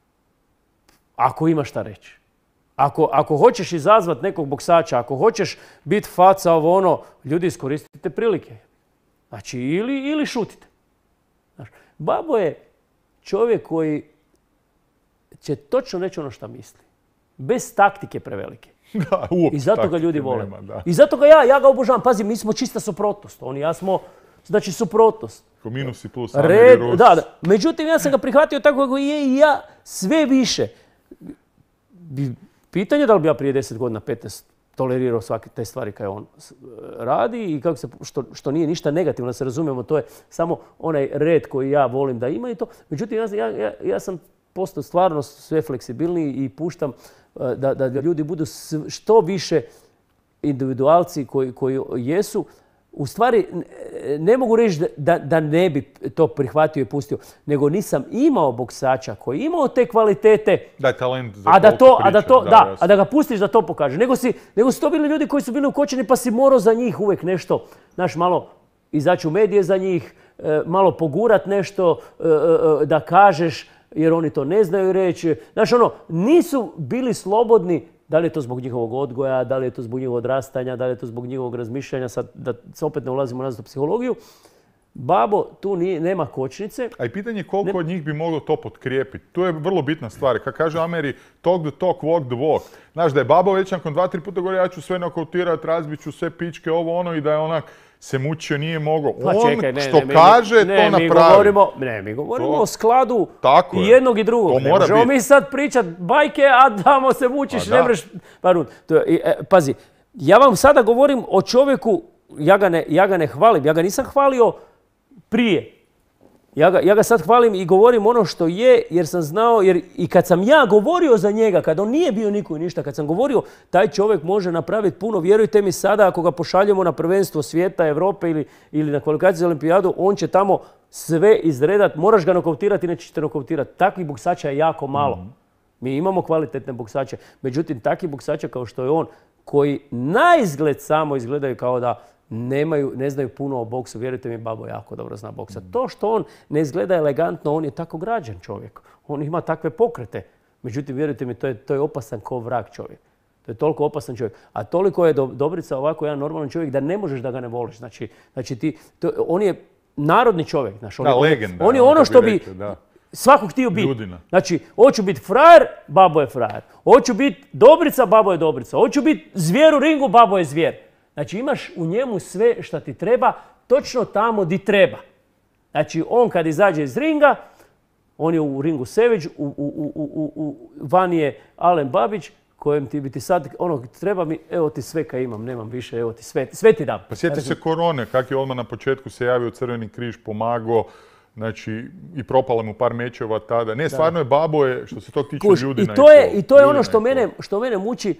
Speaker 2: ako ima šta reći. Ako, ako hoćeš izazvat nekog boksača, ako hoćeš biti faca ovo ono, ljudi iskoristite prilike. Znači, ili, ili šutite. Znaš, babo je čovjek koji će točno reći ono što misli. Bez taktike prevelike.
Speaker 1: Da, uopće.
Speaker 2: I zato ga ljudi vole.
Speaker 1: Nema, da.
Speaker 2: I zato ga ja, ja ga obožavam. Pazi, mi smo čista suprotnost. On i ja smo, znači, suprotnost.
Speaker 1: Ko minus i plus.
Speaker 2: Red, da, da. Međutim, ja sam ga prihvatio tako kako je i ja sve više. Pitanje da li bi ja prije deset godina, petnaest tolerirao svake te stvari koje on radi i kako se, što, što nije ništa negativno, da se razumijemo, to je samo onaj red koji ja volim da ima i to. Međutim, ja, ja, ja sam postao stvarno sve fleksibilniji i puštam da, da ljudi budu što više individualci koji, koji jesu. U stvari, ne mogu reći da, da ne bi to prihvatio i pustio, nego nisam imao boksača koji je imao te kvalitete,
Speaker 1: da je talent za
Speaker 2: a da to,
Speaker 1: priča,
Speaker 2: a da to,
Speaker 1: da,
Speaker 2: da, a da ga pustiš da to pokaže. Nego, si, nego su to bili ljudi koji su bili ukočeni pa si morao za njih uvijek nešto, znaš, malo izaći u medije za njih, malo pogurat nešto, da kažeš, jer oni to ne znaju reći. Znaš, ono, nisu bili slobodni. Da li je to zbog njihovog odgoja, da li je to zbog njihovog odrastanja, da li je to zbog njihovog razmišljanja, sad da se opet ne ulazimo nazad u psihologiju. Babo tu nije, nema kočnice.
Speaker 1: A i pitanje je koliko ne... od njih bi moglo to potkrijepiti. Tu je vrlo bitna stvar. Kad kaže Ameri, talk the talk, walk the walk. Znaš, da je Babo već nakon dva, tri puta govori, ja ću sve nokautirati, razbit ću sve pičke, ovo ono, i da je onak se mučio, nije mogao.
Speaker 2: Pa
Speaker 1: On
Speaker 2: čekaj, ne,
Speaker 1: što
Speaker 2: ne,
Speaker 1: kaže,
Speaker 2: ne,
Speaker 1: to
Speaker 2: mi
Speaker 1: napravi.
Speaker 2: Govorimo, ne, mi govorimo to... o skladu
Speaker 1: Tako
Speaker 2: i jednog i drugog.
Speaker 1: To
Speaker 2: ne
Speaker 1: mora
Speaker 2: možemo
Speaker 1: biti.
Speaker 2: mi sad pričat bajke, a damo se mučiš,
Speaker 1: pa
Speaker 2: ne mreš... Pardon, to je, e, pazi, ja vam sada govorim o čovjeku, ja ga ne, ja ga ne hvalim, ja ga nisam hvalio prije. Ja ga, ja ga sad hvalim i govorim ono što je, jer sam znao, jer i kad sam ja govorio za njega, kad on nije bio niko i ništa, kad sam govorio, taj čovjek može napraviti puno, vjerujte mi sada, ako ga pošaljemo na prvenstvo svijeta, Europe ili, ili na kvalifikaciju za olimpijadu, on će tamo sve izredat, moraš ga nokautirati, nećeš te nokautirati. Takvih boksača je jako malo. Mm-hmm. Mi imamo kvalitetne boksače, međutim, takvih boksača kao što je on, koji na izgled samo izgledaju kao da Nemaju, ne znaju puno o boksu, vjerujte mi, Babo jako dobro zna boksa. Mm. To što on ne izgleda elegantno, on je tako građan čovjek. On ima takve pokrete. Međutim, vjerujte mi, to je, to je opasan ko vrag čovjek. To je toliko opasan čovjek. A toliko je do, Dobrica ovako jedan normalan čovjek da ne možeš da ga ne voliš. Znači, znači ti, to, on je narodni čovjek. Znači, on,
Speaker 1: da,
Speaker 2: on,
Speaker 1: legenda,
Speaker 2: on je ono što bi
Speaker 1: rekao, da.
Speaker 2: svako htio biti.
Speaker 1: Ljudina.
Speaker 2: Znači, hoću biti frajer, Babo je frajer. Hoću biti Dobrica, Babo je Dobrica. Hoću biti zvijer u ringu, Babo je zvijer. Znači imaš u njemu sve što ti treba, točno tamo di treba. Znači on kad izađe iz ringa, on je u ringu Savage, u, u, u, u, u, van je Alen Babić, kojem ti bi ti sad, ono, treba mi, evo ti sve kaj imam, nemam više, evo ti sve, sve ti dam.
Speaker 1: Pa sjeti se korone, kak je odmah na početku se javio Crveni križ, pomagao, znači i propala mu par mečeva tada. Ne, stvarno je Babo je, što se tog tiče,
Speaker 2: Kuš,
Speaker 1: ljudina.
Speaker 2: I to je, i to je ono što mene, što mene muči,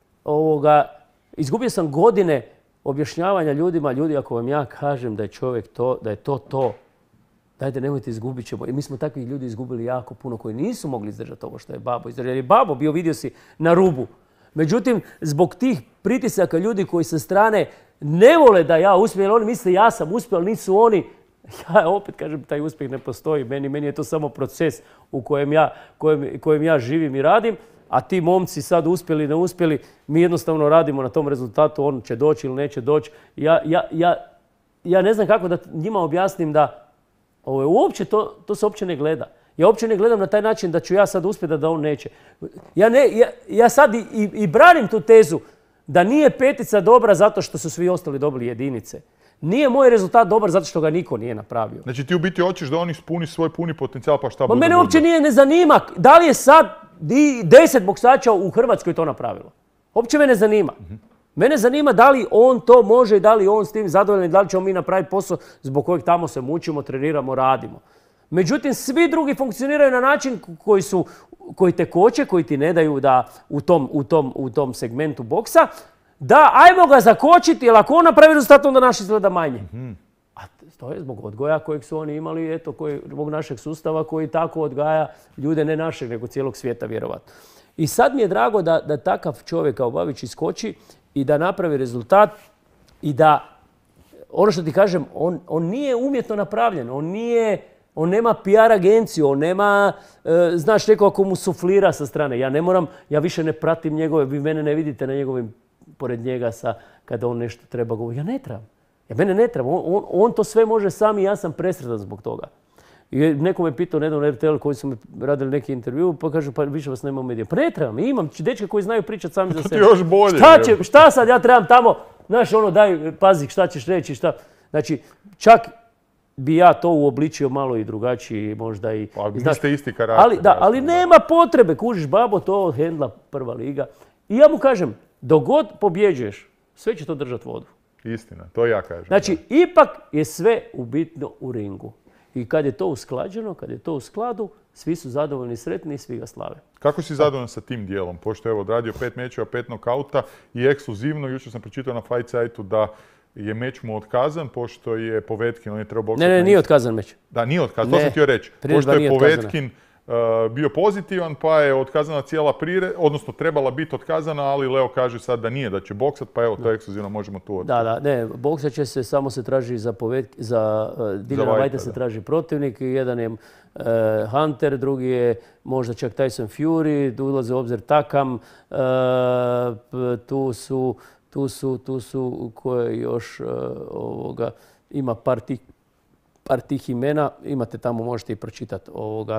Speaker 2: ovoga, izgubio sam godine objašnjavanja ljudima, ljudi ako vam ja kažem da je čovjek to, da je to to, dajte nemojte, izgubit ćemo. I mi smo takvih ljudi izgubili jako puno koji nisu mogli izdržati ovo što je Babo izdržao. Jer je Babo bio, vidio si, na rubu. Međutim, zbog tih pritisaka ljudi koji sa strane ne vole da ja uspijem, jer oni misle ja sam uspio, ali nisu oni. Ja opet kažem, taj uspjeh ne postoji. Meni, meni je to samo proces u kojem ja, kojem, kojem ja živim i radim. A ti momci sad uspjeli, ne uspjeli, mi jednostavno radimo na tom rezultatu, on će doći ili neće doći. Ja, ja, ja, ja ne znam kako da njima objasnim da ovo, uopće to, to se uopće ne gleda. Ja uopće ne gledam na taj način da ću ja sad uspjeti, da on neće. Ja, ne, ja, ja sad i, i, i branim tu tezu da nije petica dobra zato što su svi ostali dobili jedinice. Nije moj rezultat dobar zato što ga niko nije napravio.
Speaker 1: Znači ti u biti hoćeš da on ispuni svoj puni potencijal, pa šta bude?
Speaker 2: Mene uopće nije, ne zanima da li je sad deset boksača u Hrvatskoj to napravilo. Uopće me ne zanima. Mm-hmm. Mene zanima da li on to može i da li on s tim zadovoljan i da li ćemo mi napraviti posao zbog kojeg tamo se mučimo, treniramo, radimo. Međutim, svi drugi funkcioniraju na način koji, su, koji te koče, koji ti ne daju da u tom, u tom, u tom segmentu boksa, da ajmo ga zakočiti, jer ako on napravi rezultat, onda naš izgleda manje. Mm-hmm. A to je zbog odgoja kojeg su oni imali, eto, koji, zbog našeg sustava koji tako odgaja ljude, ne našeg, nego cijelog svijeta, vjerovatno. I sad mi je drago da, da takav čovjek kao Babić iskoči i da napravi rezultat i da, ono što ti kažem, on, on nije umjetno napravljen, on nije, on nema P R agenciju, on nema, e, znaš, neko ako mu suflira sa strane. Ja ne moram, ja više ne pratim njegove, vi mene ne vidite na njegovim, pored njega sa, kada on nešto treba govoriti. Ja ne trebam. Ja mene ne treba. On, on, on to sve može sam i ja sam presretan zbog toga. I neko me pitao nedavno na R T L koji su mi radili neki intervju, pa kažu pa više vas nema u medijima. Pa ne trebam, imam dečke koji znaju pričati sami za sebe.
Speaker 1: Još bolje.
Speaker 2: Šta, će, šta sad ja trebam tamo, znaš ono daj, pazi šta ćeš reći, šta. Znači, čak bi ja to uobličio malo i drugačiji, možda i...
Speaker 1: Pa vi ste isti karakter.
Speaker 2: Ali, da, ali nema potrebe, kužiš, Babo to hendla prva liga. I ja mu kažem, dok god pobjeđuješ, sve će to držati vodu.
Speaker 1: Istina, to ja kažem.
Speaker 2: Znači, da. Ipak je sve ubitno u ringu. I kad je to usklađeno, kad je to u skladu, svi su zadovoljni, sretni i svi ga slave.
Speaker 1: Kako si zadovoljan sa tim dijelom? Pošto je odradio pet mečeva, pet nokauta i ekskluzivno, jučer sam pročitao na Fight Site-u da je meč mu otkazan, pošto je Povetkin, on je trebao boksati.
Speaker 2: Ne, ne, nije otkazan meč.
Speaker 1: Da, nije otkazan, to sam htio reći. Pošto je Povetkin bio pozitivan, pa je otkazana cijela prire, odnosno trebala biti otkazana, ali Leo kaže sad da nije, da će boksat, pa evo, to ekskluzivno možemo tu otkriti.
Speaker 2: Da, da, ne, boksat će se, samo se traži za povedke, za Dilliana Whitea se traži protivnik, jedan je Hunter, drugi je možda čak Tyson Fury, ulaze u obzir Takam, tu su, tu su, tu su koje još ovoga, ima par tih, par tih imena, imate tamo, možete i pročitati ovoga.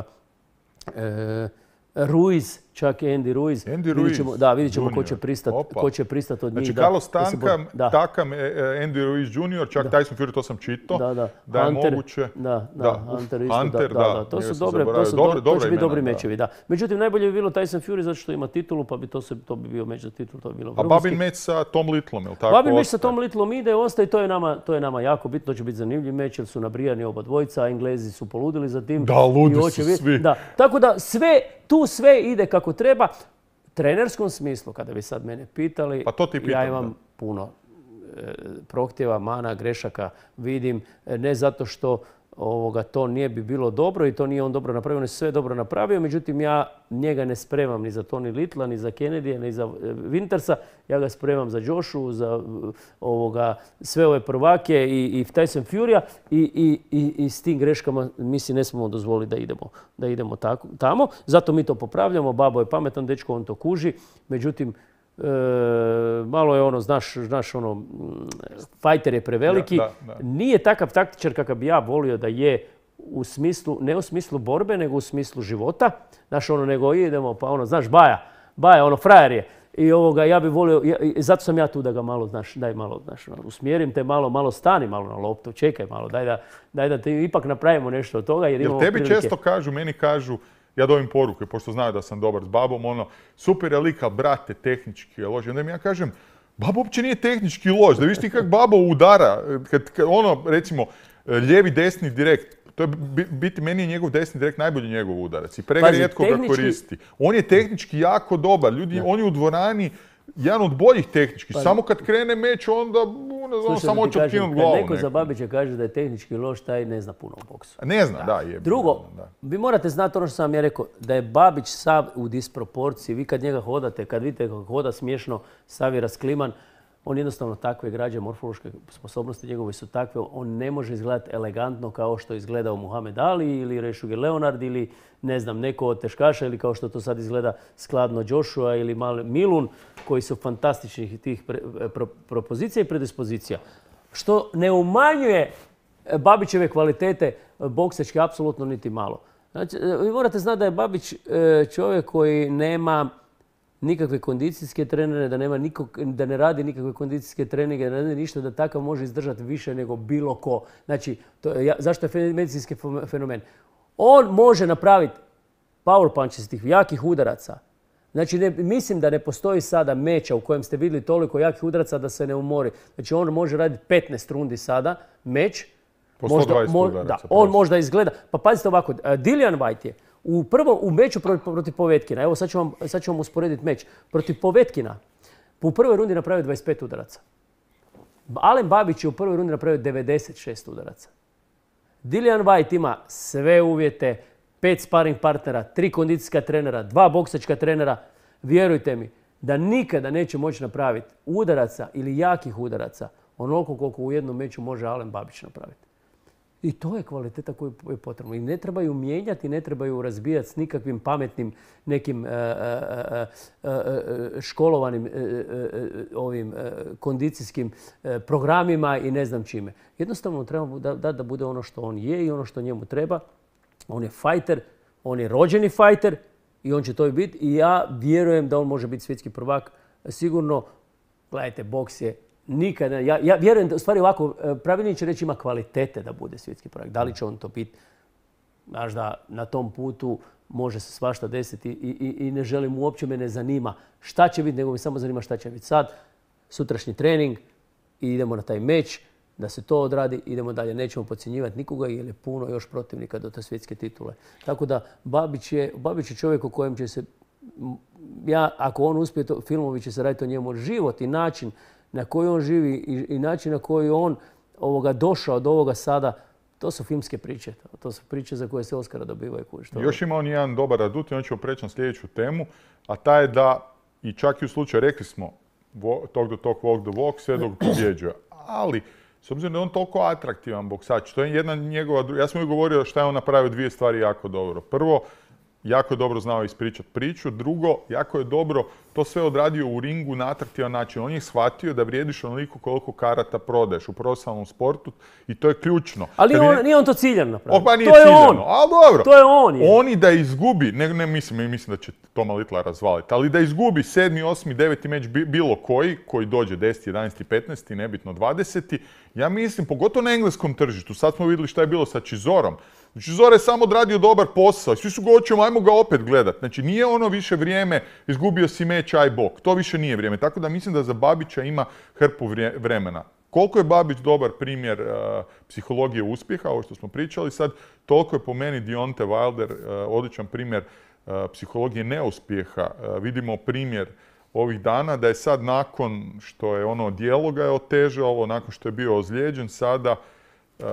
Speaker 2: E, Ruiz, čak i Andy Ruiz.
Speaker 1: Andy Ruiz,
Speaker 2: ćemo, da, vidjet ćemo ko će pristati ko pristat od njih.
Speaker 1: Znači, Carlos Takam, Takam, Andy Ruiz junior, čak da. Tyson Fury, to sam čitao.
Speaker 2: Da, da.
Speaker 1: Da je
Speaker 2: Hunter,
Speaker 1: moguće.
Speaker 2: Da, da, da. Hunter isto,
Speaker 1: Hunter,
Speaker 2: da, da, da. To su dobre, to su dobre, to će biti dobri mečevi, da. Međutim, najbolje bi bilo Tyson Fury zato što ima titulu, pa bi to, se, to bi bio meč za titulu, to bi bilo vrhunski.
Speaker 1: A Babin meč sa Tom Littlom, je li tako?
Speaker 2: Babin meč sa Tom Littlom ide, ostaje, to je nama, to je nama jako bitno, to će biti zanimljiv meč jer su nabrijani oba dvojica, Englezi su poludili za tim.
Speaker 1: Da, ludi su svi.
Speaker 2: Da. Tako da sve, tu sve ide kako treba. U trenerskom smislu, kada bi sad mene pitali,
Speaker 1: pa to ti pitam,
Speaker 2: ja imam da. puno e, prohtjeva, mana, grešaka vidim. E, ne zato što ovoga, to nije bi bilo dobro i to nije on dobro napravio, on je sve dobro napravio. Međutim, ja njega ne spremam ni za Tony Littla, ni za Kennedy, ni za Wintersa. Ja ga spremam za Joshu, za ovoga, sve ove prvake i, i Tyson Furya i, i, i, i s tim greškama mi si ne smemo dozvoliti da idemo, da idemo tako, tamo. Zato mi to popravljamo. Babo je pametan dečko, on to kuži. Međutim, E, malo je ono, znaš, znaš ono, fajter je preveliki. Da, da, da. Nije takav taktičar kakav bi ja volio da je u smislu, ne u smislu borbe, nego u smislu života. Znaš, ono, nego idemo, pa ono, znaš, Baja, Baja, ono, frajer je. I ovoga, ja bih volio, ja, zato sam ja tu da ga malo, znaš, daj malo, znaš, usmjerim te malo, malo stani malo na loptu, čekaj malo, daj da, daj da te ipak napravimo nešto od toga. Jer,
Speaker 1: jer
Speaker 2: imamo
Speaker 1: tebi
Speaker 2: prilike.
Speaker 1: Često kažu, meni kažu, ja dobim poruke, pošto znaju da sam dobar s Babom, ono, super je lik, ali brate, tehnički je loš. Onda mi ja kažem, Babo uopće nije tehnički loš, da viš ti kak Babo udara, kad, kad ono, recimo, lijevi, desni direkt, to je biti, meni je njegov desni direkt najbolji njegov udarac i prerijetko ga tehnički koristi. On je tehnički jako dobar, ljudi, on je u dvorani jedan od boljih tehnički, pa, samo kad krene meč, onda on samo hoće otkinuti glavu.
Speaker 2: Kad neko za Babića kaže da je tehnički loš, taj ne zna puno o boksu.
Speaker 1: Ne zna, da, da je.
Speaker 2: Drugo,
Speaker 1: da.
Speaker 2: vi morate znati ono što sam ja rekao, da je Babić sav u disproporciji. Vi kad njega hodate, kad vidite kako hoda smiješno, sav je raskliman, on jednostavno takve građe, morfološke sposobnosti njegove su takve, on ne može izgledati elegantno kao što je izgledao Muhammed Ali ili Rešuge Leonard ili ne znam, neko od teškaša ili kao što to sad izgleda skladno Joshua ili Milun, koji su fantastičnih tih pre, pro, propozicija i predispozicija. Što ne umanjuje Babićeve kvalitete boksačke apsolutno niti malo. Znači, vi morate znati da je Babić čovjek koji nema nikakve kondicijske trenere, da, nema nikog, da ne radi nikakve kondicijske treninge, da ne radi ništa, da takav može izdržati više nego bilo ko. Znači, to je, zašto je medicinski fenomen? On može napraviti power punches tih jakih udaraca. Znači, ne, mislim da ne postoji sada meča u kojem ste vidjeli toliko jakih udaraca da se ne umori. Znači, on može raditi petnaest rundi sada, meč.
Speaker 1: Po sto dvadeset
Speaker 2: možda,
Speaker 1: udaraca.
Speaker 2: Da, on možda izgleda. Pa pazite ovako, Dillian White je u prvom u meču protiv Povetkina, evo sad ću vam, sad ću vam usporediti meč, protiv Povetkina u prvoj rundi napravio dvadeset pet udaraca. Alen Babić je u prvoj rundi napravio devedeset šest udaraca. Dillian White ima sve uvjete, pet sparring partnera, tri kondicijska trenera, dva boksačka trenera. Vjerujte mi da nikada neće moći napraviti udaraca ili jakih udaraca onoliko koliko u jednom meču može Alen Babić napraviti. I to je kvaliteta koju je potrebno. I ne trebaju mijenjati, ne trebaju razbijati s nikakvim pametnim nekim e, e, e, školovanim e, e, ovim e, kondicijskim e, programima i ne znam čime. Jednostavno treba dati da, da bude ono što on je i ono što njemu treba. On je fajter, on je rođeni fajter i on će to i biti. I ja vjerujem da on može biti svjetski prvak. Sigurno, gledajte, boks je nikada, ja, ja vjerujem da u stvari ovako, pravilnik će reći ima kvalitete da bude svjetski prvak. Da li će on to biti? Znaš da na tom putu može se svašta desiti i, i, i ne želim, uopće me ne zanima šta će biti, nego me samo zanima šta će biti sad. Sutrašnji trening i idemo na taj meč, da se to odradi, idemo dalje. Nećemo podcjenjivati nikoga jer je puno još protivnika do te svjetske titule. Tako da Babić je, Babić je čovjek o kojem će se, ja, ako on uspije, to, filmovi će se raditi o njemu, život i način na koji on živi i, i način na koji on ovoga došao do ovoga sada, to su filmske priče. To su priče za koje se Oscara dobivaju.
Speaker 1: Još ima on jedan dobar adut i on ćemo preći na sljedeću temu, a ta je da, i čak i u slučaju, rekli smo, talk the talk, walk the walk, sve dok pobjeđuje. Ali, s obzirom da je on toliko atraktivan boksač, to je jedna njegova... Ja sam joj govorio šta je on napravio dvije stvari jako dobro. Prvo, jako je dobro znao ispričati priču. Drugo, jako je dobro to sve odradio u ringu na atraktivan način. On je shvatio da vrijediš onoliko koliko karata prodaješ u profesionalnom sportu i to je ključno.
Speaker 2: Ali on,
Speaker 1: je...
Speaker 2: nije on to ciljano napravio.
Speaker 1: Oh, pa nije
Speaker 2: to je
Speaker 1: ciljano,
Speaker 2: on.
Speaker 1: ali dobro.
Speaker 2: To je on. Je.
Speaker 1: Oni da izgubi, ne, ne mislim, mislim da će Toma Littla razvaliti, ali da izgubi sedmi, osmi, deveti meč bilo koji, koji dođe deseti, jedanaesti, petnaesti, nebitno dvadeseti, ja mislim, pogotovo na engleskom tržištu, sad smo vidjeli šta je bilo sa Chizorom. Chisora je samo odradio dobar posao. Svi su ga očemo, ajmo ga opet gledat. Znači, nije ono više vrijeme, izgubio si meč, aj bok. To više nije vrijeme. Tako da mislim da za Babića ima hrpu vremena. Koliko je Babić dobar primjer uh, psihologije uspjeha, ovo što smo pričali sad, toliko je po meni Deontay Wilder uh, odličan primjer uh, psihologije neuspjeha. Uh, vidimo primjer ovih dana da je sad nakon što je ono dijelo ga je otežalo, nakon što je bio ozlijeđen, sada uh,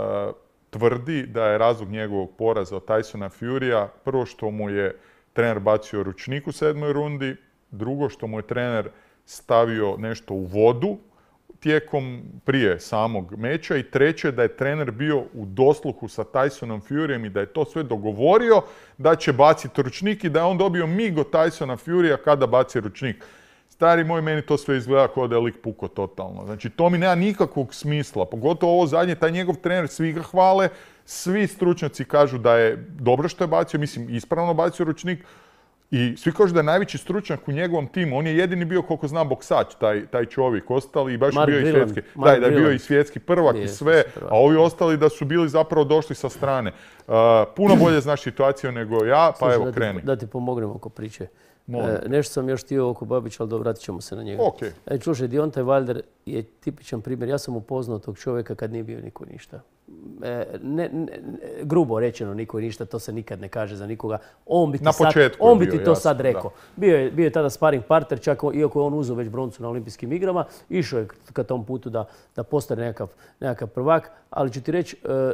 Speaker 1: tvrdi da je razlog njegovog poraza od Tysona Furya prvo što mu je trener bacio ručnik u sedmoj rundi, drugo što mu je trener stavio nešto u vodu tijekom prije samog meča i treće da je trener bio u dosluhu sa Tysonom Furyem i da je to sve dogovorio da će baciti ručnik i da je on dobio mig od Tysona Furya kada baci ručnik. Stari moj, meni to sve izgleda kao da je lik puko totalno. Znači, to mi nema nikakvog smisla. Pogotovo ovo zadnje, taj njegov trener, svi ga hvale, svi stručnjaci kažu da je dobro što je bacio, mislim, ispravno bacio ručnik. I svi kažu da je najveći stručnjak u njegovom timu. On je jedini bio, koliko znam, boksač, taj, taj čovjek. Ostali, i baš
Speaker 2: Mark
Speaker 1: bio i
Speaker 2: Brilland.
Speaker 1: svjetski.
Speaker 2: Mark
Speaker 1: Da, da je bio
Speaker 2: Brilland.
Speaker 1: i svjetski prvak
Speaker 2: Nije,
Speaker 1: i sve,
Speaker 2: prvak.
Speaker 1: a ovi ostali da su bili zapravo došli sa strane. Uh, puno bolje znaš situaciju nego ja, pa
Speaker 2: Slušaj,
Speaker 1: evo,
Speaker 2: da ti,
Speaker 1: kreni.
Speaker 2: Da ti pomognem oko priče.
Speaker 1: Molim.
Speaker 2: E, nešto sam još htio oko Babića, ali dobro, vratit ćemo se na njega.
Speaker 1: Ok.
Speaker 2: E, slušaj, Deontay Wilder je tipičan primjer. Ja sam upoznao tog čovjeka kad nije bio niko ništa. E, ne, ne, grubo rečeno niko ništa, to se nikad ne kaže za nikoga. On bi ti,
Speaker 1: Na
Speaker 2: sad,
Speaker 1: početku
Speaker 2: on bi
Speaker 1: je
Speaker 2: ti
Speaker 1: bio,
Speaker 2: to
Speaker 1: jasno,
Speaker 2: sad rekao. Bio je, bio je tada sparring partner, čak iako je on uzeo već broncu na olimpijskim igrama, išao je ka tom putu da, da postane nekakav, nekakav prvak. Ali ću ti reći, e,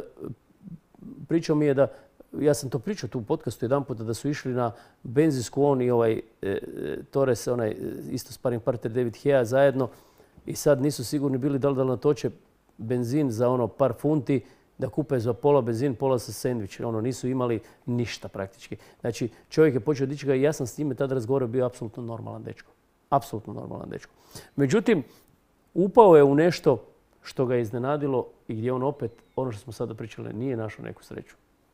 Speaker 2: pričao mi je da, ja sam to pričao tu u podcastu jedan puta, da su išli na benzinsku on i ovaj e, Torres, onaj isto sparring partner David Hea zajedno i sad nisu sigurni bili da li da natoče benzin za ono par funti, da kupe za pola benzin, pola sa sendvič. Ono, nisu imali ništa praktički. Znači, čovjek je počeo dići ga i ja sam s njime tada razgovarao, bio apsolutno normalan dečko. Apsolutno normalan dečko. Međutim, upao je u nešto što ga je iznenadilo i gdje on opet, ono što smo sada pričali, nije našao neku sreću.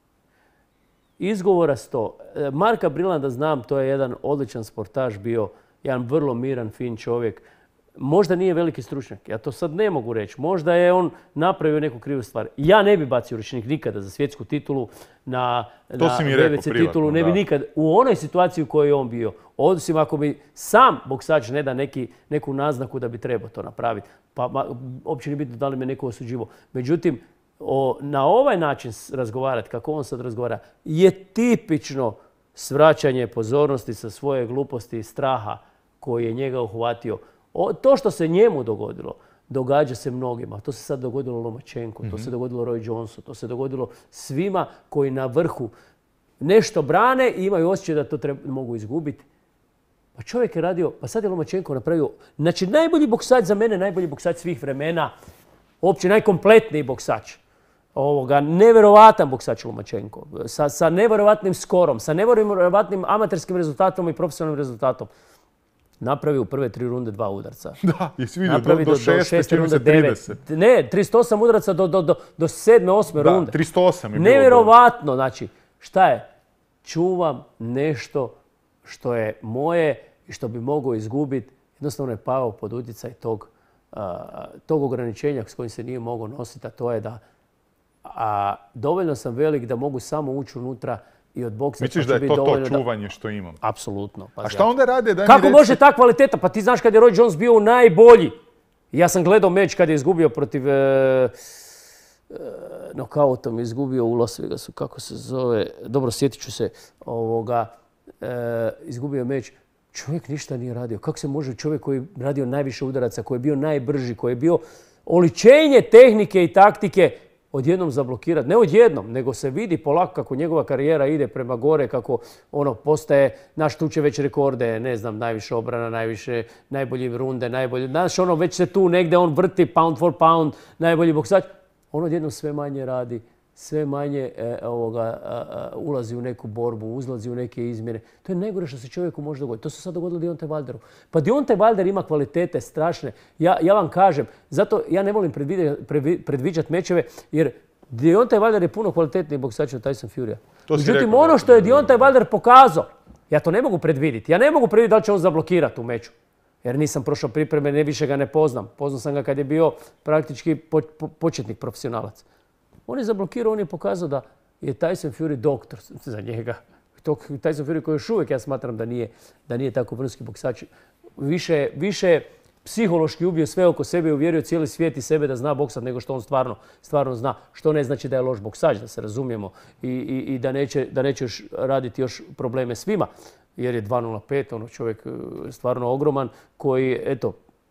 Speaker 2: Izgovora sto. Marka Brillanda znam, to je jedan odličan sportaš bio, jedan vrlo miran, fin čovjek. Možda nije veliki stručnjak, ja to sad ne mogu reći. Možda je on napravio neku krivu stvar. Ja ne bi bacio ručnik nikada za svjetsku titulu, na, na V V C titulu, ne bi
Speaker 1: da.
Speaker 2: nikad. U onoj situaciji u kojoj je on bio, osim ako bi sam boksač ne da neki, neku naznaku da bi trebao to napraviti, pa ma, uopće nije bitno da li me neko osuđivo. Međutim, o, na ovaj način razgovarati, kako on sad razgovara, je tipično svraćanje pozornosti sa svoje gluposti i straha koji je njega uhvatio. O, to što se njemu dogodilo, događa se mnogima. To se sad dogodilo Lomačenku, mm-hmm. to se dogodilo Roy Jonesu, to se dogodilo svima koji na vrhu nešto brane i imaju osjećaj da to treba, mogu izgubiti. Pa čovjek je radio, pa sad je Lomačenko napravio, znači najbolji boksač za mene, najbolji boksač svih vremena, uopće najkompletniji boksač. Ovoga, neverovatan boksač Lomačenko, sa, sa neverovatnim skorom, sa neverovatnim amaterskim rezultatom i profesionalnim rezultatom. Napravi u prve tri runde dva udarca.
Speaker 1: Da, jesi vidio, do, do, do šeste, čini se trideset.
Speaker 2: Ne, trideset osam udaraca do, do, do, do sedme, osme
Speaker 1: da,
Speaker 2: runde.
Speaker 1: trideset osam je bilo.
Speaker 2: Nevjerovatno, znači, šta je? Čuvam nešto što je moje i što bi mogao izgubiti. Jednostavno je pao pod utjecaj tog, uh, tog ograničenja s kojim se nije mogao nositi, a to je da a, dovoljno sam velik da mogu samo ući unutra i od boksa.
Speaker 1: Misliš da je to to čuvanje da... što imam?
Speaker 2: Apsolutno.
Speaker 1: A šta onda rade? Daj
Speaker 2: Kako
Speaker 1: mi
Speaker 2: može ta kvaliteta? Pa ti znaš kad je Roy Jones bio najbolji. Ja sam gledao meč kad je izgubio protiv... E, e, nokautom izgubio u Las Vegasu. Kako se zove? Dobro, sjetit ću se ovoga. E, izgubio meč. Čovjek ništa nije radio. Kako se može čovjek koji je radio najviše udaraca, koji je bio najbrži, koji je bio oličenje tehnike i taktike, odjednom zablokirati. Ne odjednom, nego se vidi polako kako njegova karijera ide prema gore, kako ono postaje, naš tuče već rekorde, ne znam, najviše obrana, najviše, najbolji runde, najbolji, znaš, ono već se tu negdje on vrti pound for pound, najbolji boksač. On odjednom sve manje radi, sve manje e, ovoga, a, a, ulazi u neku borbu, uzlazi u neke izmjene. To je najgore što se čovjeku može dogoditi. To se sad dogodilo Deontay Wilderu. Pa Deontay Wilder ima kvalitete strašne. Ja, ja vam kažem, zato ja ne volim predviđati mečeve, jer Deontay Wilder je puno kvalitetniji boksač od Tyson Furya. Međutim, ono što je Deontay Wilder pokazao, ja to ne mogu predvidjeti. Ja ne mogu predvidjeti da li će on zablokirati u meču. Jer nisam prošao pripreme, ne više ga ne poznam. Poznao sam ga kad je bio praktički po, po, početnik profesionalac. On je zablokirao, on je pokazao da je Tyson Fury doktor za njega. Tyson Fury koji još uvijek ja smatram da nije, da nije tako vrhunski boksač. Više, više psihološki ubio sve oko sebe i uvjerio cijeli svijet i sebe da zna boksat nego što on stvarno, stvarno zna. Što ne znači da je loš boksač, da se razumijemo. I, i, i da, neće, da neće još raditi još probleme svima. Jer je dva nula pet, ono čovjek stvarno ogroman koji, eto,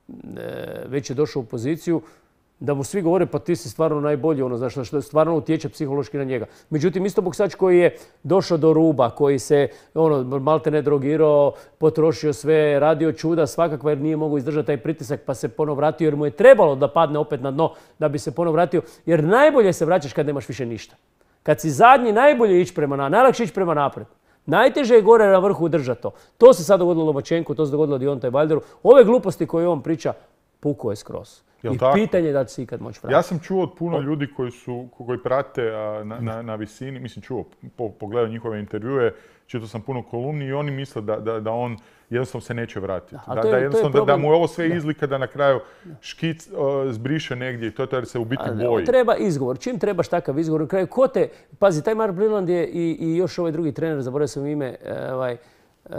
Speaker 2: već je došao u poziciju da mu svi govore pa ti si stvarno najbolji, ono, znaš, što stvarno utječe psihološki na njega. Međutim, isto boksač koji je došao do ruba, koji se ono, malte ne drogirao, potrošio sve, radio čuda svakakva jer nije mogao izdržati taj pritisak pa se ponovo vratio jer mu je trebalo da padne opet na dno da bi se ponovo vratio. Jer najbolje se vraćaš kad nemaš više ništa. Kad si zadnji, najbolje ići prema naprijed, najlakše ići prema naprijed. Najteže je gore na vrhu držati to. To se sad dogodilo Lomachenku, to se dogodilo Deontay Wilderu. Ove gluposti koje on priča, puko je skroz. I tako? Pitanje je da će se ikad moći vratiti.
Speaker 1: Ja sam čuo od puno ljudi koji, su, koji prate na, na, na visini, mislim čuo, po, pogledao njihove intervjue, čitao sam puno kolumni i oni misle da, da, da on jednostavno se neće vratiti. Da, da, je, da, jednostavno, da, da mu je ovo sve izlika da na kraju škic uh, zbriše negdje i to je to jer se u biti boji.
Speaker 2: Treba izgovor. Čim trebaš takav izgovor na kraju, ko te, pazi, taj Mark Breland je i, i još ovaj drugi trener, zaboravio sam ime, ovaj, Uh,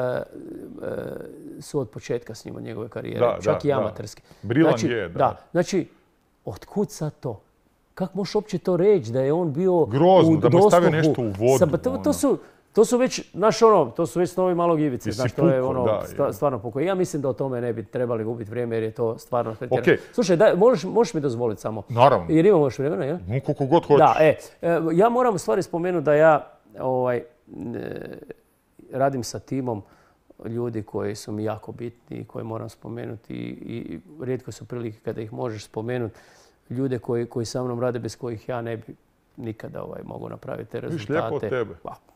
Speaker 2: uh, su od početka s njima njegove karijere,
Speaker 1: da,
Speaker 2: čak
Speaker 1: da,
Speaker 2: i amaterske.
Speaker 1: Breland
Speaker 2: znači,
Speaker 1: je, da.
Speaker 2: da. Znači, otkud sad to? Kako možeš uopće to reći da je on bio
Speaker 1: grozno,
Speaker 2: u
Speaker 1: da mu stave nešto u vodu.
Speaker 2: Sa, to, to, su, to su već, znaš ono, to su već snovi malog Ivice. Znaš, to je ono,
Speaker 1: da,
Speaker 2: stvarno pokoj. Ja mislim da o tome ne bi trebali gubiti vrijeme jer je to stvarno pretjerano. Okay. Slušaj, daj, možeš, možeš mi dozvoliti samo?
Speaker 1: Naravno.
Speaker 2: Jer imamo još vremena, jel?
Speaker 1: No, koliko god hoćeš.
Speaker 2: Da, e, ja moram u stvari spomenuti da ja ovaj, ne, radim sa timom ljudi koji su mi jako bitni i koje moram spomenuti i, i rijetko su prilike kada ih možeš spomenuti. Ljude koji, koji sa mnom rade bez kojih ja ne bi nikada ovaj, mogu napraviti te rezultate.
Speaker 1: Viš lijepo od tebe.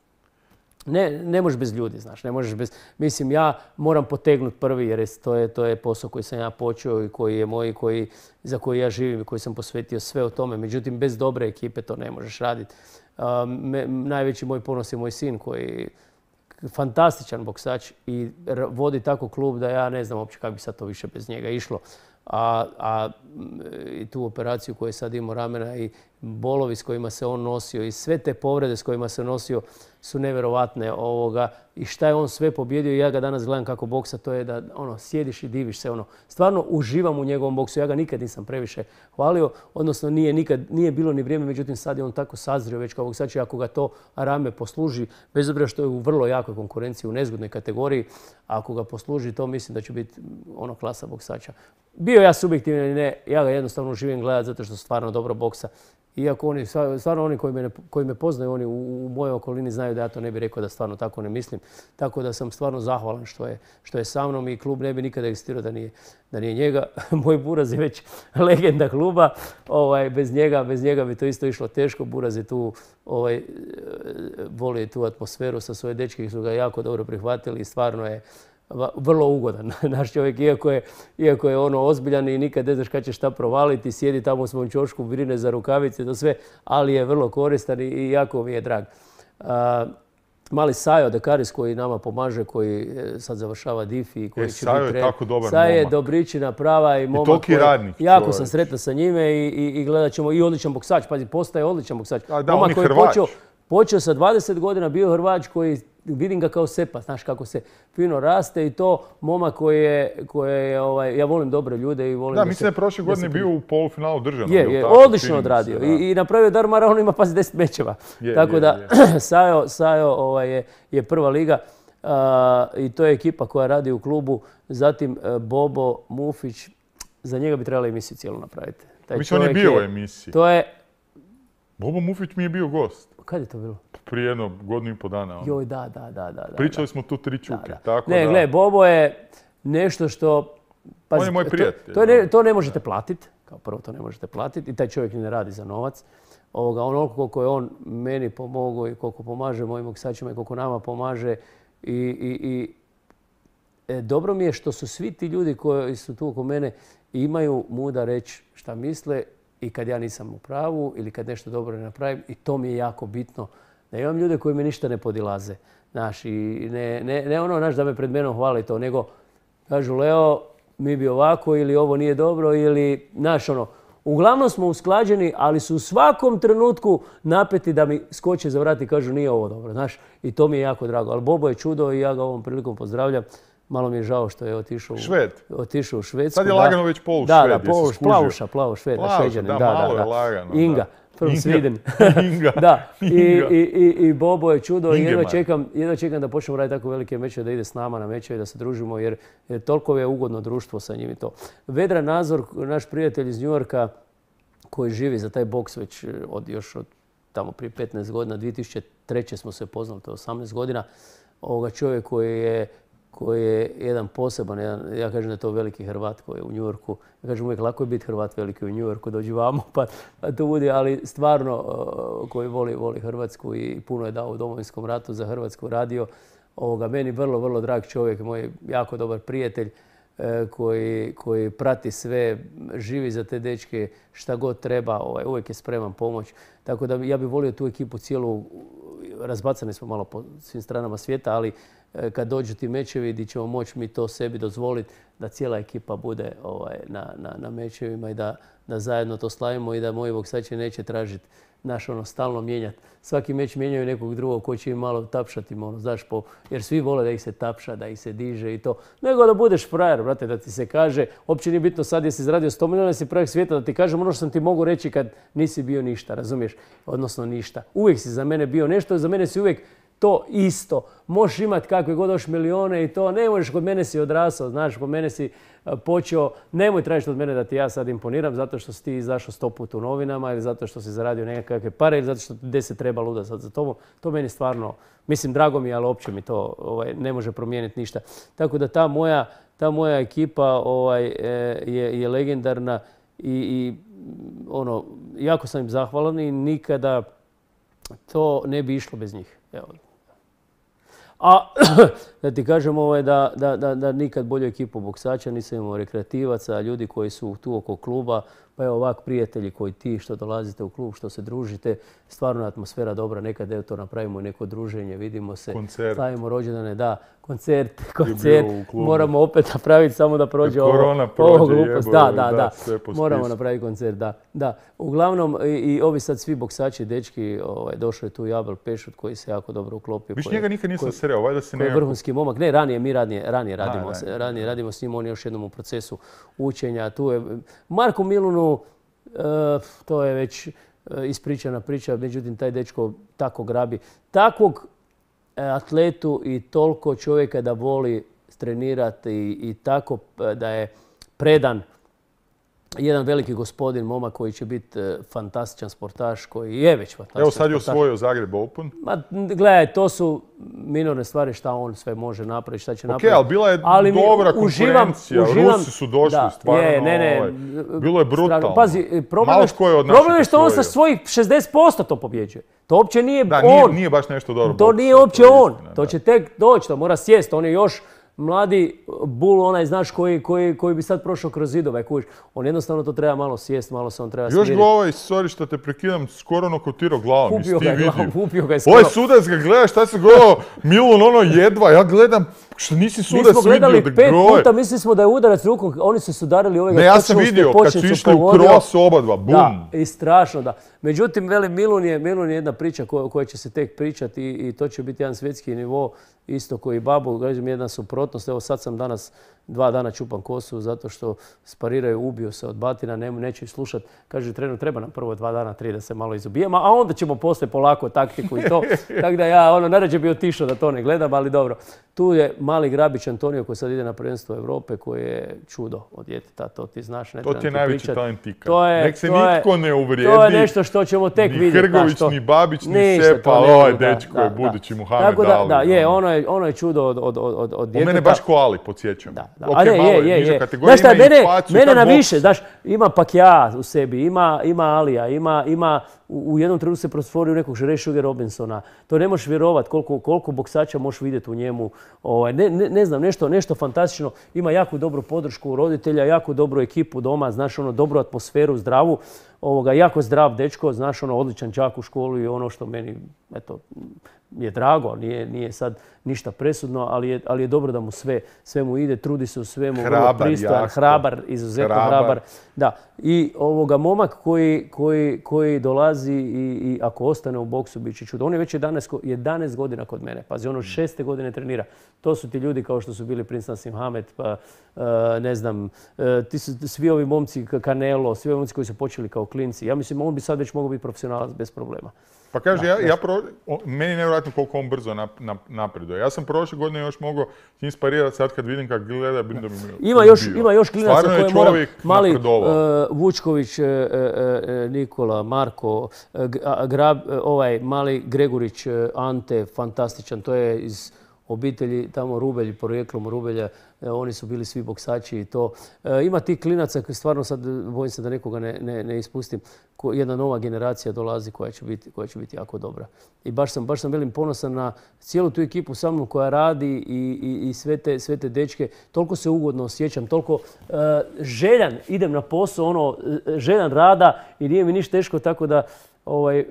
Speaker 2: Ne, ne možeš bez ljudi, znaš, ne možeš bez... Mislim, ja moram potegnuti prvi jer to je, to je posao koji sam ja počeo i koji je moj, koji, za koji ja živim i koji sam posvetio sve o tome. Međutim, bez dobre ekipe to ne možeš raditi. Um, najveći moj ponos je moj sin koji fantastičan boksač i vodi tako klub da ja ne znam uopće kako bi sad to više bez njega išlo. A, a i tu operaciju koju je sad imao ramena i bolovi s kojima se on nosio i sve te povrede s kojima se nosio su nevjerovatne ovoga. I šta je on sve pobjedio i ja ga danas gledam kako boksa, to je da ono, sjediš i diviš se. Ono. Stvarno uživam u njegovom boksu. Ja ga nikad nisam previše hvalio, odnosno nije, nikad, nije bilo ni vrijeme, međutim sad je on tako sazrio već kao boksač i ako ga to rame posluži, bez obzira što je u vrlo jakoj konkurenciji u nezgodnoj kategoriji, ako ga posluži to mislim da će biti ono klasa boksača. Bio ja subjektivno ili ne, ja ga jednostavno živim gledati zato što stvarno dobro boksa. Iako oni, stvarno oni koji me, koji me poznaju, oni u, u mojoj okolini znaju da ja to ne bih rekao da stvarno tako ne mislim. Tako da sam stvarno zahvalan što je, što je sa mnom i klub ne bi nikada egzistirao da nije, da nije njega. Moj Buraz je već legenda kluba. Ovaj, bez, njega, bez njega bi to isto išlo teško. Buraz je tu, ovaj, voli tu atmosferu sa svoje dečke, su ga jako dobro prihvatili i stvarno je vrlo ugodan naš čovjek, iako je, iako je ono ozbiljan i nikad ne znaš kad će šta provaliti, sjedi tamo u svom ćošku, brine za rukavice, to sve, ali je vrlo koristan i jako mi je drag. A, mali Sajo Dekaris koji nama pomaže, koji sad završava D I F I. Koji
Speaker 1: e, Sajo je tako dobar
Speaker 2: Sajo je dobričina prava i momak. I
Speaker 1: toliki radnik.
Speaker 2: Jako
Speaker 1: čovječ.
Speaker 2: sam sretan sa njime i, i, i gledat ćemo i odličan boksač. Pazi, postaje odličan boksač.
Speaker 1: A, da, on je Hrvač.
Speaker 2: Počeo, počeo sa dvadeset godina, bio Hrvač koji vidim ga kao sepa, znaš kako se fino raste i to momak koji je, koje je ovaj, ja volim dobre ljude i volim
Speaker 1: da,
Speaker 2: da,
Speaker 1: da mislim da je prošle godine bio u polufinalu državnog.
Speaker 2: Je, je, odlično odradio i, i napravio Darmara, on ima pazi deset mečeva. Je, tako je, da je. Sajo, Sajo ovaj, je, je prva liga uh, i to je ekipa koja radi u klubu. Zatim uh, Bobo Mufić, za njega bi trebala emisiju cijelu napraviti. Taj
Speaker 1: mislim on je bio u emisiji.
Speaker 2: To je
Speaker 1: Bobo Mufić mi je bio gost.
Speaker 2: Kad je to bilo?
Speaker 1: Prije jedno godinu i po dana. Ono.
Speaker 2: Joj, da, da, da. da
Speaker 1: Pričali
Speaker 2: da.
Speaker 1: smo tu tri čuke.
Speaker 2: Da, da.
Speaker 1: Tako
Speaker 2: ne,
Speaker 1: da...
Speaker 2: gle, Bobo je nešto što...
Speaker 1: On je moj prijatelj.
Speaker 2: To, to, ne, to ne možete platiti. Kao prvo to ne možete platiti. I taj čovjek ne radi za novac. Ovoga, onoliko koliko je on meni pomogao i koliko pomaže mojim boksačima i koliko nama pomaže. I, i, i e, dobro mi je što su svi ti ljudi koji su tu oko mene imaju muda reći šta misle i kad ja nisam u pravu ili kad nešto dobro ne napravim. I to mi je jako bitno. Da imam ljude koji me ništa ne podilaze. Znaš, i ne, ne, ne ono naš da me pred menom hvali to, nego kažu Leo, mi bi ovako ili ovo nije dobro ili, znaš, ono, uglavnom smo usklađeni, ali su u svakom trenutku napeti da mi skoče za vrat i kažu nije ovo dobro, znaš, i to mi je jako drago. Ali Bobo je čudo i ja ga ovom prilikom pozdravljam. Malo mi je žao što je otišao u,
Speaker 1: Šved.
Speaker 2: otišao u Švedsku.
Speaker 1: Sad je lagano već polu
Speaker 2: da,
Speaker 1: Šved,
Speaker 2: da, polu, plavuša, plavo Šved, Šveđanin.
Speaker 1: Da,
Speaker 2: da,
Speaker 1: malo
Speaker 2: da,
Speaker 1: je lagano.
Speaker 2: Inga. Prvo Sviden.
Speaker 1: Inga.
Speaker 2: Da, I,
Speaker 1: Inga.
Speaker 2: i, i, i Bobo je čudo i jedva
Speaker 1: Ingemar.
Speaker 2: čekam, jedva čekam da počnemo raditi tako velike mečeve, da ide s nama na mečeve, da se družimo, jer, jer toliko je ugodno društvo sa njim i to. Vedran Nazor, naš prijatelj iz Njujorka, koji živi za taj boks već od, još od tamo prije petnaest godina, dvije tisuće treće smo se poznali, to je osamnaest godina, ovoga čovjek koji je koji je jedan poseban, jedan, ja kažem da je to veliki Hrvat koji je u Njujorku. Ja kažem uvijek lako je biti Hrvat veliki u Njujorku, dođi vamo pa, pa to bude, ali stvarno uh, koji voli, voli Hrvatsku i puno je dao u Domovinskom ratu za Hrvatsku radio. Ovoga, meni vrlo, vrlo drag čovjek, moj jako dobar prijatelj uh, koji, koji prati sve, živi za te dečke, šta god treba, ovaj, uvijek je spreman pomoć. Tako da ja bih volio tu ekipu cijelu, razbacani smo malo po svim stranama svijeta, ali kad dođu ti mečevi gdje ćemo moći mi to sebi dozvoliti da cijela ekipa bude ovaj, na, na, na mečevima i da, da zajedno to slavimo i da moji boksači neće tražiti naš ono stalno mijenjati. Svaki meč mijenjaju nekog drugog koji će im malo tapšati, ono, znaš, po, jer svi vole da ih se tapša, da ih se diže i to. Nego da budeš frajer, brate, da ti se kaže, uopće nije bitno sad jesi izradio sto milijuna, si prvog svijeta, da ti kažem ono što sam ti mogu reći kad nisi bio ništa, razumiješ? Odnosno ništa. Uvijek si za mene bio nešto, za mene si uvijek to isto. Možeš imati kakve god još milijone i to. Ne možeš, kod mene si odrasao, znaš, kod mene si počeo. Nemoj tražiti od mene da ti ja sad imponiram zato što si ti izašao sto puta u novinama ili zato što si zaradio nekakve pare ili zato što ti deset treba luda sad za tobom. To meni stvarno, mislim, drago mi je, ali uopće mi to ovaj, ne može promijeniti ništa. Tako da ta moja, ta moja ekipa ovaj, je, je legendarna i, i ono, jako sam im zahvalan i nikada to ne bi išlo bez njih. Evo. A da ti kažem ovaj, da, da, da, da nikad bolju ekipu boksača nisam imao, rekreativaca, ljudi koji su tu oko kluba, pa evo ovak prijatelji koji ti što dolazite u klub, što se družite, stvarno je atmosfera dobra, nekad evo to napravimo neko druženje, vidimo se,
Speaker 1: koncert.
Speaker 2: Slavimo rođendane, da, koncert, koncert, moramo opet napraviti samo da prođe ovo,
Speaker 1: korona prođe,
Speaker 2: ovo glupost, da, da, da,
Speaker 1: da
Speaker 2: moramo napraviti koncert, da, da. Uglavnom i, i ovi sad svi boksači, dečki, ovaj, došao je tu Jabel Pešut koji se jako dobro uklopio.
Speaker 1: Viš njega nikad nisam sreo, valjda se nekako...
Speaker 2: vrhunski momak, ne, ranije mi ranije, ranije radimo, A, ranije radimo s njim, on je još jednom u procesu učenja, tu je Marko Milunu, Uh, to je već uh, ispričana priča, međutim taj dečko tako grabi. Takvog uh, atletu i toliko čovjeka da voli trenirati i, i tako uh, da je predan. Jedan veliki gospodin, momak koji će biti uh, fantastičan sportaš, koji je već fantastičan.
Speaker 1: Evo sad je
Speaker 2: sportaš.
Speaker 1: osvojio Zagreb Open.
Speaker 2: Ma, gledaj, to su minorne stvari šta on sve može napraviti, šta će
Speaker 1: okay,
Speaker 2: napraviti.
Speaker 1: Ali bila je
Speaker 2: ali
Speaker 1: dobra
Speaker 2: uživam,
Speaker 1: konkurencija,
Speaker 2: uživam,
Speaker 1: Rusi su došli
Speaker 2: da,
Speaker 1: stvarno,
Speaker 2: je, ne, ne,
Speaker 1: ovaj, bilo je brutalno.
Speaker 2: Pazi, problem
Speaker 1: Malo
Speaker 2: je,
Speaker 1: tko je od
Speaker 2: problem je što on
Speaker 1: osvojio.
Speaker 2: sa svojih šezdeset posto to pobjeđuje. To uopće nije
Speaker 1: da,
Speaker 2: on.
Speaker 1: Nije, nije baš nešto dobro.
Speaker 2: To
Speaker 1: boksa,
Speaker 2: nije uopće
Speaker 1: to
Speaker 2: on.
Speaker 1: istina,
Speaker 2: to
Speaker 1: da.
Speaker 2: će tek doći, to mora sjest. On je još mladi bul, onaj, znaš, koji, koji, koji bi sad prošao kroz zidove, kužiš. On jednostavno to treba malo sjest, malo se on treba smiriti.
Speaker 1: Još ga ovaj, sorry što te prekidam, skoro nokotirao glavom.
Speaker 2: Upio ga je glavom, upio ga je skoro.
Speaker 1: Ovaj sudac ga gleda, šta se gledao, Milun ono jedva, ja gledam, što nisi sudac vidio da
Speaker 2: Mi smo gledali pet
Speaker 1: goje.
Speaker 2: puta, mislili smo da je udarac rukom, oni su sudarili ovaj ga.
Speaker 1: Ne, ja sam vidio, kad su išli u cross oba dva, bum.
Speaker 2: Da, i strašno, da. Međutim, veli, Milun je, Milun je jedna priča koja, koja će se tek pričati i, i to će biti jedan svjetski nivo, isto koji Babu, kažem, jedna suprotnost. Evo sad sam danas dva dana čupam kosu zato što spariraju, ubiju se od batina, ne, neće ih slušati. Kaže, trener, treba nam prvo dva dana, tri da se malo izubijemo, a onda ćemo poslije polako taktiku i to. Tako da ja ono, najrađe bi otišao da to ne gledam, ali dobro. Tu je mali Grabić Antonio koji sad ide na prvenstvo Europe, koji je čudo od djeteta, to ti znaš, ne
Speaker 1: to
Speaker 2: trebam
Speaker 1: ti je
Speaker 2: ti
Speaker 1: najveći
Speaker 2: pričat.
Speaker 1: talent ikad.
Speaker 2: To je,
Speaker 1: Nek se
Speaker 2: to
Speaker 1: nitko
Speaker 2: je,
Speaker 1: ne uvrijedi.
Speaker 2: To je nešto što ćemo tek vidjeti.
Speaker 1: Ni Hrgović,
Speaker 2: što,
Speaker 1: ni Babić, ni
Speaker 2: ništa,
Speaker 1: Sepa,
Speaker 2: to ne
Speaker 1: ovaj
Speaker 2: mogu, da,
Speaker 1: dečko
Speaker 2: da,
Speaker 1: je
Speaker 2: da.
Speaker 1: budući Muhammed
Speaker 2: Tako da,
Speaker 1: Ali.
Speaker 2: da, je, ono je, ono je čudo od, od, od, od djeteta.
Speaker 1: U mene baš ko Ali, podsjećam.
Speaker 2: Da, da.
Speaker 1: Ok,
Speaker 2: A ne,
Speaker 1: malo
Speaker 2: je, je,
Speaker 1: niža
Speaker 2: je.
Speaker 1: kategorija,
Speaker 2: Znaš šta,
Speaker 1: ima
Speaker 2: mene,
Speaker 1: inflaciju,
Speaker 2: mene
Speaker 1: kak
Speaker 2: na
Speaker 1: boks.
Speaker 2: više, znaš, ima Pakja u sebi, ima, ima Alija, ima, ima u, u jednom trenutku se pretvorio u nekog Ray Sugar Robinsona. To ne možeš vjerovati koliko, koliko boksača možeš vidjeti u njemu. Ovaj, ne, ne, ne znam, nešto, nešto fantastično. Ima jako dobru podršku roditelja, jako dobru ekipu doma, znaš, ono, dobru atmosferu, zdravu. Ovoga, jako zdrav dečko, znaš, ono, odličan đak u školu i ono što meni, eto, je drago, nije, nije sad ništa presudno, ali je, ali je dobro da mu sve, sve mu ide, trudi se u svemu, vrlo pristojan, hrabar, izuzetno hrabar. hrabar. Da. I ovoga momak koji, koji, koji dolazi i, i ako ostane u boksu bit će čudo. On je već jedanaest, jedanaest godina kod mene. Pazi, ono šeste godine trenira. To su ti ljudi kao što su bili Prince Naseem Hamed, pa uh, ne znam, uh, ti su svi ovi momci Canelo, svi ovi momci koji su počeli kao klinci. Ja mislim, on bi sad već mogao biti profesionalac bez problema.
Speaker 1: Pa kaže,
Speaker 2: Da,
Speaker 1: ja,
Speaker 2: da.
Speaker 1: ja pro, o, meni je nevjerojatno koliko on brzo nap, nap, napreduje. Ja sam prošle godine još mogao s njim sparirati, sad kad vidim kako gleda, vidim da bi mi
Speaker 2: Ima još,
Speaker 1: ubio.
Speaker 2: ima još klinaca
Speaker 1: Stvarno je
Speaker 2: koje moram,
Speaker 1: čovjek
Speaker 2: mali uh,
Speaker 1: napredovao.
Speaker 2: Vučković, uh, uh, Nikola, Marko, uh, Grab, uh, ovaj mali Gregurić, uh, Ante, fantastičan, to je iz obitelji tamo Rubelj, porijeklom Rubelja, oni su bili svi boksači i to. E, ima tih klinaca, stvarno sad bojim se da nekoga ne, ne, ne ispustim, ko, jedna nova generacija dolazi koja će biti, koja će biti jako dobra. I baš sam, baš sam velim ponosan na cijelu tu ekipu sa mnom koja radi i, i, i sve, te, sve te dečke. Toliko se ugodno osjećam, toliko e, željan, idem na posao, ono, željan rada i nije mi ništa teško, tako da Ovaj, e,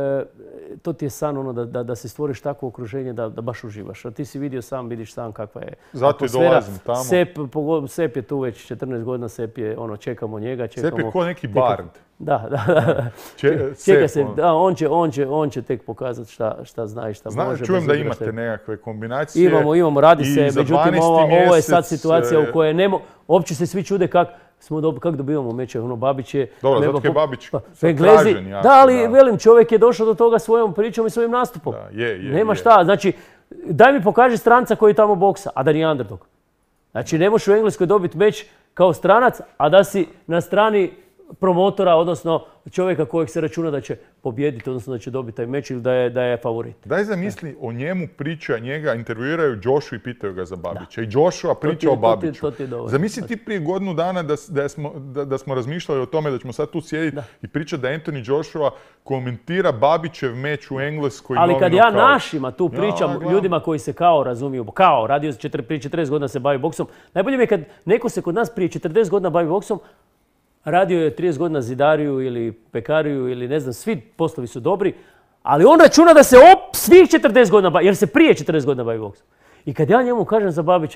Speaker 2: to ti je san ono da, da, da se stvoriš takvo okruženje da, da baš uživaš. A ti si vidio sam, vidiš sam kakva je
Speaker 1: Zato
Speaker 2: atmosfera.
Speaker 1: i dolazim tamo.
Speaker 2: Sep, Sep je tu već četrnaest godina, Sep je, ono, čekamo njega. Čekamo,
Speaker 1: Sep je ko neki bard.
Speaker 2: Da, da, da.
Speaker 1: Če,
Speaker 2: Čeka
Speaker 1: Sep,
Speaker 2: se,
Speaker 1: on.
Speaker 2: da, on će, on će, on će tek pokazati šta, šta zna i šta
Speaker 1: Zna,
Speaker 2: može.
Speaker 1: čujem
Speaker 2: bez
Speaker 1: da
Speaker 2: obzira
Speaker 1: imate
Speaker 2: šta je.
Speaker 1: nekakve kombinacije.
Speaker 2: Imamo, imamo, radi se,
Speaker 1: i za
Speaker 2: međutim ovo, ovo je sad
Speaker 1: mjesec,
Speaker 2: situacija
Speaker 1: e,
Speaker 2: u kojoj nemo, uopće se svi čude kak smo dob, kak dobivamo meče. Ono, Babić je...
Speaker 1: Dobro,
Speaker 2: Meba
Speaker 1: zato je
Speaker 2: po-
Speaker 1: Babić
Speaker 2: pa,
Speaker 1: sad
Speaker 2: Englezi,
Speaker 1: tražen jako,
Speaker 2: da, ali
Speaker 1: da.
Speaker 2: velim, čovjek je došao do toga svojom pričom i svojim nastupom.
Speaker 1: Da, je, je,
Speaker 2: Nema
Speaker 1: je.
Speaker 2: šta, znači, daj mi pokaži stranca koji tamo boksa, a da nije underdog. Znači, ne možeš u Engleskoj dobiti meč kao stranac, a da si na strani promotora, odnosno čovjeka kojeg se računa da će pobijediti, odnosno da će dobiti taj meč ili da je, da je favorit.
Speaker 1: Daj zamisli, o njemu priča, njega intervjuiraju Joshua i pitaju ga za Babića. I Joshua priča
Speaker 2: ti-
Speaker 1: o
Speaker 2: to ti-
Speaker 1: Babiću.
Speaker 2: to ti je dovoljno.
Speaker 1: Zamisli ti prije godinu dana da, s- da, smo, da, da smo razmišljali o tome da ćemo sad tu sjediti i pričati da Anthony Joshua komentira Babićev meč u Engleskoj.
Speaker 2: Ali
Speaker 1: novi
Speaker 2: kad ja
Speaker 1: nokaut.
Speaker 2: našima tu pričam,
Speaker 1: Ja, gledam.
Speaker 2: ljudima koji se kao razumiju, kao radio četir- prije četrdeset godina se bavi boksom, najbolje mi je kad neko se kod nas prije četrdeset godina bavi boksom, radio je trideset godina zidariju ili pekariju ili ne znam, svi poslovi su dobri, ali on računa da se op, svih četrdeset godina bavi, jer se prije četrdeset godina bavi boksom. I kad ja njemu kažem za Babića,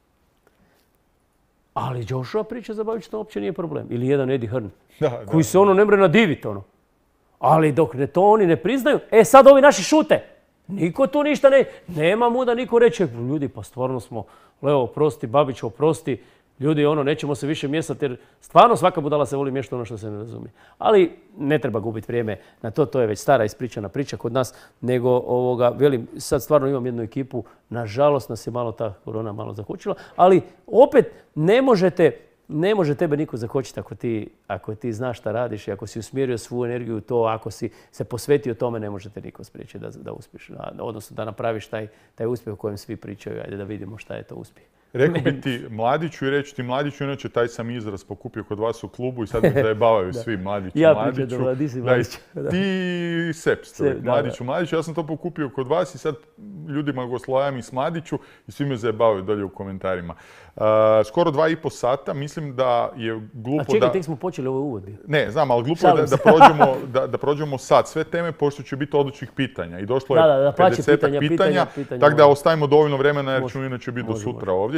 Speaker 2: ali Joshua priča za Babića, to uopće nije problem. Ili jedan Eddie Hearn,
Speaker 1: Da, da.
Speaker 2: koji se ono ne mre nadiviti, ono. Ali dok ne to oni ne priznaju, e sad ovi naši šute. Niko tu ništa ne... Nema mu da niko reče, ljudi, pa stvarno smo, Leo, oprosti, Babić, oprosti. Ljudi, ono, nećemo se više mjesati jer stvarno svaka budala se voli miješati ono što se ne razumije. Ali ne treba gubiti vrijeme na to, to je već stara ispričana priča kod nas, nego ovoga, velim, sad stvarno imam jednu ekipu, nažalost nas je malo ta korona malo zakočila, ali opet ne možete, ne može tebe niko zakočiti ako ti, ako ti znaš šta radiš i ako si usmjerio svu energiju u to, ako si se posvetio tome, ne možete niko spriječiti da, da uspiješ, odnosno da napraviš taj, taj uspjeh o kojem svi pričaju, ajde da vidimo šta je to uspjeh.
Speaker 1: Rekao bi ti Mladiću i reći ti Mladiću, inače taj sam izraz pokupio kod vas u klubu i sad me zajebavaju svi Mladiću,
Speaker 2: Ja
Speaker 1: Mladiću.
Speaker 2: pričam da di si
Speaker 1: Da,
Speaker 2: Mladić. Da.
Speaker 1: ti i Sep ste uvijek,
Speaker 2: Sep, da,
Speaker 1: Mladiću, Mladiću. Ja sam to pokupio kod vas i sad ljudima go slajam i s Mladiću i svi me zajebavaju dolje u komentarima. Uh, skoro dva i po sata, mislim da je glupo
Speaker 2: A čekaj,
Speaker 1: da...
Speaker 2: tek smo počeli ovaj uvod bio.
Speaker 1: Ne, znam, ali glupo je da,
Speaker 2: Šalim se.
Speaker 1: da, prođemo, da, da prođemo sad sve teme, pošto će biti odličnih pitanja. I došlo je
Speaker 2: Da, da, da, pa će
Speaker 1: pedesetak
Speaker 2: pitanja,
Speaker 1: pitanja,
Speaker 2: pitanja, pitanja,
Speaker 1: tako da
Speaker 2: ono.
Speaker 1: ostavimo dovoljno vremena jer
Speaker 2: Može,
Speaker 1: ćemo inače biti do
Speaker 2: može,
Speaker 1: sutra
Speaker 2: može.
Speaker 1: ovdje.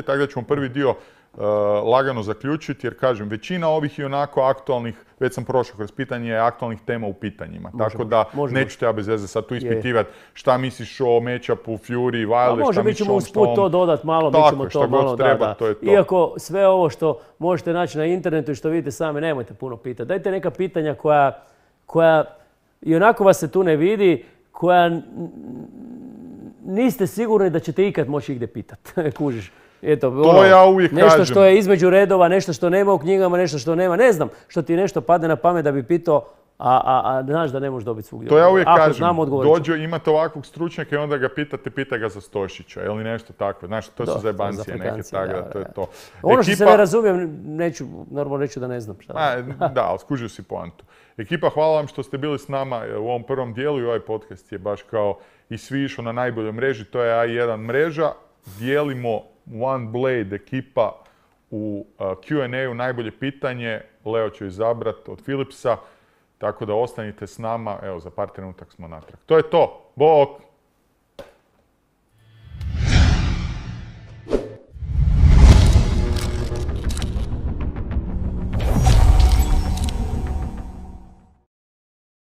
Speaker 1: tako da ćemo prvi dio uh, lagano zaključiti, jer kažem, većina ovih i onako aktualnih, već sam prošao kroz pitanje, je aktualnih tema u pitanjima.
Speaker 2: Može,
Speaker 1: tako da
Speaker 2: može,
Speaker 1: neću
Speaker 2: može.
Speaker 1: te ja bez veze sad tu ispitivati šta misliš o matchupu Fury,
Speaker 2: Pa
Speaker 1: Wilder,
Speaker 2: može,
Speaker 1: šta
Speaker 2: mi
Speaker 1: misliš
Speaker 2: ćemo
Speaker 1: o
Speaker 2: usput to dodat malo,
Speaker 1: Tako,
Speaker 2: mi ćemo
Speaker 1: šta
Speaker 2: to
Speaker 1: god
Speaker 2: malo,
Speaker 1: treba,
Speaker 2: da, da.
Speaker 1: to je to.
Speaker 2: Iako sve ovo što možete naći na internetu i što vidite sami, nemojte puno pitati. Dajte neka pitanja koja, koja i onako vas se tu ne vidi, koja n- niste sigurni da ćete ikad moći igdje pitati. Kužiš. Eto,
Speaker 1: To
Speaker 2: ono,
Speaker 1: ja uvijek
Speaker 2: nešto
Speaker 1: kažem.
Speaker 2: što je između redova, nešto što nema u knjigama, nešto što nema. Ne znam što ti nešto padne na pamet da bi pitao, a, a, a znaš da ne možeš dobiti svugdje.
Speaker 1: To ja uvijek
Speaker 2: Ako
Speaker 1: kažem,
Speaker 2: znam, odgovorit ću.
Speaker 1: dođe, imate ovakvog stručnjaka i onda ga pitate, pita ga za Stošića ili nešto takvo. Znaš, to
Speaker 2: Da,
Speaker 1: su
Speaker 2: za
Speaker 1: zajebancije neke,
Speaker 2: Afrikancije,
Speaker 1: tako
Speaker 2: da,
Speaker 1: da, to je
Speaker 2: da.
Speaker 1: to.
Speaker 2: Ono što se
Speaker 1: Ekipa-
Speaker 2: ne razumijem, neću, normalno reću da ne znam šta.
Speaker 1: A, da, ali skužio si poantu. Ekipa, hvala vam što ste bili s nama u ovom prvom dijelu i ovaj podcast je baš kao i svi išao na najboljoj mreži, to je A jedan mreža. Dijelimo One Blade ekipa u uh, Q and A-u najbolje pitanje. Leo će izabrati od Philipsa, tako da ostanite s nama. Evo, za par trenutak smo natrag. To je to. Bok!